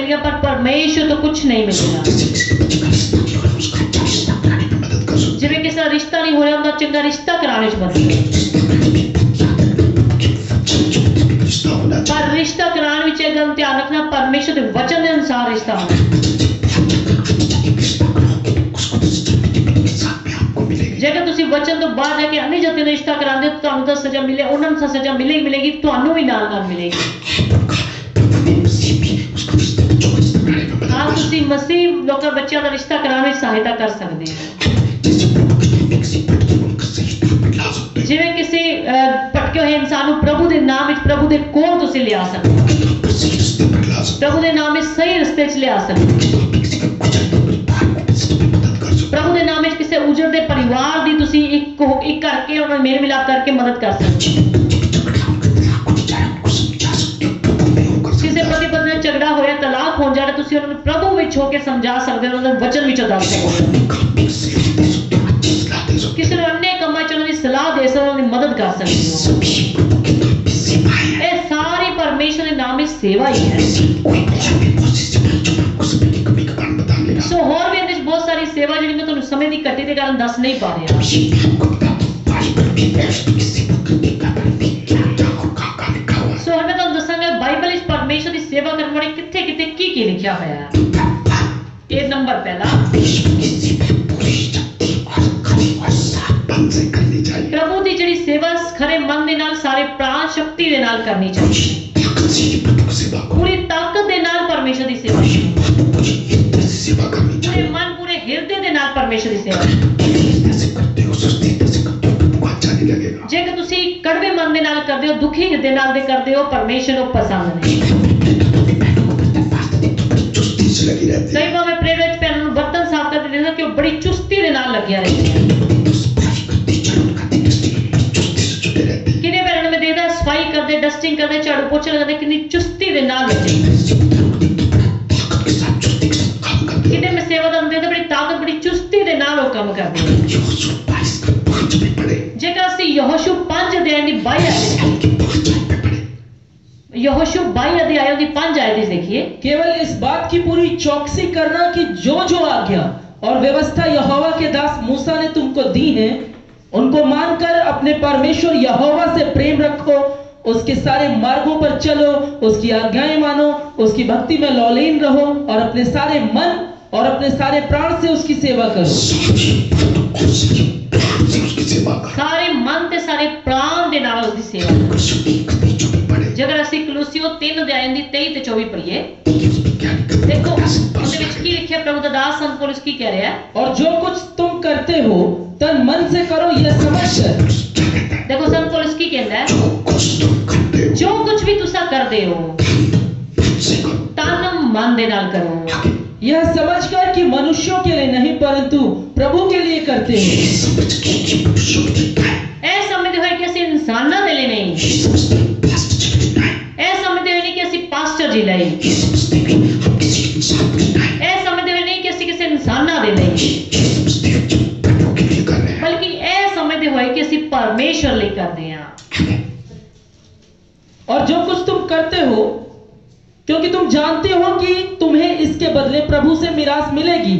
मिलेगा पर परमेश्वर तो कुछ नहीं मिलेगा। जैसे किसी बच्चे का रिश्ता नहीं हो रहा, उसका अच्छा रिश्ता बनाने में मदद कर सकते जिवें किसी दा रिश्ता नहीं हो रहा उनका चंगा रिश्ता कराने च मदद करो। रिश्ता बनाने में बहुत ज्यादा कि वचन जो मुताबिक रिश्ता होना चाहिए। पर रिश्ता कराने विच एक गल ध्यान रखना, परमेश्वर के वचन के अनुसार रिश्ता होना। रिश्ता करोगे उसको तो सजा के साथ में आपको मिलेगी। जेकर तुसी वचन तो बाद जाके अन्य जाति नाल रिश्ता करांदे तो तुहानू तो सजा मिले, उन्हां नूं सजा मिलेगी मिलेगी, तुहानू भी नाल नाल मिलेगी। हाँ, तुसी मसीह लोकां बच्चों का रिश्ता कराने में सहायता कर सकते हो। जिवें किसी भटके हुए इंसान को प्रभु के नाम विच प्रभु के कोल तुसी लिया सकते हो, प्रभु के नाम में सही रस्ते च लिया सकते हो। प्रभु के नाम में किसी उजड़ते परिवार की तुसी एक एक करके उन्हें मेल मिलाप करके मदद कर सकते हो। किसी पति पत्नी में झगड़ा होया, तलाक हो जाए, तुसी उन्हें प्रभु विच होके समझा सकते हो, उन्हें वचन विच दस सकते हो। किसी ने अन्य कामां च उन्हें सलाह दे सकते हो, उन्हें मदद कर सकते हो। ये सारी परमेश्वर के नाम में सेवा ही है। सो और भी इहदे बहुत सारी सेवा जिहड़ी मैं तुहानू समय दी कट्टी दे कारण दस नहीं पा रहा। सो हुण मैं तुहानू दसांगा बाइबल विच परमेश्वर की सेवा करने वाले किथे किथे की की लिखिया होया है। ये नंबर पहला, प्रभु की जिहड़ी सेवा खरे मन दे नाल सारे प्राण शक्ति दे नाल करनी चाहिए। पूरी ताकत दे नाल परमेश्वर की सेवा करनी, पूरे मन पूरे हृदय दे नाल परमेश्वर की सेवा। जेकर तुसी कड़वे मन दे नाल करदे हो, दुखी हृदय नाल दे करदे हो, परमेश्वर को पसंद नहीं। कई बार मैं प्रेयर विच पैन बर्तन साफ करते देखदा कि वो बड़ी चुस्ती दे नाल लगिया रहंदे हैं। किने पैन में देखदा सफाई करदे, डस्टिंग करदे, झाड़ू पोछा लगाते, कितनी चुस्ती दे नाल लगे। किने में सेवादार देखदा बड़ी ताकत बड़ी चुस्ती दे नाल वो काम करदे हैं। जेकर असी यहोशू पांच अध्याय दी बाई आयत, यहोशू बाई अध्याय दी पांच आयत देखिए। केवल इस बात की पूरी चौकसी करना कि जो जो आज्ञा और व्यवस्था यहोवा के दास मूसा ने तुमको दी है, उनको मानकर अपने परमेश्वर यहोवा से प्रेम रखो, उसके सारे मार्गों पर चलो, उसकी आज्ञाएं मानो, उसकी भक्ति में लौलीन रहो और अपने सारे मन और अपने सारे प्राण से उसकी सेवा करो। सारे मन ते सारे प्राण दे नाल उसकी सेवा करो। जगर असी कलूसियो तीन अध्याय दी तेईस ते चौबीस पढ़िए, देखो उसदे विच की लिखिया, प्रभु दा दास संत पौलुस की कह रहा है, और जो कुछ तुम करते हो तन मन से करो यह समझकर। देखो संत पौलुस की कहंदा है, जो कुछ भी तुसा करदे हो तन मन दे नाल करो, यह समझकर कि मनुष्यों के लिए नहीं परंतु प्रभु के लिए करते हो। ऐ समझदे होए कि असी इंसानां दे लिए नहीं, ऐ समझदे होए नहीं कि असी पास्टर जी लिए, ऐ समझदे होए नहीं कि असी किसी इंसानां दे लिए, बल्कि ऐ समझदे होए कि असी परमेश्वर लिए करदे हां। और जो कुछ तुम करते हो, क्योंकि तुम जानते हो कि तुम्हें इसके बदले प्रभु से मिरास मिलेगी।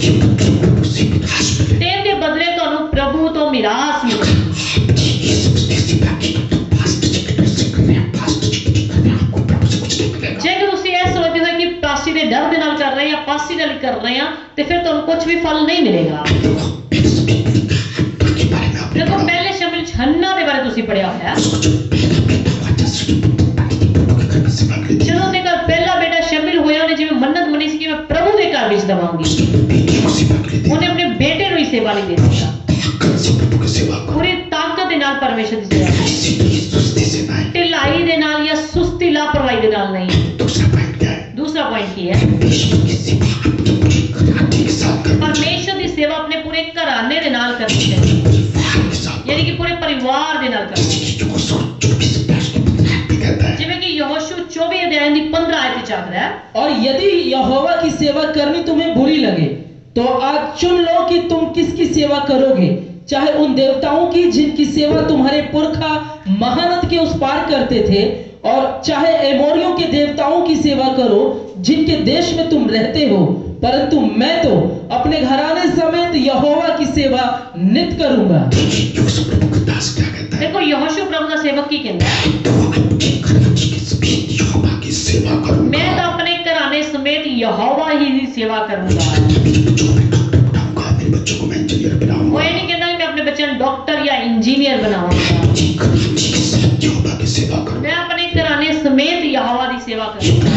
तेन दे बदले तुहानू प्रभु तो मिरास मिलेगी। जेकर तुसी ऐ सोचदे हो कि पासी दे डर दे नाल कर रहे हैं या पासी नाल कर रहे हैं, तो फिर तुहानू कुछ भी फल नहीं मिलेगा। देखो पहले शमूएल हन्ना दे बारे तुसी पढ़िया होया, ਜਦੋਂ ਦੇ ਘਰ ਪਹਿਲਾ ਬੇਟਾ ਸ਼ਮੂएल ਹੋਇਆ, ਉਹਨੇ ਜਿਵੇਂ ਮੰਨਤ ਮੰਨੀ ਸੀ ਕਿ ਮੈਂ ਪ੍ਰਭੂ ਦੇ ਘਰ ਵਿੱਚ ਦਵਾਂਗੀ, ਉਹਨੇ ਆਪਣੇ ਬੇਟੇ ਨੂੰ ਹੀ ਸੇਵਾ ਲਈ ਦੇ ਦਿੱਤਾ। ਪੂਰੀ ਤਾਕਤ ਦੇ ਨਾਲ ਪਰਮੇਸ਼ਰ ਦੀ ਸੇਵਾ, ਢਿਲਾਈ ਦੇ ਨਾਲ ਜਾਂ ਸੁਸਤੀ ਲਾਪਰਵਾਹੀ ਦੇ ਨਾਲ ਨਹੀਂ। दूसरा पॉइंट की है, परमेश्वर की सेवा अपने पूरे घराने दे नाल करनी चाहिए, यानी कि पूरे परिवार दे नाल करनी चाहिए। जिवें कि यहोशू चौबीस अध्याय दी पंद्रह आयत च आखदा है, और यदि यहोवा की सेवा करनी तुम्हें बुरी लगे तो आज चुन लो कि तुम किसकी सेवा करोगे, चाहे उन देवताओं की जिनकी सेवा तुम्हारे पुरखा महानद के उस पार करते थे, और चाहे एमोरियों के देवताओं की सेवा करो जिनके देश में तुम रहते हो, परंतु मैं तो अपने घराने समेत यहोवा की सेवा नित करूंगा। यहोशू प्रभु का दास क्या कहता है? देखो यहोशू प्रभु का सेवक की कहता है, तो अपने घराने के समेत यहोवा की सेवा करूंगा। मैं तो अपने घराने समेत यहोवा ही की सेवा करूंगा। मेरे बच्चों को मैं डॉक्टर बनाऊंगा, मेरे बच्चों को मैं इंजीनियर वो बनाऊंगा। ये नहीं कहता कि मैं अपने बच्चे को डॉक्टर या इंजीनियर बनाऊंगा। अपने घराने के समेत यहोवा की सेवा करूंगा। मैं अपने घराने समेत यहोवा की सेवा करूंगा।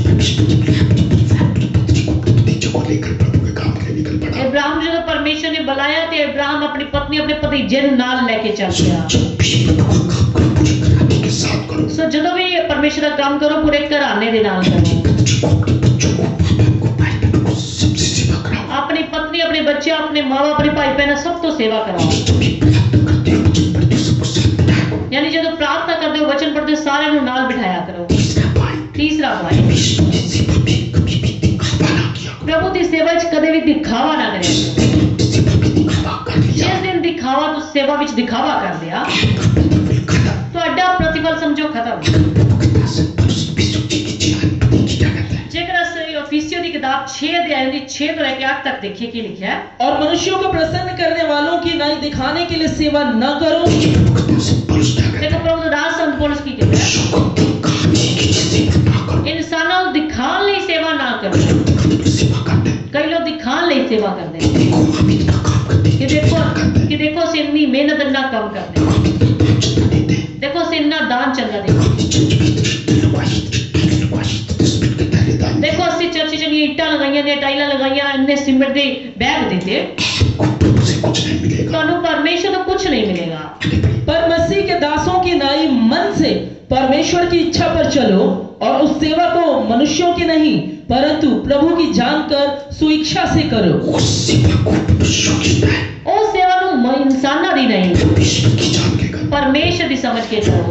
को लेकर प्रभु के काम के लिए निकल पड़ा। इब्राहिम जो परमेश्वर ने बुलाया तो इब्राहिम अपनी पत्नी अपने पति जिन नाल लेके चल गया। जब भी प्रभु का काम करो पूरे घराने के साथ करो। सो जो भी परमेश्वर का काम करो पूरे घराने दे नाल करो। बच्चों को बच्चों को आपको भाई बहनों को सबसे सेवा कराओ। अपनी पत्नी अपने बच्चे अपने माँ बाप अपने भाई बहन सब तो सेवा कराओ। जब भी प्रार्थना करते हो वचन पढ़ते हो सबको साथ बिठाओ। यानी जब प्रार्थना करते हो वचन पढ़ते हो सारे नु नाल बिठाया करो। तीसरा पॉइंट, तीसरा पॉइंट, विष्णु की सेवा में कभी भी दिखावा ना किया करो। प्रभु की सेवा च कदे भी दिखावा ना करे। सेवा में दिखावा कर लिया जिस दिन दिखावा तो सेवा विच दिखावा कर दिया फिर खत्म। ਤੁਹਾਡਾ प्रतिफल समझो खत्म। प्रभु के दास पौलुस विष्णु जी की चिराग पढ़ने की क्या कहता है? जेकर अस इफिसियों की किताब छह अध्याय की छह तो लेकर आठ तक देखिए क्या लिखा है। और मनुष्यों को प्रसन्न करने वालों की नाई दिखाने के लिए सेवा न करो। प्रभु के दास पौलुस क्या कहता है? देखो प्रभु दास संत पौलुस की कहता है, मनुष्यों को दिखाने की सेवा ना करो। इंसानों को दिखाने लिए सेवा ना करो। दिखाने की सेवा करते हैं। कई लोग दिखाने लिए सेवा करते हैं देखो हम इतना काम करते हैं, कि देखो कि देखो से इतनी मेहनत इतना कम करते हैं, हम इतना दान चंदा देते हैं। देखो से इतना दान चंदा देते हैं, हम इस चर्च में लगवाई लगवाई सीमेंट के थैले दान देखो असि चर्च च ईटा लगाइया ने टाइला लगाइया इन्ने सीमेंट दे बैग देते, को प्रभु से कुछ नहीं मिलेगा। ਤੁਹਾਨੂੰ परमेश्वर तो कुछ नहीं मिलेगा। आगे बढ़िए। पर मसीह के दासों की नाई मन से परमेश्वर की इच्छा पर चलो और उस सेवा को मनुष्यों की नहीं परंतु प्रभु की जानकर सुइच्छा से करो। उस सेवा को मनुष्यों की नहीं, ਉਹ सेवा ਨੂੰ ਮ- इनसानां ਦੀ नहीं परमेश्वर की जान के करो। परमेश्वर ਦੀ समझ के करो।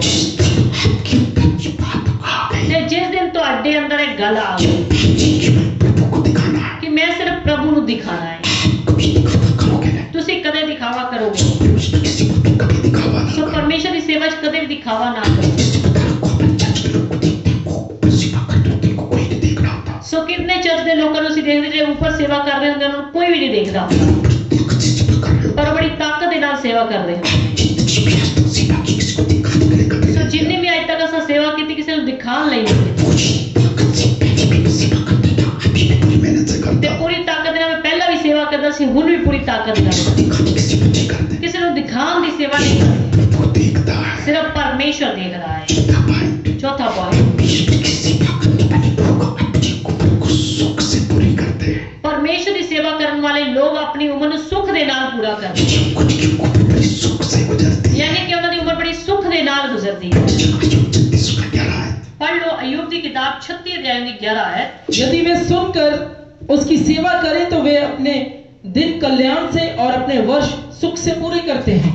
आपके अंदर ये बात आ गई ਤੇ जिस दिन ਤੁਹਾਡੇ ਅੰਦਰ ਇਹ ਗੱਲ ਆ ਗਈ कि मैं प्रभु को दिखाना है, कि मैं सिर्फ प्रभु ਨੂੰ ਦਿਖਾਣਾ ਹੈ, कभी दिखावा करोगे नहीं। ਤੁਸੀਂ कदे दिखावा करोगे। परमेश्वर की सेवा में कभी दिखावा ना सो करो। परमेश्वर ਦੀ सेवा 'ਚ कदे भी दिखावा ना करो। इससे पता रखो अपन चर्च में लोग को देखते हैं, वो ऊपर सेवा करते होते हैं, उनको कोई नहीं देख रहा होता। सो कितने चर्च ਦੇ ਲੋਕਾਂ ਨੂੰ ਅਸੀਂ ਦੇਖਦੇ ਜਿਹੜੇ ਉੱਪਰ ਸੇਵਾ ਕਰ ਰਹੇ ਹੁੰਦੇ ਉਹਨਾਂ ਨੂੰ ਕੋਈ ਵੀ ਨਹੀਂ ਦੇਖਦਾ ਹੁੰਦਾ, ताकत से सेवा कर रहे हो। ਪਰ ਉਹ ਬੜੀ ਤਾਕਤ ਦੇ ਨਾਲ ਸੇਵਾ ਕਰਦੇ ਹੁੰਦੇ। जिंदगी में आज तक सेवा की किसी को दिखाने के लिए कभी सो नहीं ਜਿੰਨੀ ਵੀ ਅੱਜ ਤੱਕ ਅਸਾਂ ਸੇਵਾ ਕੀਤੀ ਕਿਸੇ ਨੂੰ ਦਿਖਾਣ ਲਈ ਨਹੀਂ ਕੀਤੀ। पूरी ताकत से पहले भी मैं सेवा करता था, अभी भी पूरी मेहनत से ਤੇ करता हूँ। ਪੂਰੀ ਤਾਕਤ ਦੇ ਨਾਲ ਮੈਂ ਪਹਿਲਾਂ ਵੀ ਸੇਵਾ ਕਰਦਾ ਸੀ, ਹੁਣ ਵੀ ਪੂਰੀ ਤਾਕਤ ਨਾਲ। दिखाने की सेवा नहीं करते, ਕਿਸੇ ਨੂੰ ਦਿਖਾਣ ਦੀ ਸੇਵਾ ਨਹੀਂ ਕਰਦਾ, वो देखता है। सिर्फ परमेश्वर देखता है। चौथा पॉइंट, चौथा पॉइंट, परमेश्वर की सेवा करने वाले लोग अपनी उम्र को सुख से पूरी करते हैं। परमेश्वर की सेवा करने वाले लोग अपनी उम्र ਨੂੰ ਸੁੱਖ ਦੇ ਨਾਲ ਪੂਰਾ ਕਰਦੇ जो कुछ की उम्र बड़ी सुख से गुजरती है। यानी कि ਉਹਨਾਂ ਦੀ ਉਮਰ ਬੜੀ ਸੁੱਖ ਦੇ ਨਾਲ ਗੁਜ਼ਰਦੀ ਹੈ। अय्यूब छत्तीस का ग्यारह है। पढ़ लो अय्यूब की किताब छत्तीस अध्याय की ग्यारह है। यदि वे सुनकर उसकी सेवा करें तो वे अपने दिन कल्याण से और अपने वर्ष सुख से पूरे करते हैं।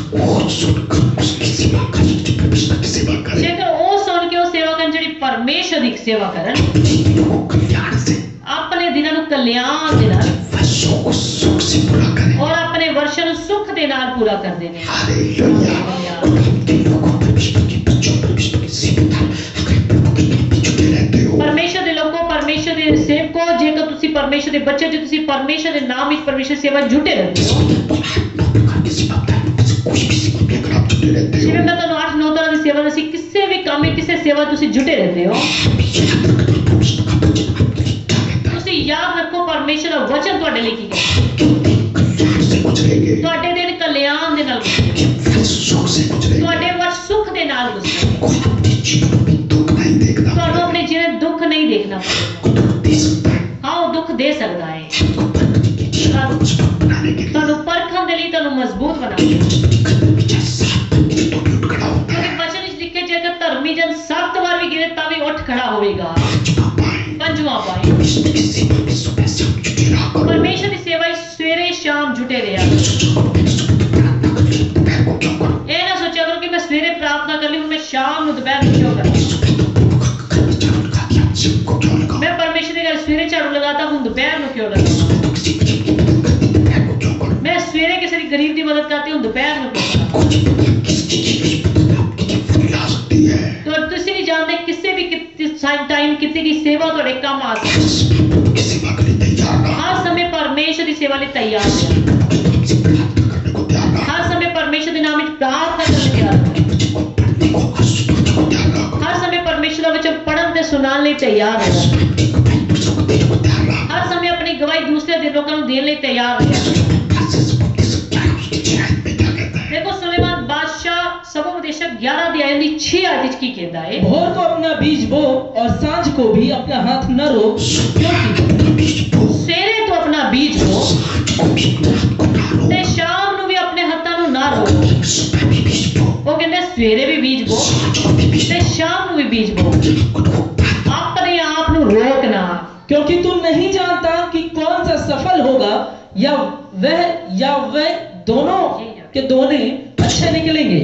और सुनकर उसकी सेवा करें, जो परमेश्वर की सेवा करें, ਜੇਕਰ ਉਹ ਸੁਣ ਕੇ ਉਹ ਸੇਵਾ ਕਰਨ ਜਿਹੜੀ ਪਰਮੇਸ਼ਰ ਦੀ ਸੇਵਾ ਕਰਨ, वो कल्याण से ਆਪਣੇ ਦਿਨਾਂ ਨੂੰ ਕਲਿਆਣ ਦੇ ਨਾਲ वर्षों को सुख से पूरा करें। ਔਰ ਆਪਣੇ ਵਰਸ਼ਾਂ ਨੂੰ ਸੁੱਖ ਦੇ ਨਾਲ ਪੂਰਾ ਕਰਦੇ ਨੇ। हालेलुया। के लोगों परमेश्वर के बच्चों परमेश्वर की सेवा अगर प्रभु के नाम पे जुटे रहते हो, ਪਰਮੇਸ਼ਰ ਦੇ ਲੋਕੋ ਪਰਮੇਸ਼ਰ ਦੇ ਸੇਵਕੋ ਜੇਕਰ ਤੁਸੀਂ ਪਰਮੇਸ਼ਰ ਦੇ ਬੱਚੇ ਜੇ ਤੁਸੀਂ ਪਰਮੇਸ਼ਰ ਦੇ ਨਾਮ ਵਿੱਚ ਪਰਮੇਸ਼ਰ ਦੀ ਸੇਵਾ 'ਚ ਜੁਟੇ ਰਹਿੰਦੇ ਹੋ, तो आप नौ प्रकार की सेवा होता है, उनमें से कोई भी सेवा में अगर आप जुटे रहते ਜਿਵੇਂ हो, ਮੈਂ ਤੁਹਾਨੂੰ ਅੱਠ ਨੌ ਤਰ੍ਹਾਂ ਦੀ ਸੇਵਾ ਦੱਸੀ, ਕਿਸੇ ਵੀ ਕੰਮ ਵਿੱਚ ਕਿਸੇ ਸੇਵਾ 'ਚ ਤੁਸੀਂ ਜੁਟੇ ਰਹਿੰਦੇ ਹੋ, आप याद रखना परमेश्वर का वचन आपके लिए क्या कहता है। ਤੁਸੀਂ ਯਾਦ ਰੱਖੋ ਪਰਮੇਸ਼ਰ ਦਾ ਵਚਨ ਤੁਹਾਡੇ ਲਈ ਕੀ ਕਹਿੰਦਾ। क्यों दिन कल्याण से गुजरेंगे, ਤੁਹਾਡੇ ਦਿਨ ਕਲਿਆਣ ਦੇ ਨਾਲ ਗੁਜ਼ਰਨਗੇ, कि वर्ष सुख से गुजरेंगे। ਤੁਹਾਡੇ ਵਰਸ਼ ਸੁੱਖ ਦੇ ਨਾਲ ਗੁਜ਼ਰਨਗੇ, को अपने जीवन में दुख नहीं देखना ਤੁਹਾਨੂੰ पड़ेगा, ਆਪਣੇ ਜੀਵਨ ਦੁੱਖ ਨਹੀਂ ਦੇਖਣਾ ਪੜੇਗਾ। को दुख दे सकता है, ਹਾਂ ਉਹ ਦੁੱਖ ਦੇ ਸਕਦਾ ਹੈ, को परखने के लिए, को मजबूत बनाने के लिए। ਤੁਹਾਨੂੰ ਪਰਖਣ ਦੇ ਲਈ ਤੁਹਾਨੂੰ ਮਜ਼ਬੂਤ ਬਣਾਉਣਾ। वचन में खंडन में चाहे सात बार गिरे तो भी उठ खड़ा होता ਕਿਉਂਕਿ है। ਵਚਨ ਵਿੱਚ ਲਿਖੇ ਜੇਕਰ ਧਰਮੀ ਜਨ ਸੱਤ ਵਾਰ ਵੀ ਗਿਰੇ ਤਾਂ ਵੀ ਉੱਠ ਖੜਾ ਹੋਵੇਗਾ। पांचवा पॉइंट, ਪੰਜਵਾਂ ਪੁਆਇੰਟ, परमेश्वर की सेवा में सुबह शाम जुटे रहा करो। ਪਰਮੇਸ਼ਰ ਦੀ ਸੇਵਾ ਵਿੱਚ ਸਵੇਰੇ ਸ਼ਾਮ ਜੁਟੇ ਰਿਹਾ। ये सोचो करो मैंने सुबह तो प्रार्थना कर ली, दोपहर को क्यों करूं? ਇਹ ਨਾ ਸੋਚਿਆ ਕਰੋ ਕਿ ਮੈਂ ਸਵੇਰੇ ਪ੍ਰਾਰਥਨਾ ਕਰ ਲਈ, ਹੁਣ ਮੈਂ ਸ਼ਾਮ ਨੂੰ ਦੁਪਹਿਰ ਨੂੰ ਕਿਉਂ ਕਰਾਂ। ये सुबह तो प्रभु का घर में झाड़ू लगा दिया, शाम को क्यों लगाऊं? मैं परमेश्वर के घर सवेरे झाड़ू लगाता हूँ, दोपहर में क्यों ये लगाऊं। सुबह तो किसी गरीब की मदद करती, दोपहर को क्यों करूं? मैं सवेरे किसी गरीब की मदद करती हूँ, दोपहर में क्यों करूं। कुछ पता किसकी की गई मदद आपके लिए फल ला सकती है। तो तुसी नहीं ਕਿਸੇ ਵੀ ਟਾਈਮ ਕਿਤੇ ਦੀ ਸੇਵਾ ਤੁਹਾਡੇ ਕੰਮ ਆ ਸਕਦੀ हर समय प्रभु की सेवा के लिए तैयार रहा, ਹਰ ਸਮੇਂ ਪਰਮੇਸ਼ਰ ਦੀ ਸੇਵਾ ਲਈ ਤਿਆਰ ਰਹੋ तुमसे प्रार्थना करने को तैयार रहा, ਹਰ ਸਮੇਂ ਪਰਮੇਸ਼ਰ ਦੇ ਨਾਮ ਵਿੱਚ ਪ੍ਰਾਰਥਨਾ ਕਰਨ ਲਈ ਤਿਆਰ ਰਹੋ तुमको पढ़ने को और सुनाने को तैयार रहा, ਹਰ ਸਮੇਂ ਪਰਮੇਸ਼ਰ ਦਾ ਵਚਨ ਪੜ੍ਹਨ ਤੇ ਸੁਣਾਉਣ ਲਈ ਤਿਆਰ ਰਹੋ तुमको भाई दूसरों को देने को तैयार रहा, ਹਰ ਸਮੇਂ ਆਪਣੀ ਗਵਾਹੀ ਦੂਸਰੇ ਦੇ ਲੋਕਾਂ ਨੂੰ ਦੇਣ ਲਈ ਤਿਆਰ ਰਹੋ प्रोसेस के सब क्या है उसकी शिकायत में क्या कहता है, ਦੇਖੋ ਸੁਲੇਮਾਨ ਬਾਦਸ਼ਾਹ सबोपदेशक ग्यारह अध्याय ਦੀ छह आयत ਵਿੱਚ ਕੀ ਕਹਿੰਦਾ ਹੈ भोर को अपना बीज बो और सांझ को भी अपना हाथ न रोक, क्योंकि अपना बीज बो, ਸਵੇਰੇ ਤੋਂ ਆਪਣਾ ਬੀਜ ਬੋ सांझ को भी अपने हाथ को ना रो, ਤੇ ਸ਼ਾਮ ਨੂੰ ਵੀ ਆਪਣੇ ਹੱਥਾਂ ਨੂੰ ਨਾ ਰੋਕੋ सुबह भी बीज बो, ਉਹ ਕਹਿੰਦੇ ਸਵੇਰੇ ਵੀ ਬੀਜ ਬੋ सांझ को भी बीज ਤੇ ਸ਼ਾਮ ਨੂੰ ਵੀ ਬੀਜ ਬੋ बो, खुद को ਆਪਣੇ ਆਪ ਨੂੰ ਰੋਕਣਾ क्योंकि तू नहीं जानता कि कौन सा सफल होगा, या वह या वह दोनों के दोनों अच्छे निकलेंगे।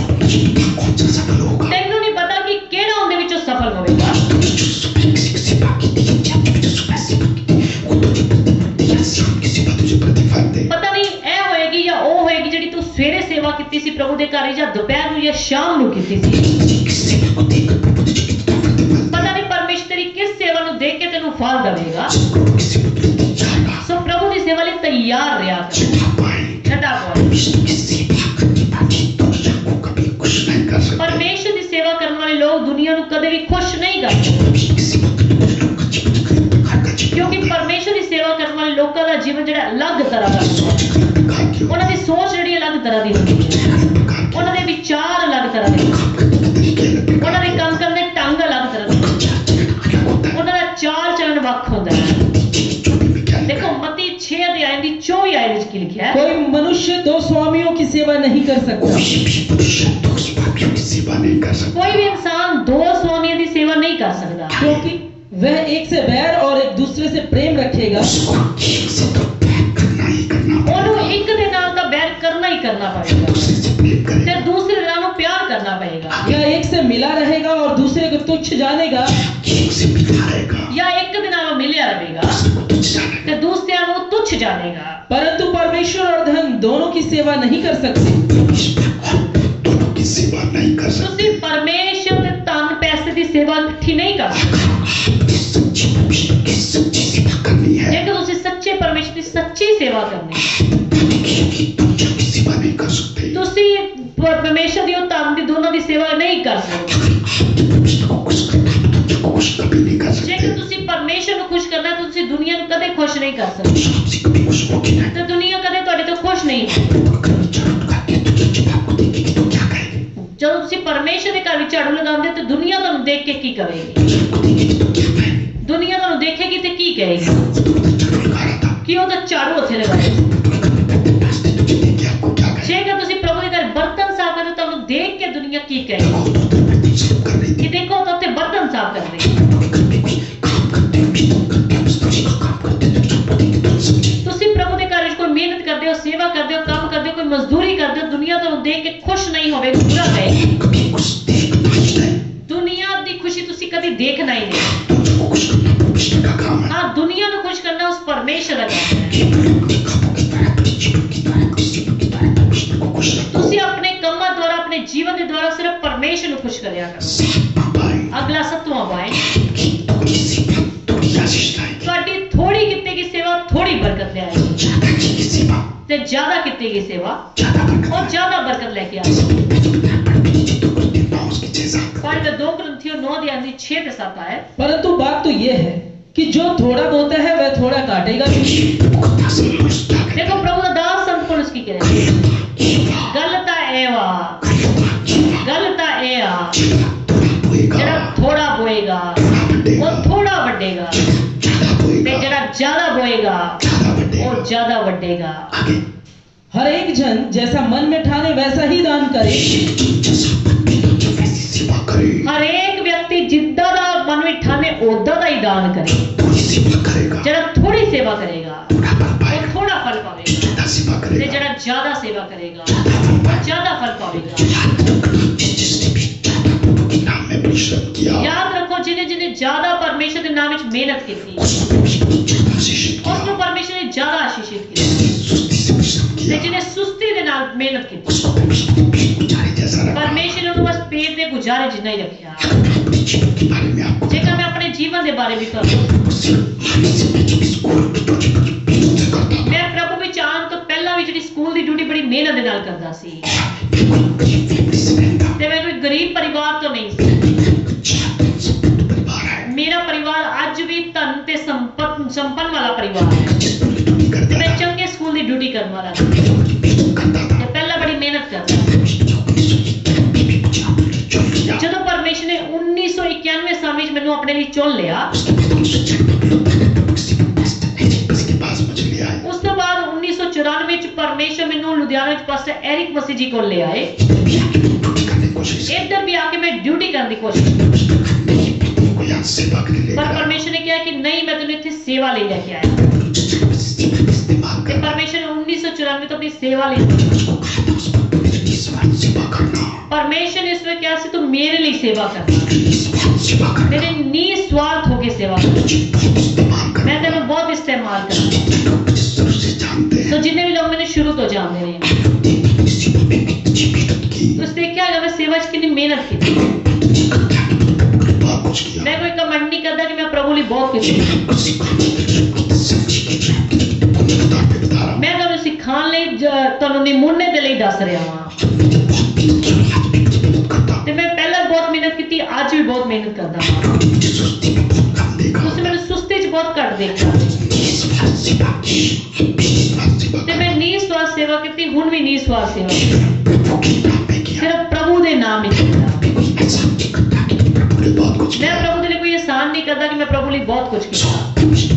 कौन सा सफल होगा, ਤੈਨੂੰ ਨਹੀਂ ਪਤਾ ਕਿ ਕਿਹੜਾ ਉਹਦੇ ਵਿੱਚੋਂ ਸਫਲ ਹੋਵੇਗਾ जो सुबह किसी की सेवा की थी, या जो सुबह सेवा की थी, वो तुझे प्रतिफल दे, या शाम की सेवा तुझे प्रतिफल दे, ਪਤਾ ਨਹੀਂ ਇਹ ਹੋਏਗੀ ਜਾਂ ਉਹ ਹੋਏਗੀ ਜਿਹੜੀ ਤੂੰ ਸਵੇਰੇ ਸੇਵਾ ਕੀਤੀ ਸੀ ਪ੍ਰਭੂ ਦੇ ਘਰ ਜਾਂ ਦੁਪਹਿਰ ਨੂੰ ਜਾਂ ਸ਼ਾਮ ਨੂੰ ਕੀਤੀ ਸੀ किस सेवा को देखकर प्रभु तुझे कितना प्रतिफल दे, ਪਤਾ ਨਹੀਂ ਪਰਮੇਸ਼ਰ ਤੇਰੀ ਕਿਸ ਸੇਵਾ ਨੂੰ ਦੇਖ ਕੇ ਤੈਨੂੰ ਫਲ ਦੇਵੇਗਾ प्रभु की सेवा के लिए तैयार रहा, ਸੋ ਪ੍ਰਭੂ ਦੀ ਸੇਵਾ ਲਈ ਤਿਆਰ ਰਿਹਾ ਕਰ छठा पाए, ਛੱਡਾ ਪਾਓ विष्णु की सेवा करने वाले दुनिया को कभी खुश नहीं कर सकते, ਪਰਮੇਸ਼ਰ ਦੀ ਸੇਵਾ ਕਰਨ ਵਾਲੇ ਲੋਕ ਦੁਨੀਆ ਨੂੰ ਕਦੇ ਵੀ ਖੁਸ਼ ਨਹੀਂ ਕਰ ਸਕਦੇ विष्णु की सेवा करने वाले लोग का जीवन एक अलग प्रकार का जीवन ਕਿਉਂਕਿ होता है, ਪਰਮੇਸ਼ਰ ਦੀ ਸੇਵਾ ਕਰਨ ਵਾਲੇ ਲੋਕਾਂ ਦਾ ਜੀਵਨ ਜਿਹੜਾ ਅਲੱਗ ਤਰ੍ਹਾਂ ਦਾ ਹੁੰਦਾ सोच एक अलग प्रकार की ਹੈ। होती ਉਹਨਾਂ ਦੀ ਸੋਚ ਜਿਹੜੀ ਅਲੱਗ ਤਰ੍ਹਾਂ ਦੀ ਹੁੰਦੀ ਹੈ है, अलग प्रकार की, ਉਹਨਾਂ ਦੇ ਵਿਚਾਰ ਅਲੱਗ ਤਰ੍ਹਾਂ ਦੇ ਹੁੰਦੇ काम करने का तरीके अलग ਹਨ। ਉਹਨਾਂ प्रकार ਦੇ ਕੰਮ ਕਰਨ ਦੇ ਢੰਗ ਅਲੱਗ ਤਰ੍ਹਾਂ ਦੇ ਹੁੰਦੇ का चाल चलन अलग होता है, ਹਨ। ਉਹਨਾਂ ਦਾ ਚਾਲ ਚੱਲਣ ਵੱਖ ਹੁੰਦਾ ਹੈ चौबीस में क्या लिखा ਦੇਖੋ है? ਮਤੀ छह अध्याय ਦੀ चौबीस आयत ਵਿੱਚ ਕੀ ਲਿਖਿਆ ਹੈ कोई मनुष्य दो स्वामियों की सेवा नहीं कर सकता, कोई भी मनुष्य दो स्वामियों की सेवा नहीं कर सकता, ਕੋਈ ਵੀ ਇਨਸਾਨ ਦੋ ਸਵਾਮੀਆਂ ਦੀ ਸੇਵਾ ਨਹੀਂ ਕਰ ਸਕਦਾ क्योंकि वह एक से बैर और एक दूसरे से प्रेम रखेगा, उसको एक से तो बैर करना ही करना पड़ेगा, ਉਹਨੂੰ ਇੱਕ ਦੇ ਨਾਲ ਤਾਂ ਬੈਰ ਕਰਨਾ ਹੀ ਕਰਨਾ ਪਏਗਾ दूसरे से प्रेम ਤੇ करेगा, ਦੂਸਰੇ ਨਾਲ ਨੂੰ ਪਿਆਰ ਕਰਨਾ ਪਏਗਾ या एक से मिला रहेगा और दूसरे को तुच्छ जानेगा, एक से मिला रहेगा, ਜਾਂ ਇੱਕ ਦੇ ਨਾਲ ਮਿਲਿਆ ਰਹੇਗਾ दूसरे को तुझ जानेगा, ਤੇ ਦੂਸਰਿਆਂ ਨੂੰ ਤੁੱਛ ਜਾਣੇਗਾ परंतु परमेश्वर और धन दोनों की सेवा नहीं कर सकते। इसमें और दोनों की सेवा नहीं कर सकते, ਤੁਸੀਂ ਪਰਮੇਸ਼ਰ ਤੇ ਧਨ ਪੈਸੇ ਦੀ ਸੇਵਾ ਇਕੱਠੀ ਨਹੀਂ ਕਰ ਸਕਦੇ आपकी सच्ची विष्णु की सच्ची सेवा करनी है, ਜੇਕਰ ਤੁਸੀਂ ਸੱਚੇ ਪਰਮੇਸ਼ਰ ਦੀ ਸੱਚੀ ਸੇਵਾ ਕਰਨੀ ਹੈ परमेश्वर की दुनिया की सेवा नहीं कर सकते, ਤੁਸੀਂ ਪ- ਪਰਮੇਸ਼ਰ ਦੀ ਉਹ ਧਨ ਦੀ ਦੋਨਾਂ ਦੀ ਸੇਵਾ ਨਹੀਂ ਕਰ ਸਕਦੇ आपकी परमेश्वर को खुश करना है, दुनिया को खुश कभी नहीं कर सकते, ਜੇਕਰ ਤੁਸੀਂ ਪਰਮੇਸ਼ਰ ਨੂੰ ਖੁਸ਼ ਕਰਨਾ ਹੈ ਤਾਂ ਤੁਸੀਂ ਦੁਨੀਆ ਨੂੰ ਕਦੇ ਖੁਸ਼ ਨਹੀਂ ਕਰ ਸਕਦੇ दूसरों से कभी खुश होगी नहीं, ਤੇ ਦੁਨੀਆ ਕਦੇ ਤੁਹਾਡੇ ਤੋਂ ਖੁਸ਼ ਨਹੀਂ ਹੈ अगर झाड़ू लगाती है तो जो जब आपको देखेगी तो क्या कहेगी, ਜਦੋਂ ਤੁਸੀਂ ਪਰਮੇਸ਼ਰ ਦੇ ਘਰ ਵਿੱਚ ਝਾੜੂ ਲਗਾਉਂਦੇ ਹੋ ਤਾਂ ਦੁਨੀਆ ਤੁਹਾਨੂੰ ਦੇਖ ਕੇ ਕੀ ਕਹੇਗੀ आपको देखेगी तो क्या कहेगी, ਦੁਨੀਆ ਤੁਹਾਨੂੰ ਦੇਖੇਗੀ ਤੇ ਕੀ ਕਹੇਗੀ वो तो उधर झाड़ू लगा रहा था, ਕਿ ਉਹ ਤਾਂ ਝਾੜੂ ਉੱਥੇ ਲਗਾਇਆ तो घर में बैठे नाचते तुझे देख के आपको क्या कहेगी, ਜੇਕਰ ਤੁਸੀਂ ਪ੍ਰਭੂ ਦੇ ਘਰ ਬਰਤਨ ਸਾਫ਼ ਕਰਦੇ ਹੋ ਤੁਹਾਨੂੰ ਦੇਖ ਕੇ ਦੁਨੀਆ ਕੀ ਕਹੇਗੀ वो तो उधर बर्तन साफ कर रही ਕਿ थी, ਦੇਖੋ ਉਹ ਤਾਂ ਉੱਥੇ ਬਰਤਨ ਸਾਫ਼ ਕਰ ਰਹੀ ਹੈ तो घर में कोई काम करते मेहनत करते मजदूरी का काम करते तो सबको देख के तुम समझे, ਤੁਸੀਂ ਪ੍ਰਭੂ ਦੇ ਘਰ ਵਿੱਚ ਕੋਈ ਮਿਹਨਤ ਕਰਦੇ ਹੋ ਸੇਵਾ ਕਰਦੇ ਹੋ ਕੰਮ ਕਰਦੇ ਹੋ ਕੋਈ ਮਜ਼ਦੂਰੀ ਕਰਦੇ ਹੋ ਦੁਨੀਆ ਤੁਹਾਨੂੰ ਦੇਖ ਕੇ ਖੁਸ਼ ਨਹੀਂ ਹੋਵੇਗੀ ਬੁਰਾ ਕਹੇਗੀ कभी कुछ देखना ही नहीं, ਦੁਨੀਆ ਦੀ ਖੁਸ਼ੀ ਤੁਸੀਂ ਕਦੀ ਦੇਖਣਾ ਹੀ ਨਹੀਂ दूसरों को खुश करना परमेश्वर का काम है, ਹਾਂ ਦੁਨੀਆ ਨੂੰ ਖੁਸ਼ ਕਰਨਾ ਉਸ ਪਰਮੇਸ਼ਰ ਦਾ ਕੰਮ ਹੈ केवल अपने कामों के द्वारा अपने जीवन के द्वारा अपने जीवन के द्वारा परमेश्वर को खुश रखो, ਤੁਸੀਂ ਆਪਣੇ ਕੰਮਾਂ ਦੁਆਰਾ ਆਪਣੇ ਜੀਵਨ ਦੇ ਦੁਆਰਾ सिर्फ ਪਰਮੇਸ਼ਰ ਨੂੰ ਖੁਸ਼ ਕਰਿਆ ਕਰੋ सातवां पाए, ਅਗਲਾ ਸੱਤਵਾਂ ਪੁਆਇੰਟ की थोड़ी सेवा थोड़ी आशीष लाएगी, ਤੁਹਾਡੀ ਥੋੜੀ ਕੀਤੀ ਗਈ ਸੇਵਾ ਥੋੜੀ ਬਰਕਤ ਲਿਆਏਗੀ ज्यादा की की सेवा ਤੇ ਜ਼ਿਆਦਾ ਕੀਤੀ ਗਈ ਸੇਵਾ ज्यादा बरकत ਉਹ लाएगी, ਜ਼ਿਆਦਾ ਬਰਕਤ ਲੈ ਕੇ ਆਏਗੀ जैसे कि जो बताया पढ़ के नीचे तो करते हैं नौ उसके छह सात, पढ़ते दो ग्रंथियों नौ अध्याय की छह से सात आए परंतु बात तो ये है कि जो थोड़ा बोता है वह थोड़ा काटेगा भी। मुकद्दस समझता है, देखो प्रभु का दास संत पुरुष की कह रहे हैं जीवा गलता एवा जीवा जीवा गलता ए आ जीवा थोड़ा बोएगा ਜਿਹੜਾ ਥੋੜਾ ਬੋਏਗਾ थोड़ा बढ़ेगा, ਉਹ ਥੋੜਾ ਵੱਡੇਗਾ ज्यादा ਤੇ बोएगा ਜਿਹੜਾ ਜ਼ਿਆਦਾ ਬੋਏਗਾ ज्यादा बढ़ेगा, ਉਹ ਜ਼ਿਆਦਾ ਵੱਡੇਗਾ आगे हर एक जन जैसा मन में ठाने वैसा ही दान करे, जैसा मन में लगे वैसी सेवा करे, ਹਰੇਕ ਵਿਅਕਤੀ ਜਿੱਦਾਂ ਦਾ ਮਨ ਵਿੱਚ ਠਾਣੇ ਉਦਾਂ ਦਾ ਹੀ ਦਾਨ ਕਰੇ थोड़ी सेवा करेगा ਜਿਹੜਾ ਥੋੜੀ ਸੇਵਾ ਕਰੇਗਾ थोड़ा फल ਉਹ पाएगा, ਥੋੜਾ ਫਲ ਪਾਵੇਗਾ ज्यादा सेवा ਤੇ करेगा ਜਿਹੜਾ ਜ਼ਿਆਦਾ ਸੇਵਾ ਕਰੇਗਾ ज्यादा फल ਉਹ पाएगा, ਜ਼ਿਆਦਾ ਫਲ ਪਾਵੇਗਾ याद रखना जिस जिसने भी ज्यादा प्रभु के नाम में परिश्रम किया ਯਾਦ ਰੱਖੋ ਜਿਹਨੇ ਜਿਹਨੇ ਜ਼ਿਆਦਾ ਪਰਮੇਸ਼ਰ ਦੇ ਨਾਮ ਵਿੱਚ ਮਿਹਨਤ ਕੀਤੀ उसको परमेश्वर ने ज्यादा आशीषित ਉਸ किया, ਨੂੰ ਪਰਮੇਸ਼ਰ ਨੇ ਜ਼ਿਆਦਾ ਆਸ਼ੀਸ਼ਿਤ ਕੀਤਾ जिसने सुस्ती से परिश्रम ਤੇ किया ਜਿਹਨੇ ਸੁਸਤੀ ਦੇ ਨਾਲ ਮਿਹਨਤ ਕੀਤੀ उसको परमेश्वर ने पेट को चारे जैसा रखा, ਪਰਮੇਸ਼ਰ ਨੇ ਉਹਨੂੰ ਬਸ ਪੇਟ ਦੇ जिन्ने गुजारे जिन्ना ही रखिया। अपने जीवन के बारे में आपको जेकर मैं अपने जीवन के बारे में करूं, मैं प्रभु विच आउण तो पहला भी जिहड़ी स्कूल की ड्यूटी बड़ी मेहनत दे नाल करदा सी ते मैं कोई गरीब परिवार तो नहीं सी। मेरा परिवार आज भी धन ते संपन्न संपन्न वाला परिवार है। ते मैं चंगे स्कूल की ड्यूटी करने वाला ते पहला बड़ी मेहनत करदा। ਜਦੋਂ परमेश्वर ने उन्नीस सौ इक्यानवे साल में मैंने अपने लिए चुन लिया, उस तो बाद उन्नीस सौ चौरानवे च परमेश्वर मैंने लुधियाना च पास्टर एरिक मसीह जी को ले आए। इधर भी आके मैं ड्यूटी करने की कोशिश की, पर परमेश्वर ने कहा कि नहीं, मैं तुम्हें इतने सेवा ले लेके आया। परमेश्वर ने उन्नीस सौ चौरानवे तो अपनी सेवा ले ली। परमेश्वर ने इसमें क्या सी, तुम मेरे लिए सेवा करना, मेरे निस्वार्थ होके सेवा करना, मैं तेरे बहुत इस्तेमाल करना। तो जितने भी लोग मैंने शुरू तो जानते हैं, तो उसने क्या मैं सेवा च कितनी मेहनत की। मैं कोई कमेंट नहीं करता कि मैं प्रभु लिए बहुत कुछ, मैं तुहानू सिखाने लिए तुहानू निमुने दे लिए दस रहा हां। ते मैं पहले बहुत मेहनत की, आज भी बहुत मेहनत करदा हां। तुसीं मैनू सुस्ती च बहुत घट देखा ते मैं निस्वार्थ सेवा की, हुण भी निस्वार्थ सेवा सिर्फ प्रभु दे नाम ही करदा। मैं प्रभु के लिए कोई एहसान नहीं करता कि मैं प्रभु लिए बहुत कुछ किया।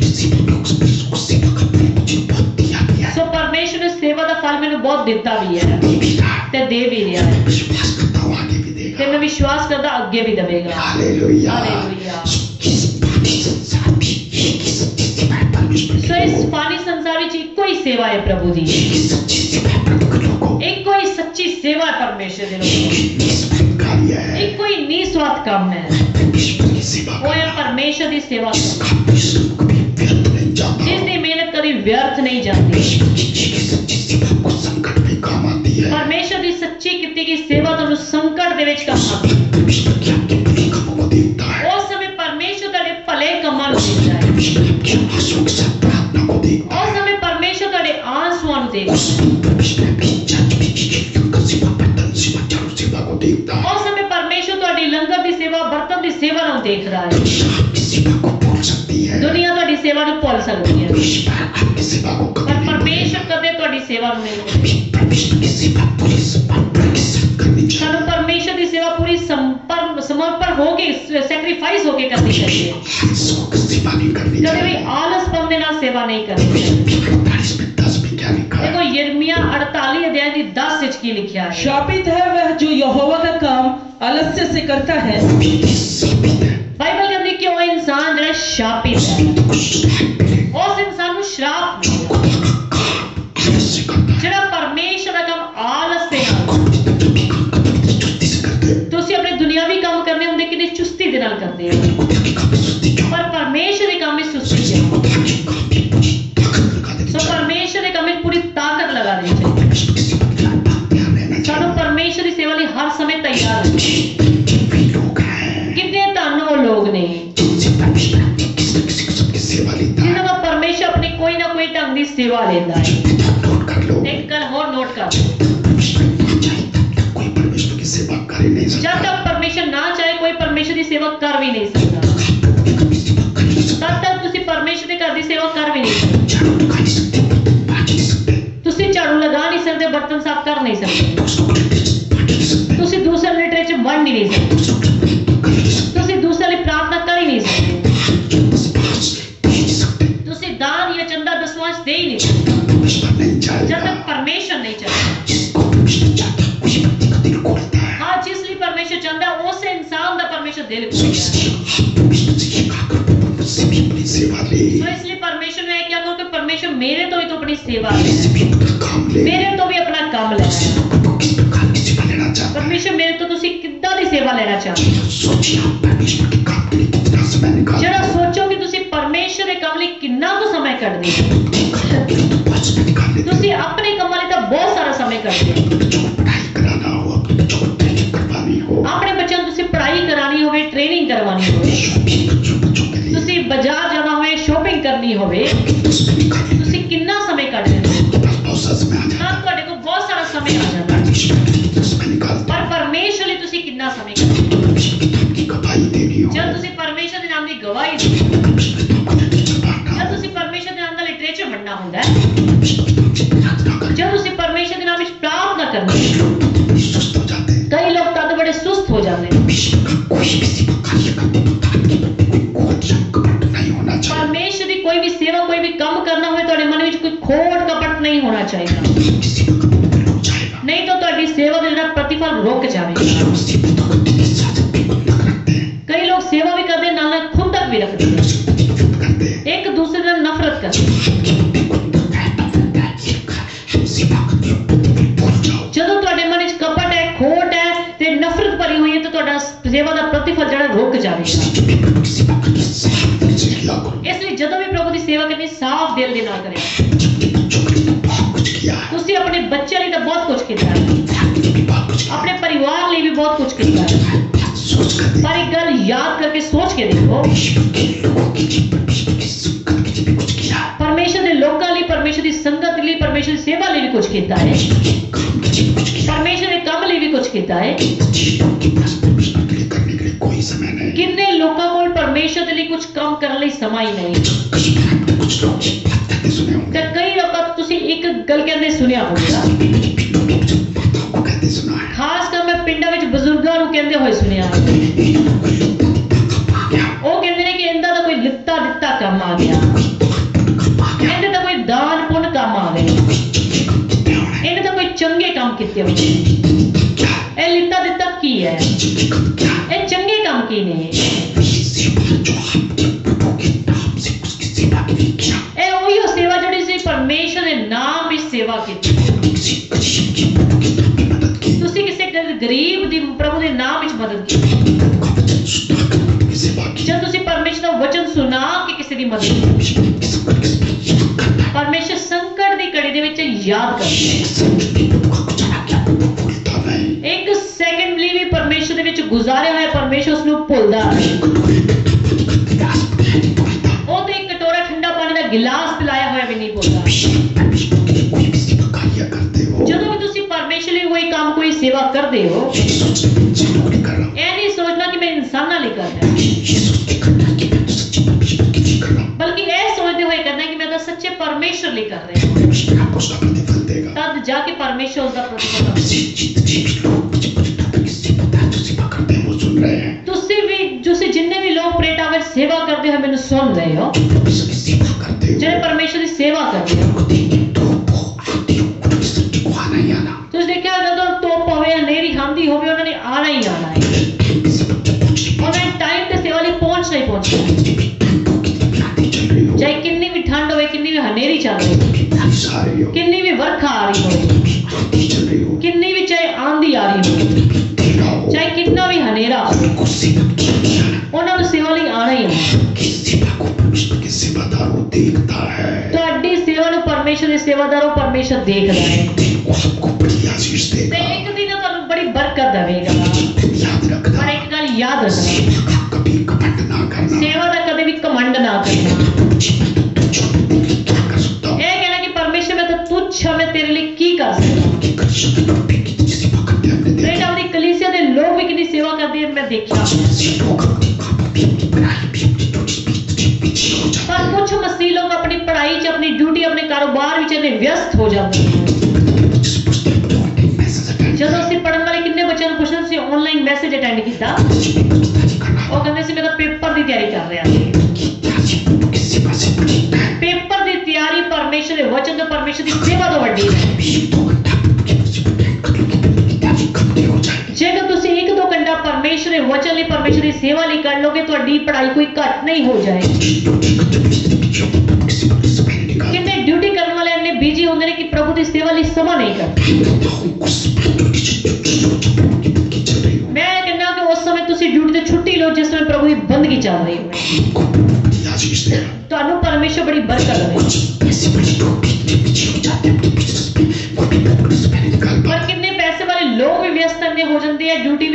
सो परमेश्वर ने सेवा का फल मैंने बहुत दिता भी है ते दे भी रहा है, ते मैं विश्वास करता आगे भी देगा। Hallelujah, hallelujah. सो इस पानी संसार में एक कोई सेवा है प्रभु दी, एक कोई सच्ची सेवा परमेश्वर दे लोगों, एक कोई निस्वार्थ काम है, वो है परमेश्वर की सेवा, जिसकी मेहनत कभी व्यर्थ नहीं जाती। परमेश्वर की सच्ची की की सेवा तुहानू संकट दे विच काम आती है। उस समय परमेश्वर तुहाडे भले कामां नूं देखदा है, उस समय परमेश्वर तुहाडे आंसुआं नूं देखदा है, उस समय परमेश्वर तुहाडी लंगर की सेवा, बर्तन की सेवा नूं देख रहा है। दुनिया तुहाडी सेवा नूं भुल सकती है, पर परमेश्वर कदे तुहाडी सेवा नूं नहीं भुलदा। सानू परमेश्वर की सेवा पूरी समर्पण होके, सैक्रिफाइस होके करनी चाहिए। कभी भी आलसपन दे नाल सेवा नहीं करनी चाहिए। देखो यिर्मयाह अड़तालीस अध्याय की दस विच की लिखा है, शापित है वह जो यहोवा का काम आलस्य से करता है। बाइबल कहती है कि वो इंसान जो शापित है, उस इंसान को श्राप जो परमेश्वर का काम आलस से, तुसी अपने दुनियावी काम करने होंगे कितने चुस्ती दे नाल करदे हो, पर परमेश्वर के काम में सुस्ती है। सो परमेश्वर के काम में पूरी ताकत लगा देनी चाहिए। सानू परमेश्वर की सेवा लिए हर समय तैयार रहना। कितने धन वो लोग ने जिन्होंने परमेश्वर अपनी कोई ना कोई ढंग की सेवा लेता है। एक गल होर नोट कर, जब तक परमेश्वर ना चाहे कोई परमेश्वर की सेवा कर भी नहीं सकता, तब तक तुसी परमेश्वर के घर की सेवा कर भी नहीं सकते। तुसी झाड़ू लगा नहीं सकते, बर्तन साफ कर नहीं सकते, तुसी दूसरे लिटरे च वंड नहीं सकते, तुसी दूसरे लिए प्रार्थना कर ही नहीं सकते, तुसी दान या चंदा दसवांश दे ही नहीं सकते जब तक परमेश्वर नहीं चाहता। हाँ, जिसलिए परमेश्वर चाहता है उस इंसान का परमेश्वर दिल तो इसलिए परमेश्वर ने क्या कहा कि परमेश्वर मेरे तो ही तो अपनी सेवा ले, मेरे तो भी अपना काम ले। परमेश्वर मेरे तो तुसी किद्दां दी सेवा लेना चाहते जरा सोचो कि तुसी परमेश्वर के काम लिए कितना तो समय कढदे हो। तुसी अपने कामां लिए तो बहुत सारा समय कढदे हो, अपने बच्चों शॉपिंग करवानी होवे, शॉपिंग बच्चों बच्चों के लिए ਤੁਸੀਂ ਬਾਜ਼ਾਰ ਜਾਣਾ ਹੋਵੇ, ਸ਼ਾਪਿੰਗ ਕਰਨੀ ਹੋਵੇ, दस मिनट निकाल लेते ਤੁਸੀਂ कितना समय ਕੱਢ ਦਿੰਦੇ ਹੋ? हैं, बस बहुत सा समय आ जाता ਤਾਂ ਤੁਹਾਡੇ ਕੋਲ ਬਹੁਤ ਸਾਰਾ समय ਆ ਜਾਂਦਾ है, ਹੈ। परमेश्वर के लिए दस मिनट निकालते ਪਰ ਪਰਮੇਸ਼ਰ ਲਈ ਤੁਸੀਂ ਕਿੰਨਾ समय ਕੱਢਦੇ ਹੋ? हैं। परमेश्वर के नाम की गवाही देनी हो, ਜਦ ਤੁਸੀਂ ਪਰਮੇਸ਼ਰ ਦੇ ਨਾਮ ਦੀ ਗਵਾਹੀ ਦਿਓ, परमेश्वर के नाम को लिटरेचर बांटना ਜਦ हो, ਤੁਸੀਂ ਪਰਮੇਸ਼ਰ ਦੇ ਨਾਮ ਦਾ ਲਿਟਰੇਚਰ ਪੜ੍ਹਨਾ ਹੁੰਦਾ है, परमेश्वर के नाम से प्रार्थना करना, जब ਤੁਸੀਂ ਪਰਮੇਸ਼ਰ ਦੇ ਨਾਮ ਵਿੱਚ ਪ੍ਰਾਰਥਨਾ ਕਰਦੇ कुछ ਹੋ, लोग तो बड़े सुस्त हो जाते हैं। ਕਈ ਲੋਕ ਤਦ ਬੜੇ ਸੁਸਤ ਹੋ ਜਾਂਦੇ ਨੇ। परमेश्वर का कोई भी सेवा कार्य करते वक्त आपके मन में कोई खोट या कपट नहीं होना चाहिए। ਪਰਮੇਸ਼ਰ ਦੀ ਕੋਈ ਵੀ ਸੇਵਾ, ਕੋਈ ਵੀ ਕੰਮ ਕਰਨਾ ਹੋਵੇ, ਤੁਹਾਡੇ ਮਨ ਵਿੱਚ ਕੋਈ ਖੋਟ ਕਪਟ ਨਹੀਂ ਹੋਣਾ ਚਾਹੀਦਾ, आपकी सेवा का प्रतिफल रुक जाएगा। ਨਹੀਂ ਤਾਂ ਤੁਹਾਡੀ ਸੇਵਾ ਦਾ ਜਿਹੜਾ ਪ੍ਰਤੀਫਲ ਰੁਕ कई ਜਾਵੇਗਾ। लोग सेवा करते हैं, साधन भी खुद तक रखते हैं, ਕਈ ਲੋਕ ਸੇਵਾ ਵੀ ਕਰਦੇ ਨਾਲ ਨਾਲ ਖੁਦ ਤੱਕ ਵੀ ਰੱਖਦੇ ਨੇ, दूसरे प्रति नफरत करते हैं। ਇੱਕ ਦੂਸਰੇ ਨਾਲ ਨਫ਼ਰਤ ਕਰਦੇ ਨੇ। आपके मन में खुद तक है, नफरत है, ईर्ष्या है, हम सेवा करते हैं, प्रतिफल भूल जाओ। ਜਦੋਂ ਤੁਹਾਡੇ ਮਨ ਵਿੱਚ ਕਪਟ ਹੈ, ਖੋਟ ਹੈ ਤੇ ਨਫ਼ਰਤ ਭਰੀ ਹੋਈ ਹੈ, ਤਾਂ ਤੁਹਾਡਾ ਸੇਵਾ ਦਾ ਪ੍ਰਤੀਫਲ ਜਿਹੜਾ ਰੁਕ ਜਾਵੇਗਾ। इसलिए जब भी प्रभु की सेवा करते हैं, साफ दिल से किया करो। ਇਸ ਲਈ ਜਦੋਂ ਵੀ ਪ੍ਰਭੂ ਦੀ ਸੇਵਾ ਕਰਨੀ, ਸਾਫ਼ ਦਿਲ ਦੇ ਨਾਲ ਕਰਿਆ। अपने बच्चों के लिए तो बहुत कुछ किया है, ਤੁਸੀਂ ਆਪਣੇ ਬੱਚਿਆਂ ਲਈ ਤਾਂ ਬਹੁਤ ਕੁਝ ਕੀਤਾ ਹੈ, फैमिली के लिए बहुत कुछ किया ਆਪਣੇ ਪਰਿਵਾਰ ਲਈ ਵੀ ਬਹੁਤ ਕੁਝ ਕੀਤਾ ਹੈ, है। बात सोच कर देखो, ਪਰ ਇੱਕ ਗੱਲ ਯਾਦ ਕਰਕੇ ਸੋਚ ਕੇ ਦੇਖੋ, परमेश्वर के लोगों के लिए, परमेश्वर की संगत के लिए भी कुछ किया है, ਪਰਮੇਸ਼ਰ ਦੇ ਲੋਕਾਂ ਲਈ, ਪਰਮੇਸ਼ਰ ਦੀ ਸੰਗਤ ਲਈ, ਪਰਮੇਸ਼ਰ ਦੀ ਸੇਵਾ ਲਈ ਵੀ ਕੁਝ ਕੀਤਾ ਹੈ, परमेश्वर के काम के लिए कुछ किया है। ਪਰਮੇਸ਼ਰ ਦੇ ਕੰਮ ਲਈ ਵੀ ਕੁਝ ਕੀਤਾ ਹੈ। चीजों के पास परमेश्वर के लिए करने के लिए कोई समय नहीं। ਕਿੰਨੇ ਲੋਕਾਂ ਕੋਲ ਪਰਮੇਸ਼ਰ ਦੇ ਲਈ ਕੁਝ ਕੰਮ ਕਰਨ ਲਈ ਸਮਾਂ ਹੀ ਨਹੀਂ। कई बार आपने कुछ लोग ये बात कहते सुने होंगे, ਤੇ ਕਈ ਲੋਕਾਂ ਤੋਂ ਤੁਸੀਂ ਇੱਕ ਗੱਲ ਕਹਿੰਦੇ ਸੁਣਿਆ ਹੋਵੇਗਾ, मैंने पिंडों में जब माताओं को कहते सुना है, ਖਾਸ ਕਰ ਮੈਂ ਪਿੰਡਾਂ ਵਿੱਚ ਬਜ਼ੁਰਗਾਂ ਨੂੰ ਕਹਿੰਦੇ ਹੋਏ ਸੁਣਿਆ ਹੈ। कोई लोग काम आ गया, ਉਹ ਕਹਿੰਦੇ ਨੇ ਕਿ ਇਹਦਾ ਤਾਂ ਕੋਈ ਲਿੱਤਾ ਦਿੱਤਾ ਕੰਮ ਆ ਗਿਆ, कोई काम आ गया, ਇਹਦੇ ਤਾਂ ਕੋਈ ਦਾਨ ਪੁੰਨ ਕੰਮ ਆ ਗਏ, कोई चंगे काम कितने हो रहे ਇਹਨੇ ਤਾਂ ਕੋਈ ਚੰਗੇ ਕੰਮ ਕੀਤੇ ਹੋਏ। हैं, क्या है? ਇਹ ਲਿੱਤਾ ਦਿੱਤਾ ਕੀ ਹੈ? चंगे काम क्या है? ਇਹ ਚੰਗੇ ਕੰਮ ਕੀ ਨੇ? ये सेवा जो आपने प्रभु के नाम से उसकी सेवा के लिए किया, ਇਹ ਉਹੀ ਉਹ ਸੇਵਾ ਜਿਹੜੀ ਸੀ ਪਰਮੇਸ਼ਰ ਦੇ ਨਾਮ ਵਿੱਚ ਸੇਵਾ ਕੀਤੀ। किसी गरीब की प्रभु के नाम में मदद की, ਤੁਸੀਂ ਕਿਸੇ ਗ- ਗਰੀਬ ਦੀ ਪ੍ਰਭੂ ਦੇ ਨਾਮ ਵਿੱਚ ਮਦਦ ਕੀਤੀ। प्रभु का वचन सुनाकर प्रभु की सेवा की, ਜਦ ਤੁਸੀਂ ਪਰਮੇਸ਼ਰ ਦਾ ਵਚਨ ਸੁਣਾ ਕੇ ਕਿਸੇ ਦੀ ਮਦਦ ਕੀਤੀ, परमेश्वर की संकट के समय याद करना है। ਪਰਮੇਸ਼ਰ ਸੰਕਟ ਦੀ ਘੜੀ ਦੇ ਵਿੱਚ ਯਾਦ ਕਰਦਾ ਹੈ। एक सेकंड भी प्रभु का कुछ ना किया, प्रभु भूलता नहीं। ਇੱਕ ਸੈਕਿੰਡ ਲਈ ਵੀ ਪਰਮੇਸ਼ਰ ਦੇ ਵਿੱਚ ਗੁਜ਼ਾਰਿਆ ਹੋਇਆ ਪਰਮੇਸ਼ਰ ਉਸ ਨੂੰ ਭੁੱਲਦਾ ਨਹੀਂ। एक कटोरे में पानी का गिलास पिलाया नहीं भूलता। ਉਹ ਤੇ ਇੱਕ कटोरा ठंडा पानी ਦਾ गिलास ਪਿਲਾਇਆ ਹੋਇਆ ਵੀ ਨਹੀਂ ਭੁੱਲਦਾ। परमेश्वर के लिए कोई भी सेवा कार्य करते हो, ਜਦੋਂ ਵੀ ਤੁਸੀਂ ਪਰਮੇਸ਼ਰ ਲਈ ਕੋਈ ਕੰਮ ਕੋਈ ਸੇਵਾ ਕਰਦੇ ਹੋ, ये सोचना मैं इंसानों को नहीं कर रहा हूँ, ਇਹ ਨਹੀਂ ਸੋਚਣਾ कि मैं इंसाਨਾਂ ਲਈ कर रहा हूं, ये सोच के करना कि मैं तो सच्चे परमेश्वर के लिए कर रहा हूँ। बल्कि ਇਹ ਸੋਚਦੇ ਹੋਏ ਕਰਨਾ कि मैं ਤਾਂ ਸੱਚੇ ਪਰਮੇਸ਼ਰ ਲਈ ਕਰ ਰਿਹਾ ਹਾਂ। परमेश्वर आपको उसका प्रतिफल देगा। ਤਦ ਜਾ ਕੇ ਪਰਮੇਸ਼ਰ ਉਸ ਦਾ ਪ੍ਰਤੀਫਲ ਦੇਵੇਗਾ। ऐसे जितने भी लोग मुझे पता की सेवा जो सेवा करते हैं वो सुन रहे हैं, ਤੁਸੀਂ ਵੀ ਤੁਸੀਂ ਜਿੰਨੇ ਵੀ ਲੋਕ ਪ੍ਰੇਟਾ ਵਿੱਚ ਸੇਵਾ ਕਰਦੇ ਹੋ ਮੈਨੂੰ ਸੁਣ ਰਹੇ ਹੋ, जो परमेश्वर की सेवा करते हो, ਜਿਹੜੇ ਪਰਮੇਸ਼ਰ ਦੀ ਸੇਵਾ ਕਰਦੇ ਹੋ, उनको देंगे तो वो आती हो, उनकी सच्ची को आना ही आना। ਤੁਸੀਂ ਦੇਖਿਆ ਜਦੋਂ ਧੁੱਪ ਹੋਵੇ ਹਨੇਰੀ ਆਂਦੀ ਹੋਵੇ ਉਹਨਾਂ ਨੇ ਆਣਾ ਹੀ ਆਣਾ ਹੈ। किसी वक्त जब पहुंच नहीं ਉਹਨਾਂ ਨੇ ਟਾਈਮ ਤੇ ਸੇਵਾ ਲਈ ਪਹੁੰਚਣਾ ਹੀ ਪਹੁੰਚਣਾ ਹੈ। पाती, ठंड हो, कितनी भी आंधी चल रही हो, ਚਾਹੇ ਕਿੰਨੀ ਵੀ ਠੰਡ ਹੋਵੇ, ਕਿੰਨੀ भी ਹਨੇਰੀ ਚੱਲ ਰਹੀ ਹੋ, कितनी बारिश आ रही हो, ਕਿੰਨੀ ਵੀ ਵਰਖਾ ਆ ਰਹੀ ਹੋਵੇ, कितनी भी आंधी चल रही हो, ਕਿੰਨੀ ਵੀ ਚਾਹੇ ਆਂधी ਆ ਰਹੀ ਹੋਵੇ, कितनी भी अंधेरा हो, ਚਾਹੇ ਕਿੰਨਾ ਵੀ ਹਨੇਰਾ ਹੋਵੇ, उनको सेवा की नहीं आना। ਉਹਨਾਂ ਨੂੰ ਸੇਵਾ ਲਈ ਆਣਾ ਹੀ ਆਣਾ। की सेवा को परमेश्वर के सेवादार वो देखता है, ਤੁਹਾਡੀ ਸੇਵਾ ਨੂੰ ਪਰਮੇਸ਼ਰ ਦੇ ਸੇਵਾਦਾਰੋਂ ਪਰਮੇਸ਼ਰ ਦੇਖਦਾ ਹੈ वो आपको बड़ी आशीष ਤੇ देगा। ਇੱਕ ਦਿਨ ਉਹ ਤੁਹਾਨੂੰ ਬੜੀ ਬਰਕਤ ਦੇਵੇਗਾ। याद रखना, ਪਰ ਇੱਕ ਗੱਲ ਯਾਦ ਰੱਖਣਾ, सेवा का कभी कपट ना करना। ਸੇਵਾ ਦਾ ਕਦੇ ਵੀ ਘਮੰਡ ਨਾ ਕਰਨਾ। जी, मैं तो तुझ को क्या कर सकता हूँ, ਇਹ ਕਹਿਣਾ ਕਿ ਪਰਮੇਸ਼ਰ ਮੈਂ ਤਾਂ ਤੁੱਛ ਹਾਂ, ਮੈਂ ਤੇਰੇ ਲਈ ਕੀ ਕਰ ਸਕਦਾ। कि कलिसिया में लोग भी कितनी सेवा करते हैं हमने ਬੇਟਾ देखा। ਆਪਣੀ ਕਲੀਸਿਆ ਦੇ ਲੋਕ ਵੀ ਕਿੰਨੀ ਸੇਵਾ ਕਰਦੇ ਹਨ ਮੈਂ ਦੇਖਿਆ। कुछ ऐसे लोग अपने कामों भी, अपनी पढ़ाई भी, अपनी ड्यूटी भी तुझे पीछे हो जाते ਪਰ हैं। ਕੁਝ ਮਸੀਹ ਲੋਕ ਆਪਣੀ ਪੜ੍ਹਾਈ 'ਚ, ਆਪਣੀ ਡਿਊਟੀ, ਆਪਣੇ ਕਾਰੋਬਾਰ ਵਿੱਚ ਇੰਨੇ ਵਿਅਸਤ ਹੋ ਜਾਂਦੇ ਹਨ। मुझसे पूछते हैं, "बड़े ऑनलाइन मैसेज अटेंड ਜਦੋਂ ਅਸੀਂ ਪੜ੍ਹਨ ਵਾਲੇ ਕਿੰਨੇ ਬੱਚਿਆਂ ਨੂੰ ਪੁੱਛਦੇ ਤੁਸੀਂ ਆਨਲਾਈਨ ਮੈਸੇਜ ਅਟੈਂਡ ਕੀਤਾ, जी, मैं तो तैयारी कर रहा ਉਹ ਕਹਿੰਦੇ ਸੀ ਮੈਂ ਤਾਂ ਪੇਪਰ ਦੀ ਤਿਆਰੀ ਕਰ ਰਿਹਾ ਸੀ। हूँ कि त्यागी प्रभु की सेवा से बड़ी है। ਪੇਪਰ ਦੀ ਤਿਆਰੀ ਪਰਮੇਸ਼ਰ ਦੇ ਵਚਨ ਤੇ ਪਰਮੇਸ਼ਰ ਦੀ ਸੇਵਾ ਤੋਂ ਵੱਡੀ ਹੈ। भी एक दो घंटा प्रभु की सेवा अटेंड कर लोगे तो मेरी त्यागी कम नहीं हो जाएगी। ਜੇਕਰ ਤੁਸੀਂ ਇੱਕ ਦੋ ਘੰਟਾ ਪਰਮੇਸ਼ਰ ਦੇ ਵਚਨ ਲਈ, ਪਰਮੇਸ਼ਰ ਦੀ ਸੇਵਾ ਲਈ ਕੱਢ ਲੋਗੇ, ਤੁਹਾਡੀ ਪੜ੍ਹਾਈ ਕੋਈ ਘੱਟ ਨਹੀਂ ਹੋ ਜਾਏਗੀ। ड्यूटी का जब इस तरह की प्रभु की सेवा के समय निकाल ਕਿੰਨੇ ਡਿਊਟੀ ਕਰਨ ਵਾਲੇ ਇੰਨੇ ਬਿਜੀ ਹੁੰਦੇ ਨੇ ਕਿ ਪ੍ਰਭੂ ਦੀ ਸੇਵਾ ਲਈ ਸਮਾਂ ਨਹੀਂ ਕੱਢਦੇ। उस प्रभु की प्रभु की बंदगी चल रही हो, ਮੈਂ ਕਹਿੰਦਾ कि उस समय ਤੁਸੀਂ ਡਿਊਟੀ ਤੋਂ ਛੁੱਟੀ ਲਓ ਜਿਸ ਸਮੇਂ ਪ੍ਰਭੂ ਦੀ ਬੰਦਗੀ ਚੱਲ ਰਹੀ ਹੋਵੇ। उनको बड़ी आशीष देगा। ਤੁਹਾਨੂੰ ਪਰਮੇਸ਼ਰ ਬੜੀ ਬਰਕਤ ਦੇਵੇ। कुछ पैसे वाले लोग भी इतने पीछे हो जाते हैं अपने बिजनेस में, वो भी प्रभु के समय निकाल ਪਰ पाते। ਕਿੰਨੇ ਪੈਸੇ ਵਾਲੇ ਲੋਕ ਵੀ ਵਿਅਸਤ ਇੰਨੇ ਹੋ ਜਾਂਦੇ ਆ ਡਿਊਟੀ ਵਿੱਚ, ਆਪਣੀ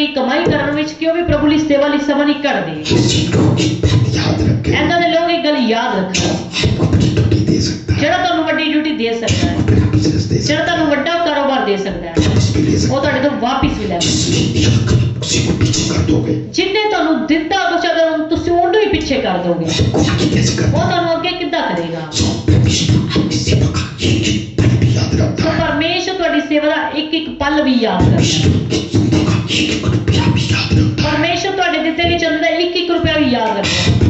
ਕਮਾਈ ਕਰਨ ਵਿੱਚ ਕਿ ਉਹ ਵੀ ਪ੍ਰਭੂ ਲਈ ਸੇਵਾ ਲਈ ਸਮਾਂ ਨਹੀਂ ਕੱਢਦੇ। किसी लोगों की बात याद रखें, ਇਹਨਾਂ ਦੇ ਲੋਕ ਇਹ ਗੱਲ ਯਾਦ ਰੱਖਣ, आपको अपनी ड्यूटी दे सकता है, ਜਿਹੜਾ ਤੁਹਾਨੂੰ ਵੱਡੀ ਡਿਊਟੀ ਦੇ ਸਕਦਾ ਹੈ, अपना बिजनेस दे ਜਿਹੜਾ सकता ਤੁਹਾਨੂੰ ਵੱਡਾ ਕਾਰੋਬਾਰ ਦੇ ਸਕਦਾ ਹੈ, है, वापस भी ले ਉਹ सकता ਤੁਹਾਡੇ ਤੋਂ ਵਾਪਿਸ ਵੀ ਲੈ है। ਸਕਦਾ जिसने दिया कभी उसी को पीछे कर दोगे, ਹੈ। ਜਿਹਨੇ ਤੁਹਾਨੂੰ ਦਿੱਤਾ ਕੁਛ ਅਗਰ ਉਹਨੂੰ ਤੁਸੀਂ ਉਹਨੂੰ ਹੀ ਪਿੱਛੇ ਕਰ ਦੋਗੇ, को आगे कैसे ਉਹ करता है? ਤੁਹਾਨੂੰ ਅੱਗੇ ਕਿੱਦਾਂ ਕਰੇਗਾ। सो परमेश्वर आपकी सेवा का एक एक पल भी याद ਸੋ रखता है, ਪਰਮੇਸ਼ਰ ਤੁਹਾਡੀ ਸੇਵਾ ਦਾ ਇੱਕ ਇੱਕ ਪਲ ਵੀ ਯਾਦ ਕਰਦਾ ਹੈ। परमेश्वर आपकी जिंदगी का एक एक रुपया भी याद रखता है। ਪਰਮੇਸ਼ਰ ਤੁਹਾਡੇ ਦਿੱਤੇ ਗਏ ਚੰਦੇ ਦਾ ਇੱਕ ਇੱਕ ਰੁਪਇਆ ਵੀ ਯਾਦ ਰੱਖਦਾ ਹੈ।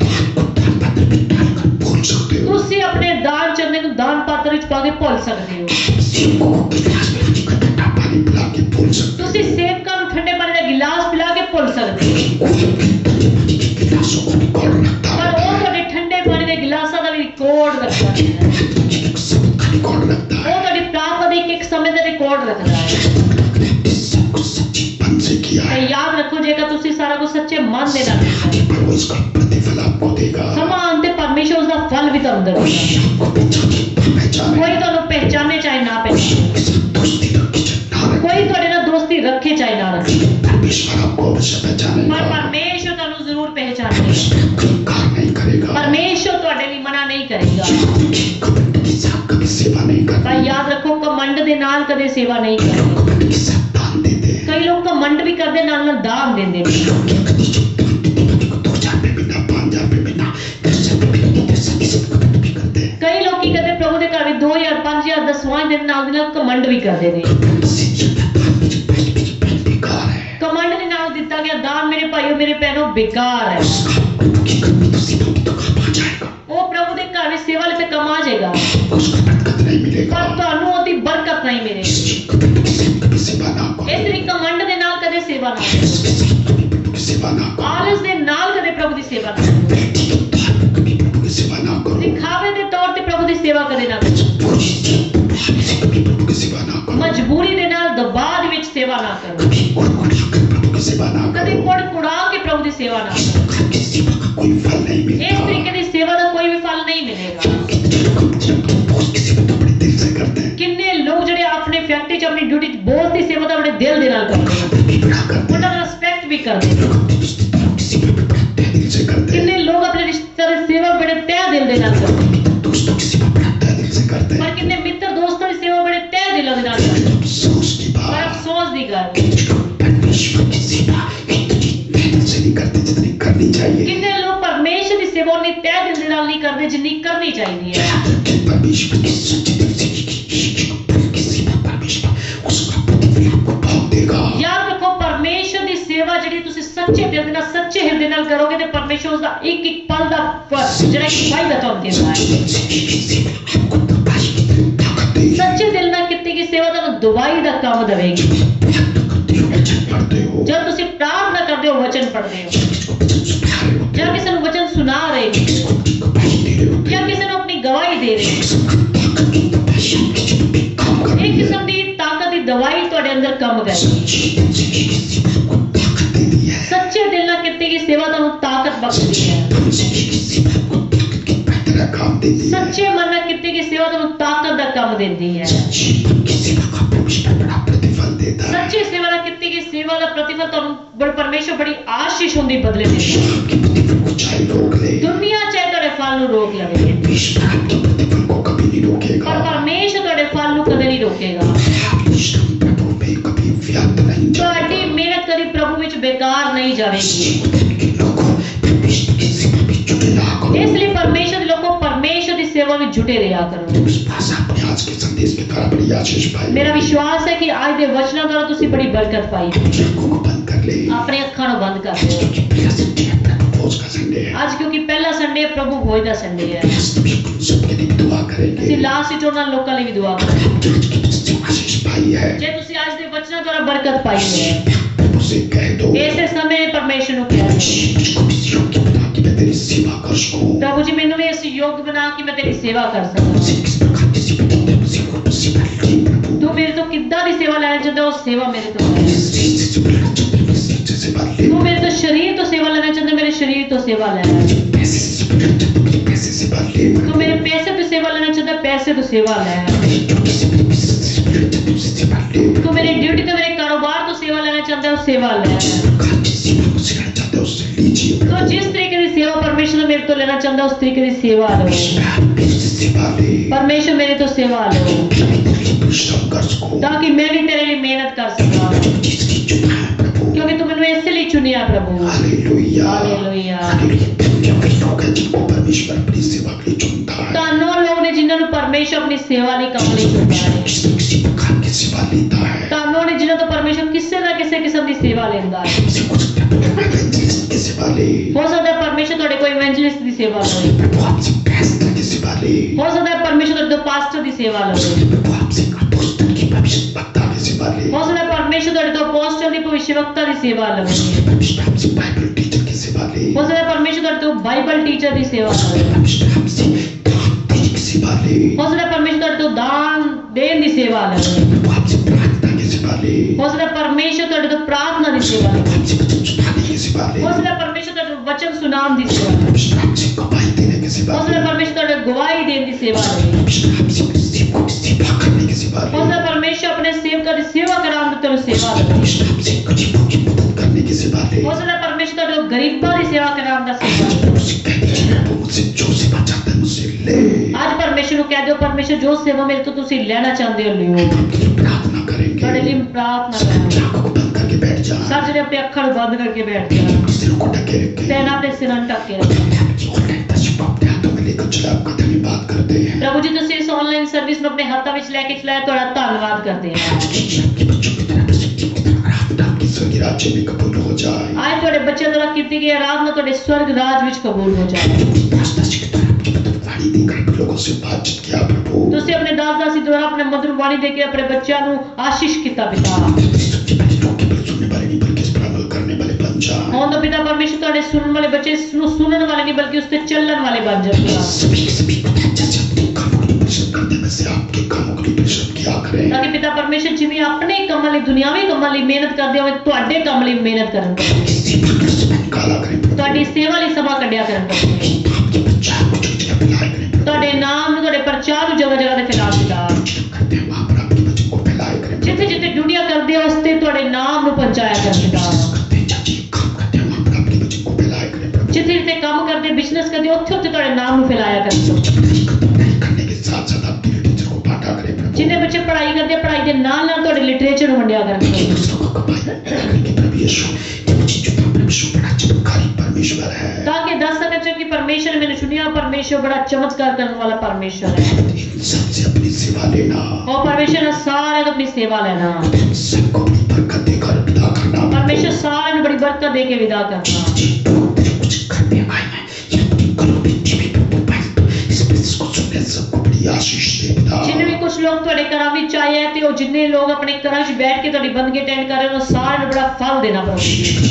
दान को दान पात्र में डालकर भूल सकते हो, ਤੁਸੀਂ ਆਪਣੇ ਦਾਨ ਚੰਦੇ ਨੂੰ ਦਾਨ ਪਾਤਰ ਵਿੱਚ ਪਾ ਕੇ ਭੁੱਲ ਸਕਦੇ ਹੋ। सेवकों को गिलास में पानी का ठंडा पानी पिला के भूल सकते हो, ਤੁਸੀਂ ਸੇਵਕਾਂ ਨੂੰ ਠੰਡੇ ਪਾਣੀ ਦਾ ਗਿਲਾਸ ਪਿਲਾ ਕੇ ਭੁੱਲ ਸਕਦੇ ਹੋ। कोई पानी के गिलासों को रिकॉर्ड रखता ਪਰ है, ਉਹ ਤੁਹਾਡੇ ਠੰਡੇ ਪਾਣੀ ਦੇ ਗਿਲਾਸਾਂ ਦਾ ਵੀ ਰਿਕਾਰਡ ਰੱਖਦਾ ਹੈ। एक शब्द का रिकॉर्ड रखता ਉਹ है, ਤੁਹਾਡੀ ਪ੍ਰਾਪਤ ਦੇ ਇੱਕ ਇੱਕ ਸਮੇਂ ਦਾ ਰਿਕਾਰਡ ਰੱਖਦਾ ਹੈ। सब कुछ सच्ची मन से किया ਤੇ है, ਯਾਦ ਰੱਖੋ ਜੇਕਰ ਤੁਸੀਂ ਸਾਰਾ ਕੁਝ ਸੱਚੇ ਮਨ ਦੇ ਨਾਲ ਕੀਤਾ ਹੈ, पर वो इसका प्रतिफल आपको देगा। ਸਮਾਂ ਆਉਣ ਤੇ ਪਰਮੇਸ਼ਰ ਉਸ ਦਾ ਫਲ ਵੀ ਤੁਹਾਨੂੰ ਦੇਵੇਗਾ। कोई आपको पहचाने न पहचाने, ਕੋਈ ਤੁਹਾਨੂੰ ਪਹਿਚਾਨੇ ਚਾਹੇ ਨਾ ਪਹਿਚਾਨੇ, किसी दोस्ती का किचन ना रखे, ਕੋਈ ਤੁਹਾਡੇ ਨਾਲ ਦੋਸਤੀ ਰੱਖੇ ਚਾਹੇ ਨਾ ਰੱਖੇ, परमेश्वर आपको अवश्य ਪਰ पहचानेगा, ਪਰਮੇਸ਼ਰ ਤੁਹਾਨੂੰ ਜ਼ਰੂਰ ਪਹਿਚਾਨੇਗਾ। उसमें कोई कार नहीं करेगा, ਪਰਮੇਸ਼ਰ ਤੁਹਾਡੇ ਲਈ ਮਨਾ ਨਹੀਂ ਕਰੇਗਾ। कपट के साथ कभी सेवा नहीं ਪਰ करता, ਯਾਦ ਰੱਖੋ ਕਮੰਡ ਦੇ ਨਾਲ ਕਦੇ ਸੇਵਾ ਨਹੀਂ ਕਰਦੇ। कपट के साथ दान देते हैं, ਕਈ ਲੋਕ ਕਮੰਡ ਵੀ ਕਰਦੇ ਨਾਲ ਨਾਲ ਦਾਨ ਦਿੰਦੇ ਨੇ। लोग क्या करते हैं, जो दान देते हैं, को दो हजार पे भी ना, पाँच हजार पे भी ना, दस हजार पे भी नहीं, दस हजार से कपट भी करते हैं। ਕਈ ਲੋਕ ਕੀ ਕਰਦੇ ਪ੍ਰਭੂ ਦੇ ਘਰ ਵਿੱਚ ਦੋ ਹਜ਼ਾਰ ਪੰਜ ਹਜ਼ਾਰ ਦਸਵਾਂ ਦੇ ਨਾਲ ਦੀ ਨਾਲ ਕਮੰਡ ਵੀ ਕਰਦੇ ਨੇ। कपट से ज्यादा दान में जो पहले भी जो पहले बेकार है, ਕਮੰਡ ਦੇ ਨਾਲ ਦਿੱਤਾ ਗਿਆ ਦਾਨ ਮੇਰੇ ਭਾਈਓ ਮੇਰੇ ਭੈਣੋ बेकार है। उसका प्रभु की कमी तो सेवा में तो काम आ जाएगा, ਉਹ ਪ੍ਰਭੂ ਦੇ ਘਰ ਵਿੱਚ ਸੇਵਾ ਲਈ ਤੇ ਕਮਾ ਜਾਏਗਾ, उसका बरकत नहीं मिलेगा। ਪਰ ਤੁਹਾਨੂੰ ਉਹਦੀ ਬਰਕਤ ਨਹੀਂ ਮਿਲੇਗੀ। इसलिए कपट के साथ कभी सेवा ना करो, ਇਸ ਲਈ ਕਮੰਡ ਦੇ ਨਾਲ ਕਦੇ ਸੇਵਾ ਨਾ ਕਰੋ, इसके साथ कभी प्रभु की सेवा ना करो, ਆਲਸ ਦੇ ਨਾਲ ਕਦੇ ਪ੍ਰਭੂ ਦੀ ਸੇਵਾ ਨਾ ਕਰੋ, बेटी के द्वार पर कभी प्रभु की सेवा ना करो, ਦਿਖਾਵੇ ਦੇ ਤੌਰ ਤੇ ਪ੍ਰਭੂ ਦੀ ਸੇਵਾ ਕਦੇ ਨਾ ਕਰੋ, पूरी भावना से कभी प्रभु की सेवा ना करो, ਮਜਬੂਰੀ ਦੇ ਨਾਲ ਦਬਾਅ ਦੇ ਵਿੱਚ ਸੇਵਾ ਨਾ ਕਰੋ, कभी कुड़कुड़ा कर प्रभु की सेवा ना ਕਦੇ करो। ਕੁੜ ਕੁੜਾ ਕੇ ਪ੍ਰਭੂ ਦੀ ਸੇਵਾ ਨਾ इस ਕਰੋ। प्रकार की सेवा का कोई फल नहीं ਇਸ मिलता। ਤਰੀਕੇ ਦੀ ਸੇਵਾ ਦਾ ਕੋਈ ਵੀ ਫਲ ਨਹੀਂ ਮਿਲੇਗਾ। कितने लोग अपनी बहुत की सेवा तो बड़े दिल से करते हैं, ਕਿੰਨੇ ਲੋਕ ਜਿਹੜੇ ਆਪਣੇ ਫੈਕਟਰੀ 'ਚ ਆਪਣੀ ਡਿਊਟੀ 'ਚ ਬਹੁਤ ਦੀ ਸੇਵਾ ਤਾਂ ਆਪਣੇ ਦਿਲ ਦੇ ਨਾਲ ਕਰਦੇ ਨੇ, आदर भी बड़ा करते ਉਹਨਾਂ हैं, ਦਾ ਰਿਸਪੈਕਟ भी ਕਰਦੇ ਨੇ। लोग अपने रिश्तेदारों की सेवा भी बड़ा तहे दिल से करते हैं, ਕਿੰਨੇ ਲੋਕ ਆਪਣੇ ਰਿਸ਼ਤੇਦਾਰਾਂ ਦੀ ਸੇਵਾ ਬੜੇ ਤਹਿ ਦਿਲ ਦੇ ਨਾਲ ਕਰਦੇ ਨੇ, अपने दोस्तों की सेवा बड़ा तहे दिल से करते ਪਰ हैं। ਕਿੰਨੇ ਮਿੱਤਰ ਦੋਸਤਾਂ ਦੀ ਸੇਵਾ ਬੜੇ ਤਹਿ ਦਿਲਾਂ ਦੇ ਨਾਲ ਕਰਦੇ ਨੇ। अफसोस की ਪਰ बात, ਅਫਸੋਸ ਦੀ ਗੱਲ, कुछ लोग परमेश्वर की सेवा इतनी मेहनत से नहीं करते जितनी करनी चाहिए। ਕਿੰਨੇ ਲੋਕ ਪਰਮੇਸ਼ਰ ਦੀ ਸੇਵਾ ਉਨੀ ਤਹਿ ਦਿਲ ਦੇ ਨਾਲ ਨਹੀਂ ਕਰਦੇ ਜਿੰਨੀ ਕਰਨੀ ਚਾਹੀਦੀ ਹੈ। याद रखें, परमेश्वर की सच्चे दिल से की की सेवा परमेश्वर उसका प्रतिफल आपको बहुत देगा। ਯਾਦ ਰੱਖੋ ਪਰਮੇਸ਼ਰ ਦੀ ਸੇਵਾ ਜਿਹੜੀ ਤੁਸੀਂ ਸੱਚੇ ਦਿਲ ਦੇ ਨਾਲ ਸੱਚੇ ਹਿਰਦੇ ਨਾਲ ਕਰੋਗੇ ਤੇ ਪਰਮੇਸ਼ਰ ਉਸ ਦਾ ਇੱਕ ਇੱਕ ਪਲ ਦਾ ਫ- ਜਿਹੜਾ ਕਿ ਫਾਇਦਾ ਤੁਹਾਨੂੰ ਦਿੰਦਾ सच्चे ਹੈ। दिल से की गई सेवा आपको प्रकाश की तरह ताकत देगी। ਸੱਚੇ ਦਿਲ ਨਾਲ ਕੀਤੀ ਗਈ ਸੇਵਾ ਤੁਹਾਨੂੰ ਦਵਾਈ ਦਾ ਕੰਮ ਦੇਵੇਗੀ। प्रार्थना करते हो, वचन पढ़ते हो, ਜਦ ਤੁਸੀਂ ਪ੍ਰਾਰਥਨਾ ਕਰਦੇ ਹੋ ਵਚਨ ਪੜ੍ਹਦੇ ਹੋ, किसको वचन सुना रहे हो, ਜਾਂ ਕਿਸੇ ਨੂੰ ਵਚਨ ਸੁਣਾ ਰਹੇ ਹੋ, किसको गवाही दे रहे हो, ਜਾਂ ਕਿਸੇ ਨੂੰ ਆਪਣੀ ਗਵਾਹੀ ਦੇ ਰਹੇ ਹੋ, किस्म की ताकत की तपस्या आपके जीवन में काम कर ਇੱਕ रही है। ਕਿਸਮ ਦੀ ਤਾਕਤ ਦੀ ਦਵਾਈ ਤੁਹਾਡੇ ਅੰਦਰ ਕੰਮ ਕਰਦੀ ਹੈ। सच्चे दिल से की गई सेवा आपको ताकत देती है। ਸੱਚੇ ਦਿਲ ਨਾਲ ਕੀਤੀ ਗਈ ਸੇਵਾ ਤੁਹਾਨੂੰ ਤਾਕਤ ਬਖਸ਼ਦੀ ਹੈ। मन से की गई सेवा आपको ताकत की बेहतर काम देती है। ਸੱਚੇ ਮਨ ਨਾਲ ਕੀਤੀ ਗਈ ਸੇਵਾ ਤੁਹਾਨੂੰ ਤਾਕਤ ਦਾ ਕੰਮ ਦਿੰਦੀ ਹੈ। सच्ची मन की सेवा का परमेश्वर बड़ा प्रतिफल देता है। ਸੱਚੇ ਸੇਵਾ ਨਾਲ ਕੀਤੀ ਗਈ ਸੇਵਾ ਦਾ ਪ੍ਰਤੀਫਲ ਤੁਹਾਨੂੰ ਬੜ ਪਰਮੇਸ਼ਰ ਬੜੀ ਆਸ਼ੀਸ਼ ਹੁੰਦੀ ਬਦਲੇ ਦਿੰਦਾ ਹੈ। परमेश्वर आपके प्रतिफल को चाहे रोक ले, ਦੁਨੀਆ ਚਾਹੇ ਤੁਹਾਡੇ ਫਲ ਨੂੰ ਰੋਕ ਲਵੇ, परमेश्वर आपके प्रतिफल को कभी नहीं ਪਰ रोकेगा। ਪਰਮੇਸ਼ਰ ਤੁਹਾਡੇ ਫਲ ਨੂੰ ਕਦੇ ਨਹੀਂ ਰੋਕੇਗਾ। आपकी श्रम प्रभु में कभी व्यर्थ नहीं ਤੁਹਾਡੀ जाएगा। ਮਿਹਨਤ ਕਦੀ ਪ੍ਰਭੂ ਵਿੱਚ ਬੇਕਾਰ ਨਹੀਂ ਜਾਵੇਗੀ। जीवन के लोगों परमेश्वर की सेवा में जुटे रहा करो। ਇਸ ਲਈ ਪਰਮੇਸ਼ਰ ਦੇ ਲੋਕੋ ਪਰਮੇਸ਼ਰ ਦੀ ਸੇਵਾ ਵਿੱਚ ਜੁਟੇ ਰਿਹਾ ਕਰੋ। इस भाषा अपने आज के संदेश के द्वारा बड़ी आशीष पाई। ਮੇਰਾ ਵਿਸ਼ਵਾਸ ਹੈ ਕਿ ਅੱਜ ਦੇ ਵਚਨਾਂ ਦੁਆਰਾ ਤੁਸੀਂ ਬੜੀ ਬਰਕਤ ਪਾਈ। अपनी आंखों को बंद कर ले, ਆਪਣੀ ਅੱਖਾਂ ਨੂੰ ਬੰਦ ਕਰ ਦਿਓ। क्योंकि पहला संडे है प्रभु भोज का संडे है। ਅੱਜ ਕਿਉਂਕਿ ਪਹਿਲਾ ਸੰਡੇ ਪ੍ਰਭੂ ਭੋਜ ਦਾ ਸੰਡੇ ਹੈ। लास्ट में अपन सबके लिए दुआ ਅਸੀਂ करेंगे। ਲਾਸਟ ਵਿੱਚ ਉਹਨਾਂ ਲੋਕਾਂ ਲਈ ਵੀ ਦੁਆ ਕਰਾਂਗੇ। आपने आज की जिससे आशीष पाई है, ਜੇ ਤੁਸੀਂ ਅੱਜ ਦੇ ਵਚਨਾਂ ਦੁਆਰਾ ਬਰਕਤ ਪਾਈ ਹੈ, प्रभु से कह दो, ਇਸੇ ਸਮੇਂ ਪਰਮੇਸ਼ਰ ਨੂੰ ਕਹਿ ਦਿਓ, मुझको भी इस योग्य बना कि मैं तेरी सेवा कर सकूं। ਪ੍ਰਭੂ ਜੀ ਮੈਨੂੰ ਵੀ ਇਸ ਯੋਗ ਬਣਾ ਕਿ ਮੈਂ ਤੇਰੀ ਸੇਵਾ ਕਰ ਸਕਾਂ। मुझे किस प्रकार की सेवा देते हैं, मुझे वो सेवा ली प्रभु। ਤੂੰ ਮੇਰੇ ਤੋਂ ਕਿੱਦਾਂ ਦੀ ਸੇਵਾ ਲੈਣਾ ਚਾਹੁੰਦਾ ਉਹ ਸੇਵਾ ਮੇਰੇ ਤੋਂ ਲੈ। इस चीज से जो लेना चाहते हैं, इस चीज से सेवा ले। ਤੂੰ ਮੇਰੇ ਤੋਂ ਸਰੀਰ ਤੋਂ ਸੇਵਾ ਲੈਣਾ ਚਾਹੁੰਦਾ ਮੇਰੇ ਸਰੀਰ ਤੋਂ ਸੇਵਾ ਲੈ। पैसे से जो लेना चाहते हैं, मेरे पैसे से सेवा ले ਤੂੰ प्रभु। ਮੇਰੇ ਪੈਸੇ ਤੋਂ ਸੇਵਾ ਲੈਣਾ ਚਾਹੁੰਦਾ ਪੈਸੇ ਤੋਂ ਸੇਵਾ ਲੈ। मेरी ड्यूटी से मेरे बिजनेस से जो लेना चाहते हैं, उससे सेवा ले ਤੂੰ प्रभु। ਮੇਰੀ ਡਿਊਟੀ ਤੋਂ ਮੇਰੇ ਕਾਰੋਬਾਰ ਤੋਂ ਸੇਵਾ ਲੈਣਾ लेना चाहता है वो सेवा ले। जिस प्रकार की सेवा मुझसे लेना चाहते हो उससे लीजिए तो प्रभु। जिस तरीके की सेवा परमेश्वर मेरे तो लेना चाहता है उस तरीके की सेवा लो। परमेश्वर आप मेरे से सेवा ले, परमेश्वर मेरे तो सेवा लो मैं भी तेरे लिए परिश्रम कर सकूं, ताकि मैं भी तेरे लिए मेहनत कर सका, जिसकी चुना है प्रभु। क्योंकि तुमने मैं इसलिए चुनिया प्रभु। Hallelujah, hallelujah. हालेलुया। धन्य वे लोग हैं जिनको परमेश्वर अपनी सेवा के लिए चुनता है। ਧੰਨ ਲੋਕ ਨੇ ਜਿਨ੍ਹਾਂ ਨੂੰ ਪਰਮੇਸ਼ਰ ਆਪਣੀ ਸੇਵਾ ਲਈ ਕੰਮ ਲਈ ਚੁਣਦਾ ਹੈ। किसी न किसी प्रकार की सेवा लेता है। ਧੰਨ ਲੋਕ ਨੇ ਜਿਨ੍ਹਾਂ ਤੋਂ ਪਰਮੇਸ਼ਰ ਕਿਸੇ ਨਾ ਕਿਸੇ ਕਿਸਮ ਦੀ ਸੇਵਾ ਲੈਂਦਾ ਹੈ। हमसे हो सकता है प्रभु evangelist की सेवा ले, ਹੋ ਸਕਦਾ ਹੈ ਪਰਮੇਸ਼ਰ ਤੁਹਾਡੇ ਕੋਈ ਇਵੈਂਜਲਿਸਟ ਦੀ ਸੇਵਾ ਲਵੇ, प्रभु हमसे pastor की सेवा ले, ਹੋ ਸਕਦਾ ਹੈ ਪਰਮੇਸ਼ਰ ਤੁਹਾਡੇ ਤੋਂ ਪਾਸਟਰ ਦੀ ਸੇਵਾ हो ਲਵੇ, सकता है प्रभु हमसे अपोस्टल की भविष्यवक्ता की सेवा ले, ਹੋ ਸਕਦਾ ਹੈ ਪਰਮੇਸ਼ਰ ਤੁਹਾਡੇ ਤੋਂ ਅਪੋਸਟਲ ਦੀ ਭਵਿੱਖਵਕਤਾ ਦੀ ਸੇਵਾ हो ਲਵੇ, सकता है परमेश्वर हमसे बाइबल टीचर की सेवा ले, ਹੋ ਸਕਦਾ ਹੈ ਪਰਮੇਸ਼ਰ ਤੁਹਾਡੇ ਤੋਂ ਬਾਈਬਲ ਟੀਚਰ ਦੀ ਸੇਵਾ हो सकता ਲਵੇ, है परमेश्वर हमसे दान देने की सेवा ले, ਹੋ ਸਕਦਾ ਹੈ ਪਰਮੇਸ਼ਰ ਤੁਹਾਡੇ ਤੋਂ ਦਾਨ ਦੇਣ ਦੀ ਸੇਵਾ हो ਲਵੇ, सकता है प्रभु हमसे प्रार्थना की सेवा ले, ਹੋ ਸਕਦਾ ਹੈ ਪਰਮੇਸ਼ਰ ਤੁਹਾਡੇ ਤੋਂ ਪ੍ਰਾਰਥਨਾ ਦੀ ਸੇਵਾ प्रभु ਲਵੇ, हमसे वचन सुनाने की सेवा ले, ਹੋ ਸਕਦਾ ਹੈ ਪਰਮੇਸ਼ਰ ਤੁਹਾਡੇ ਤੋਂ ਵਚਨ ਸੁਣਾਉਣ ਦੀ ਸੇਵਾ ਲਵੇ, परमेश्वर हमसे गवाही देने की सेवा ਹੋ ਸਕਦਾ ले, ਹੈ ਪਰਮੇਸ਼ਰ ਤੁਹਾਡੇ ਗਵਾਹੀ ਦੇਣ ਦੀ ਸੇਵਾ ਲਵੇ, परमेश्वर हमसे अपने सेवकों की सेवा करने की सेवा ਹੋ ले, ਸਕਦਾ ਹੈ ਪਰਮੇਸ਼ਰ ਆਪਣੇ ਸੇਵਕਾਂ ਦੀ ਸੇਵਾ ਕਰਾਉਣ ਦੀ ਤੈਨੂੰ ਸੇਵਾ ਲਵੇ, परमेश्वर हमसे गरीबों की मदद करने की सेवा ले। ਹੋ ਸਕਦਾ ਹੈ ਪਰਮੇਸ਼ਰ ਤੁਹਾਡੇ ਤੋਂ ਗਰੀਬਾਂ ਦੀ ਸੇਵਾ ਕਰਾਉਣ ਦਾ ਸੇਵਾ ਲਵੇ। मुझसे कह दीजिए प्रभु मुझसे जो सेवा चाहता है मुझसे ले। ਅੱਜ ਪਰਮੇਸ਼ਰ ਨੂੰ ਕਹਿ ਦਿਓ ਪਰਮੇਸ਼ਰ ਜੋ ਸੇਵਾ ਮੇਰੇ ਤੋਂ ਤੁਸੀਂ ਲੈਣਾ ਚਾਹੁੰਦੇ ਹੋ ਲਿਓ। हम आपके लिए प्रार्थना करेंगे। ਤੁਹਾਡੇ ਲਈ ਪ੍ਰਾਰਥਨਾ सब ਕਰਾਂਗੇ। अपनी आंखों को बंद करके बैठ जाए, ਸਭ ਜਿਹੜੇ ਆਪਣੇ ਅੱਖਾਂ ਨੂੰ ਬੰਦ ਕਰਕੇ ਬੈਠ ਜਾਣ, अपने सिरों को ढके रखें, ਤੇ ਨਾ ਆਪਣੇ ਸਿਰਾਂ ਨੂੰ ਢੱਕ ਕੇ और ਰੱਖੋ। अपने आप की ऑनलाइन तस्वीर अपने हाथों में लेकर चले आपका धन्यवाद करते हैं। ਪ੍ਰਭੂ ਜੀ ਤੁਸੀਂ ਇਸ ਆਨਲਾਈਨ ਸਰਵਿਸ ਨੂੰ ਆਪਣੇ ਹੱਥਾਂ ਵਿੱਚ ਲੈ ਕੇ ਚਲਾਇਆ ਤੁਹਾਡਾ ਧੰਨਵਾਦ ਕਰਦੇ ਹਾਂ। आज कीजिए आपके बच्चों की तरह प्रसिद्धि की तरह आराधना आपके स्वर्गीय राज्य में कबूल हो जाए। ਅੱਜ ਤੁਹਾਡੇ ਬੱਚਿਆਂ ਦੁਆਰਾ ਕੀਤੀ ਗਈ ਆਰਾਧਨਾ ਤੁਹਾਡੇ ਸਵਰਗ ਰਾਜ ਵਿੱਚ ਕਬੂਲ ਹੋ ਜਾਏ। अपनी दास दासी की तरह आपकी मदद वाणी देकर आप लोगों से बातचीत किया प्रभु। ਤੁਸੀਂ ਆਪਣੇ ਦਾਸ ਦਾਸੀ ਦੁਆਰਾ ਆਪਣੇ ਮధుਰ ਬਾਣੀ ਦੇ ਕੇ ਆਪਣੇ ਬੱਚਿਆਂ ਨੂੰ ਆਸ਼ੀਸ਼ ਕੀਤਾ ਪਿਤਾ। सुनने वाले लोग केवल सुनने वाले नहीं बल्कि इस पर अमल करने वाले बन जाए। ਹੁਣ ਤਾਂ ਪਿਤਾ ਪਰਮੇਸ਼ਰ ਤੁਹਾਡੇ ਸੁਣਨ ਵਾਲੇ ਬੱਚੇ ਇਸ ਨੂੰ ਸੁਣਨ ਵਾਲੇ ਨਹੀਂ ਬਲਕਿ ਉਸ ਤੇ ਚੱਲਣ वाले बन जाते हैं, सभी के सभी को जैसे अपने कामों के लिए परिश्रम करते हैं वैसे आपके कामों के लिए परिश्रम किया करें। ताकि पिता परमेश्वर जिਵੇਂ ਆਪਣੇ ਕੰਮਾਂ ਲਈ ਦੁਨਿਆਵੀ ਕੰਮਾਂ ਲਈ ਮਿਹਨਤ ਕਰਦੇ ਹੋਏ ਤੁਹਾਡੇ ਕੰਮ ਲਈ ਮਿਹਨਤ ਕਰਨ आपकी सेवा कर समय निकाला करें प्रभु। ਤੁਹਾਡੀ ਸੇਵਾ ਲਈ ਸਮਾਂ ਕੱਢਿਆ ਕਰਨ आपके प्रचार को जगह जगह फैलाया करें प्रभु। ਤੁਹਾਡੇ ਨਾਮ ਨੂੰ ਤੁਹਾਡੇ ਪ੍ਰਚਾਰ ਨੂੰ ਜਗ੍ਹਾ ਜਗ੍ਹਾ ਤੇ ਫੈਲਾ ਦਿੱਤਾ। जो करते हैं वहाँ पर आपके वचन को फैलाया करें प्रभु। ਜਿੱਥੇ ਜਿੱਥੇ ਡਿਊਟੀਆਂ ਕਰਦੇ ਹੋ ਉਸ ਤੇ ਤੁਹਾਡੇ ਨਾਮ ਨੂੰ ਪਹੁੰਚਾਇਆ ਕਰ ਦਿੱਤਾ। करते हैं चाची काम करते हैं वहाँ पर आपके वचन को फैलाया करें प्रभु। ਜਿੱਥੇ ਜਿੱਥੇ ਕੰਮ ਕਰਦੇ ਬਿਜ਼ਨਸ ਕਰਦੇ ਉੱਥੇ ਉੱਥੇ ਤੁਹਾਡੇ ਨਾਮ ਨੂੰ ਫੈਲਾਇਆ ਕਰ ਦਿੱਤਾ। जब पढ़ाई करते पढ़ाई करने के साथ साथ आपके लिटरेचर को बांटा करें प्रभु। ਜਿੰਨੇ ਬੱਚੇ ਪੜ੍ਹਾਈ ਕਰਦੇ ਪੜ੍ਹਾਈ ਦੇ ਨਾਲ ਨਾਲ ਤੁਹਾਡੇ ਲਿਟਰੇਚਰ ਨੂੰ ਵੰਡਿਆ ਕਰਨ। ताकि दूसरों को कमाई करने के प्रभु यीशु ये मुझे जो परमेश्वर बड़ा चमत्कारी परमेश्वर है। ਤਾਂ ਕਿ ਦੱਸ ਸਕੇ ਕਿ ਪਰਮੇਸ਼ਰ ਨੇ ਮੈਨੂੰ ਚੁਣਿਆ, ਪਰਮੇਸ਼ਰ ਬੜਾ ਚਮਤਕਾਰ ਕਰਨ ਵਾਲਾ ਪਰਮੇਸ਼ਰ ਹੈ। इन सबसे अपनी सेवा लेना, ਉਹ ਪਰਮੇਸ਼ਰ ਨੇ ਸਾਰਿਆਂ ਤੋਂ ਆਪਣੀ ਸੇਵਾ ਲੈਣਾ, इन सबको अपनी बरकत देकर विदा करना। ਪਰਮੇਸ਼ਰ ਸਾਰਿਆਂ ਨੂੰ ਬੜੀ ਬਰਕਤ ਦੇ ਕੇ ਵਿਦਾ ਕਰਨਾ। तेरे कुछ घर में आए हैं या अपने घरों में टीवी पे मोबाइल पे इस मैसेज को सुनने सबको बड़ी आशीष दे पिता। ਜਿੰਨੇ ਵੀ ਕੁਝ ਲੋਕ ਤੁਹਾਡੇ ਘਰਾਂ ਵਿੱਚ ਆਏ ਹੈ ਤੇ ਉਹ ਜਿੰਨੇ ਲੋਕ ਆਪਣੇ ਘਰਾਂ 'ਚ ਬੈਠ ਕੇ ਤੁਹਾਡੀ ਬੰਦਗੀ ਅਟੈਂਡ ਕਰ ਰਹੇ ਨੇ ਉਹ ਸਾਰਿਆਂ ਨੂੰ ਬੜਾ ਫਲ ਦੇਣਾ ਪ੍ਰਭੂ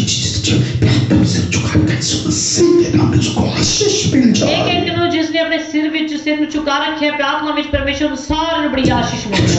ਜੀ। सिर झुकाकर यीशु मसीह के नाम में उसको आशीष मिल ਇੱਕ जाए। ਇੱਕ ਨੂੰ ਜਿਸਨੇ ਆਪਣੇ ਸਿਰ ਵਿੱਚ ਸਿਰ ਨੂੰ ਝੁਕਾ ਰੱਖਿਆ ਪ੍ਰਾਰਥਨਾ ਵਿੱਚ ਪਰਮੇਸ਼ਰ ਨੂੰ ਸਾਰਿਆਂ ਨੂੰ ਬੜੀ ਆਸ਼ੀਸ਼ ਮਿਲੇ।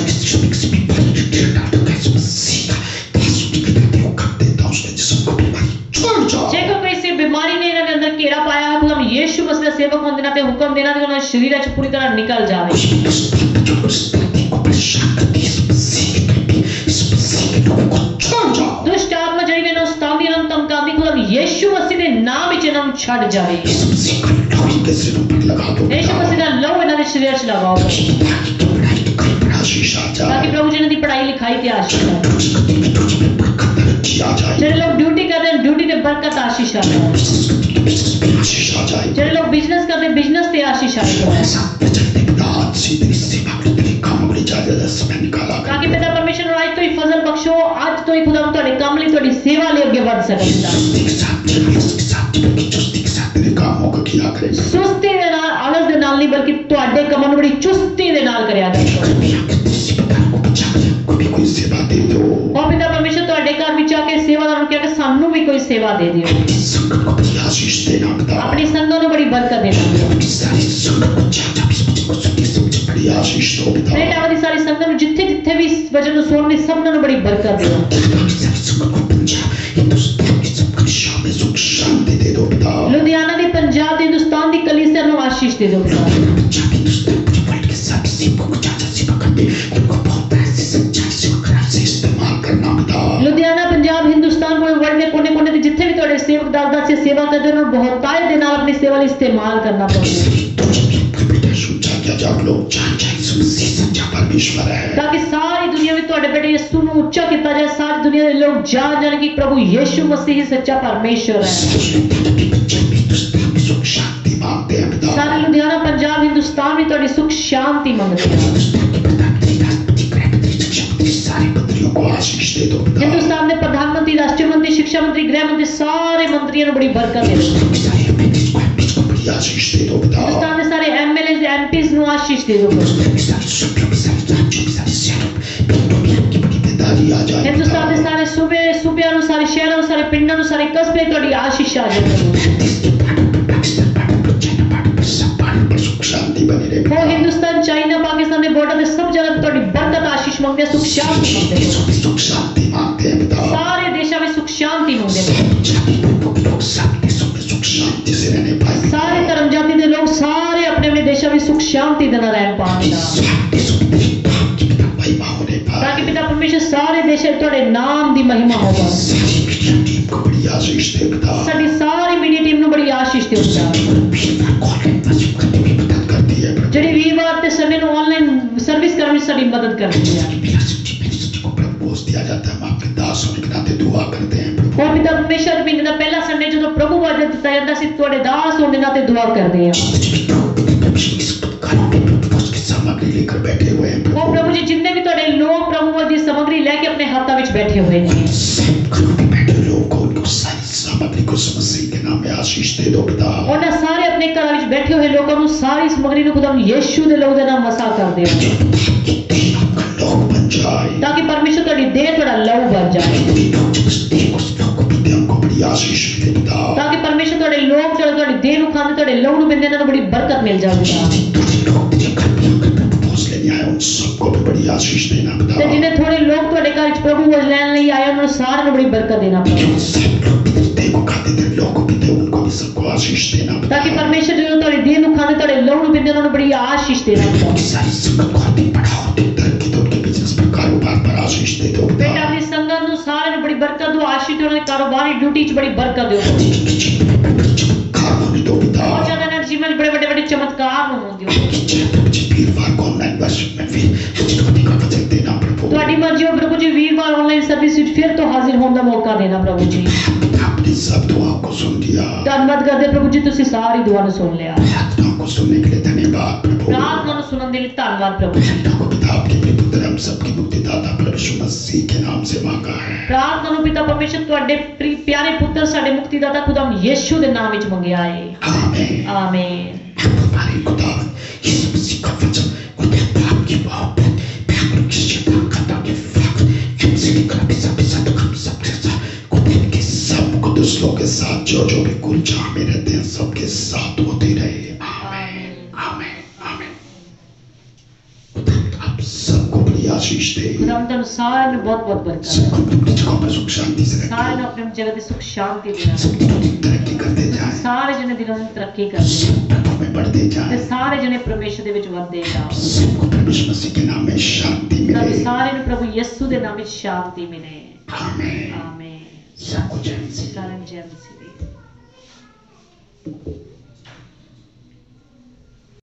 यीशु मसीह का दास उनके कहते हो कर देता हूं उसके जिस्म को बीमारी छोड़ जाओ। ਜੇ ਕੋਈ ਕਿਸੇ ਬਿਮਾਰੀ ਨੇ ਇਹਨਾਂ ਦੇ ਅੰਦਰ ਘੇਰਾ ਪਾਇਆ ਹੈ ਤਾਂ ਯੀਸ਼ੂ ਮਸੀਹ ਦਾ ਸੇਵਕ ਹੋਣ ਦੇਣਾ ਤੇ ਹੁਕਮ ਦੇਣਾ ਕਿ ਉਹਨਾਂ ਦੇ ਸ਼ਰੀਰਾਂ 'ਚ ਪੂਰੀ ਤਰ੍ਹਾਂ ਨਿਕਲ ਜਾਵੇ। उस बात जो उस बात को परेशान करती है यीशु मसीह के नाम में यीशु मसीह के नाम को छोड़ जाओ। ਦੁਸ਼ਟ ਆਤਮਾ ਜਿਹੜੀ ਮੈਨੂੰ ਸਤਾਉਂਦੀ ਇਹਨਾਂ ਨੂੰ ਧਮਕਾਉਂਦੀ ਖੁਦਾ ਯੀਸ਼ੂ ਮਸੀਹ ਦੇ ਨਾਮ ਵਿੱਚ ਇਹਨਾਂ ਨੂੰ ਛੱਡ ਜਾਵੇ। यीशु मसीह का लहू इनके सिरों पर लगा दो ਯੀਸ਼ੂ ਮਸੀਹ ਦਾ ਲਹੂ ਇਹਨਾਂ ਦੇ ਸ਼ਰੀਰ 'ਚ ਲਗਾਓ ताकि तो पढ़ाई लिखाई पर आशीष आ ਤਾਂ ਕਿ जाए। ਪ੍ਰਭੂ ਜੀ ਇਹਨਾਂ ਦੀ ਪੜ੍ਹਾਈ ਲਿਖਾਈ ਤੇ ਆਸ਼ੀਸ਼ ਆਏ। रोज करते में रोज में बरकत तरक्की आ जाए। ਜਿਹੜੇ ਲੋਕ ਡਿਊਟੀ ਕਰਦੇ ਨੇ ਡਿਊਟੀ ਤੇ ਬਰਕਤ ਆਸ਼ੀਸ਼ ਆਏ। बिजनेस करते तो बिजनेस में आशीष आ जाए। ਜਿਹੜੇ ਲੋਕ ਬਿਜ਼ਨਸ ਕਰਦੇ ਬਿਜ਼ਨਸ ਤੇ ਆਸ਼ੀष ਆਏ। ऐसा बचने के बाद से तेरी सेवा में तेरे काम में ज्यादा समय निकाला ਤਾਂ ਕਿ ਪਿਤਾ ਪਰਮੇਸ਼ਰ ਨੂੰ ਅੱਜ ਤੋਂ ਹੀ ਫਜ਼ਲ ਬਖਸ਼ੋ, ਅੱਜ ਤੋਂ ਹੀ ਖੁਦਾ ਤੁਹਾਡੇ ਕੰਮ ਲਈ ਤੁਹਾਡੀ ਸੇਵਾ ਲਈ ਅੱਗੇ ਵਧ ਸਕਣ। चुस्ती के साथ आलस के साथ बल्कि चुस्ती के साथ तेरे कामों को किया करे। ਸੁਸਤੀ ਦੇ ਨਾਲ ਆਲਸ ਦੇ ਨਾਲ ਨਹੀਂ ਬਲਕਿ ਤੁਹਾਡੇ ਕੰਮਾਂ ਨੂੰ ਬੜੀ ਚੁਸਤੀ ਦੇ ਨਾਲ ਕਰਿਆ ਕਰੋ। कृपया कर किसी प्रकार को बचा को भी कोई सेवा दे दो। ਉਹ ਪਿਤਾ ਪਰਮੇਸ਼ਰ ਤੁਹਾਡੇ ਘਰ ਵਿੱਚ ਆ ਕੇ ਸੇਵਾਦਾਰ ਨੂੰ ਕਿਹਾ ਕਿ ਸਾਨੂੰ ਵੀ ਕੋਈ ਸੇਵਾ ਦੇ ਦਿਓ। संगत को बड़ी आशीष देना पिता। ਆਪਣੀ ਸੰਗਤ ਨੂੰ ਬੜੀ ਬਰਕਤ ਦੇਣਾ। अपनी सारी संगत को चाचा भी मुझे को सुनने से मुझे बड़ी आशीष दो पिता। ਬੇਟਾ ਦੀ ਸਾਰੀ ਸੰਗਤ ਨੂੰ ਜਿੱਥੇ ਜਿੱਥੇ ਵੀ ਇਸ ਵਚਨ ਨੂੰ ਸੁਣਨ ਦੀ ਸਭ ਨੂੰ ਬੜੀ ਬਰਕਤ ਦਿਓ। अपनी सारी संगत को पंजाब हिंदुस्तान की सब कलिसिया में सुख शांति दे दो पिता। ਲੁਧਿਆਣਾ ਦੀ ਪੰਜਾਬ ਦੀ ਹਿੰਦੁਸਤਾਨ ਦੀ ਕਲੀਸਿया ਨੂੰ ਆਸ਼ੀष ਦੇ ਦਿਓ ਪਿਤਾ। पंजाब हिंदुस्तान के वर्ल्ड के सभी सेवकों को चाचा सेवा करते उनको बहुत ऐसे संचार सेवा खराब से इस्तेमाल करना पिता। ਲੁਧਿਆਣਾ ਪੰਜਾਬ ਨੂੰ ਬਹੁਤਾਈ ਦੇ ਨਾਲ ਆਪਣੀ ਸੇਵਾ ਲਈ ਇਸਤੇਮਾਲ ਕਰਨਾ ਪ੍ਰਭੂ, तो जब लोग बेटा सोचा क्या जब लोग जान जाए यीशु मसीह सच्चा परमेश्वर है, ਤਾਂ ਕਿ ਸਾਰੀ ਦੁਨੀਆ ਵਿੱਚ ਤੁਹਾਡੇ ਬੇਟੇ ਯਿਸੂ ਨੂੰ ਉੱਚਾ ਕੀਤਾ ਜਾਏ, ਸਾਰੀ ਦੁਨੀਆ ਦੇ ਲੋਕ ਜਾਣ ਜਾਣ ਕਿ ਪ੍ਰਭੂ ਯਿਸੂ ਮਸੀਹ ਹੀ ਸੱਚਾ ਪਰਮੇਸ਼ਵਰ ਹੈ। सुख शांति मांगते हैं पिता, ਸਾਰੇ ਲੁਧਿਆਣਾ, ਪੰਜਾਬ, ਹਿੰਦੁਸਤਾਨ ਵੀ ਤੁਹਾਡੀ ਸੁਖ ਸ਼ਾਂਤੀ ਮੰਗਦੇ ਹਨ। सारे मंत्रियों को आशीष दे दो पिता, ਹਿੰਦੁਸਤਾਨ ਦੇ ਪ੍ਰਧਾਨ ਮੰਤਰੀ, ਰਾਸ਼ਟਰ ਮੰਤਰੀ, ਸਿੱਖਿਆ ਮੰਤਰੀ, ਗ੍ਰਹਿ ਮੰਤਰੀ, ਸਾਰੇ ਮੰਤਰੀਆਂ ਨੂੰ ਬੜੀ ਬਰਕਤ ਦੇ ਦਿਓ। सारे एमएलए को एमपीज को बड़ी आशीष दे दो पिता, ਹਿੰਦੁਸਤਾਨ ਦੇ ਸਾਰੇ ਐਮਐਲਏ ਐਮਪੀਜ਼ ਨੂੰ ਆਸ਼ੀਸ਼ ਦੇ ਦਿਓ। सारे सूबों में सारे राज्यों में सारे शहरों में भी आपकी बड़ी बेदारी आ जाए ਹਿੰਦੁਸਤਾਨ ਦੇ पिता, ਸਾਰੇ ਸੂਬੇ ਸੂਬਿਆਂ ਨੂੰ, ਸਾਰੇ ਸ਼ਹਿਰਾਂ ਨੂੰ, ਸਾਰੇ ਪਿੰਡਾਂ ਨੂੰ, ਸਾਰੇ ਕਸਬੇ ਤੁਹਾਡੀ ਆਸ਼ੀਸ਼ ਆ ਜਾਵੇ। सुख शांति बनी रहे ਉਹ ਹਿੰਦੁਸਤਾਨ, ਚਾਈਨਾ, ਪਾਕਿਸਤਾਨ ਦੇ ਬਾਰਡਰ ਤੇ ਸਭ ਜਗ੍ਹਾ ਤੇ ਤੁਹਾਡੀ ਬਰਕਤ ਆਸ਼ੀਸ਼ ਮੰਗਦੇ, ਸੁਖ ਸ਼ਾਂਤੀ ਮੰਗਦੇ। देशों में सुख शांति मांगते हैं पिता, ਸਾਰੇ ਦੇਸ਼ਾਂ ਵਿੱਚ ਸੁਖ ਸ਼ਾਂਤੀ ਮੰਗਦੇ ਨੇ। लोग सब देशों में सुख शांति से रहने पाए, ਸਾਰੇ ਧਰਮ ਜਾਤੀ ਦੇ ਲੋਕ ਸਾਰੇ ਆਪਣੇ ਆਪਣੇ ਦੇਸ਼ਾਂ ਵਿੱਚ ਸੁਖ ਸ਼ਾਂति ਦੇ ਨਾਲ ਰਹਿਣ ਪਾਉਣ सब देशों में तेरे नाम की पिता महिमा होने ਤਾਂ पाए, ਕਿ ਪਿਤਾ ਪਰਮੇਸ਼ਰ ਸਾਰੇ ਦੇਸ਼ਾਂ 'ਚ ਤੁਹਾਡੇ ਨਾਮ ਦੀ ਮਹਿਮਾ ਹੋਵੇ। सारी मीडिया टीम को बड़ी आशीष दे पिता, ਸਾਡੀ ਸਾਰੀ ਮੀਡੀਆ ਟੀਮ ਨੂੰ ਬੜੀ ਆਸ਼ੀष ਦਿਓ ਪਿਤਾ, भीड़ कॉल मदद करने में मदद करती है प्रभु, ਜਿਹੜੀ ਵੀਰਵਾਰ ਤੇ ਸੰਡੇ ਨੂੰ ਆਨਲਾਈਨ ਸਰਵਿਸ ਕਰਨ ਵਿੱਚ ਸਾਡੀ ਮਦਦ ਕਰਦੀ ਹੈ। बिना सच्ची मेरी सच्ची को प्रभु बोझ दिया जाता है, हम आपके दास होने के नाते दुआ करते हैं प्रभु, ਉਹ ਪਿਤਾ ਪਰਮੇਸ਼ਰ ਮਹੀਨੇ ਦਾ ਪਹਿਲਾ ਸੰਡੇ ਜਦੋਂ ਪ੍ਰਭੂ ਵਾਜਾ ਦਿੱਤਾ ਜਾਂਦਾ ਸੀ, ਤੁਹਾਡੇ ਦਾਸ ਹੋਣ ਦੇ ਨਾਤੇ ਦੁਆ ਕਰਦੇ ਹਾਂ। उसकी सामग्री लेकर बैठे हुए हैं ਉਹ प्रभु, ਪ੍ਰਭੂ ਜੀ ਜਿੰਨੇ ਵੀ ਤੁਹਾਡੇ ਲੋਕ ਪ੍ਰਭੂ ਦੀ ਸਮਗਰੀ ਲੈ ਕੇ ਆਪਣੇ ਹੱਥਾਂ ਵਿੱਚ ਬੈਠੇ ਹੋਏ ਨੇ, सब घरों में बैठे लोगों को उनको सारी सामग्री को मसीह के नाम में आशीष दे दो पिता, ਉਹਨਾਂ ਸਾਰੇ ਆਪਣੇ ਘਰਾਂ ਵਿੱਚ बैठे हुए लोगों ਨੂੰ सारी ਸਮਗਰੀ ਨੂੰ ਖੁਦਾਮ ਯਿਸੂ ਦੇ ਲਹੂ ਦੇ ਨਾਲ ਮਸਾ ਕਰ ਦਿਓ, आपका लोग बन जाए, ਤਾਂ ਕਿ ਪਰਮੇਸ਼ਰ ਤੁਹਾਡੀ ਦੇਹ ਤੁਹਾਡਾ ਲਹੂ ਬਣ ਜਾਏ, उस देह को उस लोग को पीते उनको बड़ी आशीष मिले पिता, ਤਾਂ ਕਿ ਪਰਮੇਸ਼ਰ ਤੁਹਾਡੇ ਲੋਕ ਜਿਹੜੇ ਤੁਹਾਡੀ ਦੇਹ ਨੂੰ ਖਾਂਦੇ, ਤੁਹਾਡੇ ਲਹੂ ਨੂੰ ਪੀਂਦੇ, ਇਹਨਾਂ ਨੂੰ ਬੜੀ ਬਰਕਤ ਮਿਲ ਜਾਵੇਗੀ। लोग तेरे घर में आकर प्रभु पहुंच लेने आए उन सबको भी बड़ी आशीष देना ਤੇ पिता, ਜਿਹਨੇ ਥੋੜੇ ਲੋਕ ਤੁਹਾਡੇ ਘਰ ਵਿੱਚ ਪ੍ਰਭੂ ਵਜ ਲੈਣ ਲਈ ਆਏ, ਉਹਨਾਂ ਨੂੰ ਸਾਰਿਆਂ ਨੂੰ ਬੜੀ ਬਰਕਤ ਦੇਣਾ ਪਵੇ, सब लोग तेरे देह को खाते तेरे लोग को पीते उनको भी सबको आशीष देना पिता, ਤਾਂ ਕਿ ਪਰਮੇਸ਼ਰ ਜਦੋਂ ਤੁਹਾਡੀ ਦੇਹ ਨੂੰ ਖਾਂਦੇ, ਤੁਹਾਡੇ ਲਹੂ ਨੂੰ ਪੀਂਦੇ, ਉਹਨਾਂ ਨੂੰ ਬੜੀ ਆਸ਼ੀਸ਼ ਦੇਣਾ ਪਵੇ। सारी संगत को आते बढ़ाओ, तरक्की दो, उनके बिजनेस पर कारोबार पर आशीष दे दो ਬੇਟਾ पिता, ਆਪਣੀ ਸੰਗਤ ਨੂੰ ਸਾਰਿਆਂ ਨੂੰ ਬੜੀ ਬਰਕਤ ਦਿਓ, ਆਸ਼ੀਸ਼ ਦਿਓ, ਉਹਨਾਂ ਦੀ ਕਾਰੋਬਾਰੀ ਡਿਊਟੀ 'ਚ ਬੜੀ ਬਰਕਤ ਦਿਓ, चमत्कार होने दो पिता, ਬਹੁਤ ਜ਼ਿਆਦਾ ਇਹਨਾਂ ਦੇ ਜੀਵਨ 'ਚ ਬੜੇ ਵੱਡੇ ਵੱਡੇ ਚਮਤਕਾਰ ਨੂੰ ਹੋਣ ਦਿਓ। वीरवार को ऑनलाइन वर्शिप में फिर कटौती का वचन देना प्रभु, ਤੁਹਾਡੀ ਮਰਜ਼ੀ ਹੋ ਪ੍ਰਭੂ ਜੀ, ਵੀਰਵਾਰ ਆਨਲਾਈਨ ਸਰਵਿਸ ਵਿੱਚ ਫਿਰ ਤੋਂ ਹਾਜ਼ਰ ਹੋਣ ਦਾ ਮੌਕਾ ਦੇਣਾ ਪ੍ਰਭੂ ਜੀ। आपने सब दुआओं को सुन लिया, ਧੰਨਵਾਦ ਕਰਦੇ ਪ੍ਰਭੂ ਜੀ, ਤੁਸੀਂ ਸਾਰੀ ਦੁਆ ਨੂੰ ਸੁਣ ਲਿਆ। प्रार्थनाओं को सुनने के लिए धन्यवाद प्रभु, ਪ੍ਰਾਰਥਨਾ ਨੂੰ ਸੁਣਨ ਦੇ ਲਈ ਧੰਨਵਾਦ ਪ੍ਰਭੂ ਜੀ। पिता को पिता आपके लिए पुत्र हम सबके मुक्तिदाता प्रभु यीशु मसीह के नाम से मांगा है, ਪ੍ਰਾਰਥਨਾ ਨੂੰ ਪਿਤਾ ਪਰਮੇਸ਼ਰ ਤੁਹਾਡੇ ਪ੍ਰੀ- ਪਿਆਰੇ ਪੁੱਤਰ ਸਾਡੇ ਮੁਕਤੀਦਾਤਾ ਖੁਦਾਮ ਯਿਸੂ ਦੇ ਨਾਮ ਵਿੱਚ ਮੰਗਿਆ ਹੈ, आमीन। ਆਮੀਨ। हमारे खुदा यीशु मसीह का वचन खुदा बाप की मोहब्बत प्यार की शिफा खता के वक्त हमसे लेकर अभी सब सब हम सबके साथ खुदा के सब कुदस लोगों के साथ जो जो भी कुल जहाँ में रहते हैं सबके साथ होते रहे, आमीन आमीन आमीन। खुदा आप सबको बड़ी आशीष दे, ਖੁਦਾਮ ਤੁਹਾਨੂੰ ਸਾਰਿਆਂ ਨੂੰ ਬਹੁਤ ਬਹੁਤ ਬਰਕਤ सबको अपनी जगह पर सुख शांति से ਸਾਰਿਆਂ रखे, ਨੂੰ ਆਪਣੀ ਜਗ੍ਹਾ ਤੇ ਸੁਖ ਸ਼ਾਂਤੀ ਦੇਣਾ, सब दिनों दिन तरक्की करते जाए, ਸਾਰੇ ਜਣੇ ਦਿਨਾਂ ਦਿਨ ਤਰੱਕੀ ਕਰਦੇ सब प्रभु में बढ़ते ਤੇ जाए, ਸਾਰੇ ਜਣੇ ਪਰਮੇਸ਼ਰ ਦੇ ਵਿੱਚ ਵਧਦੇ ਜਾਓ, सबको प्रभु यीशु मसीह के नाम में शांति ਤਾਂ मिले, ਸਾਰਿਆਂ ਨੂੰ ਪ੍ਰਭੂ ਯਿਸੂ ਦੇ ਨਾਮ ਵਿੱਚ ਸ਼ਾਂਤੀ ਮਿਲੇ, आमीन। ਆਮੀਨ। सबको जय मसीह। ਸਾਰਿਆਂ ਨੂੰ ਜੈ ਮਸੀਹ ਦੀ।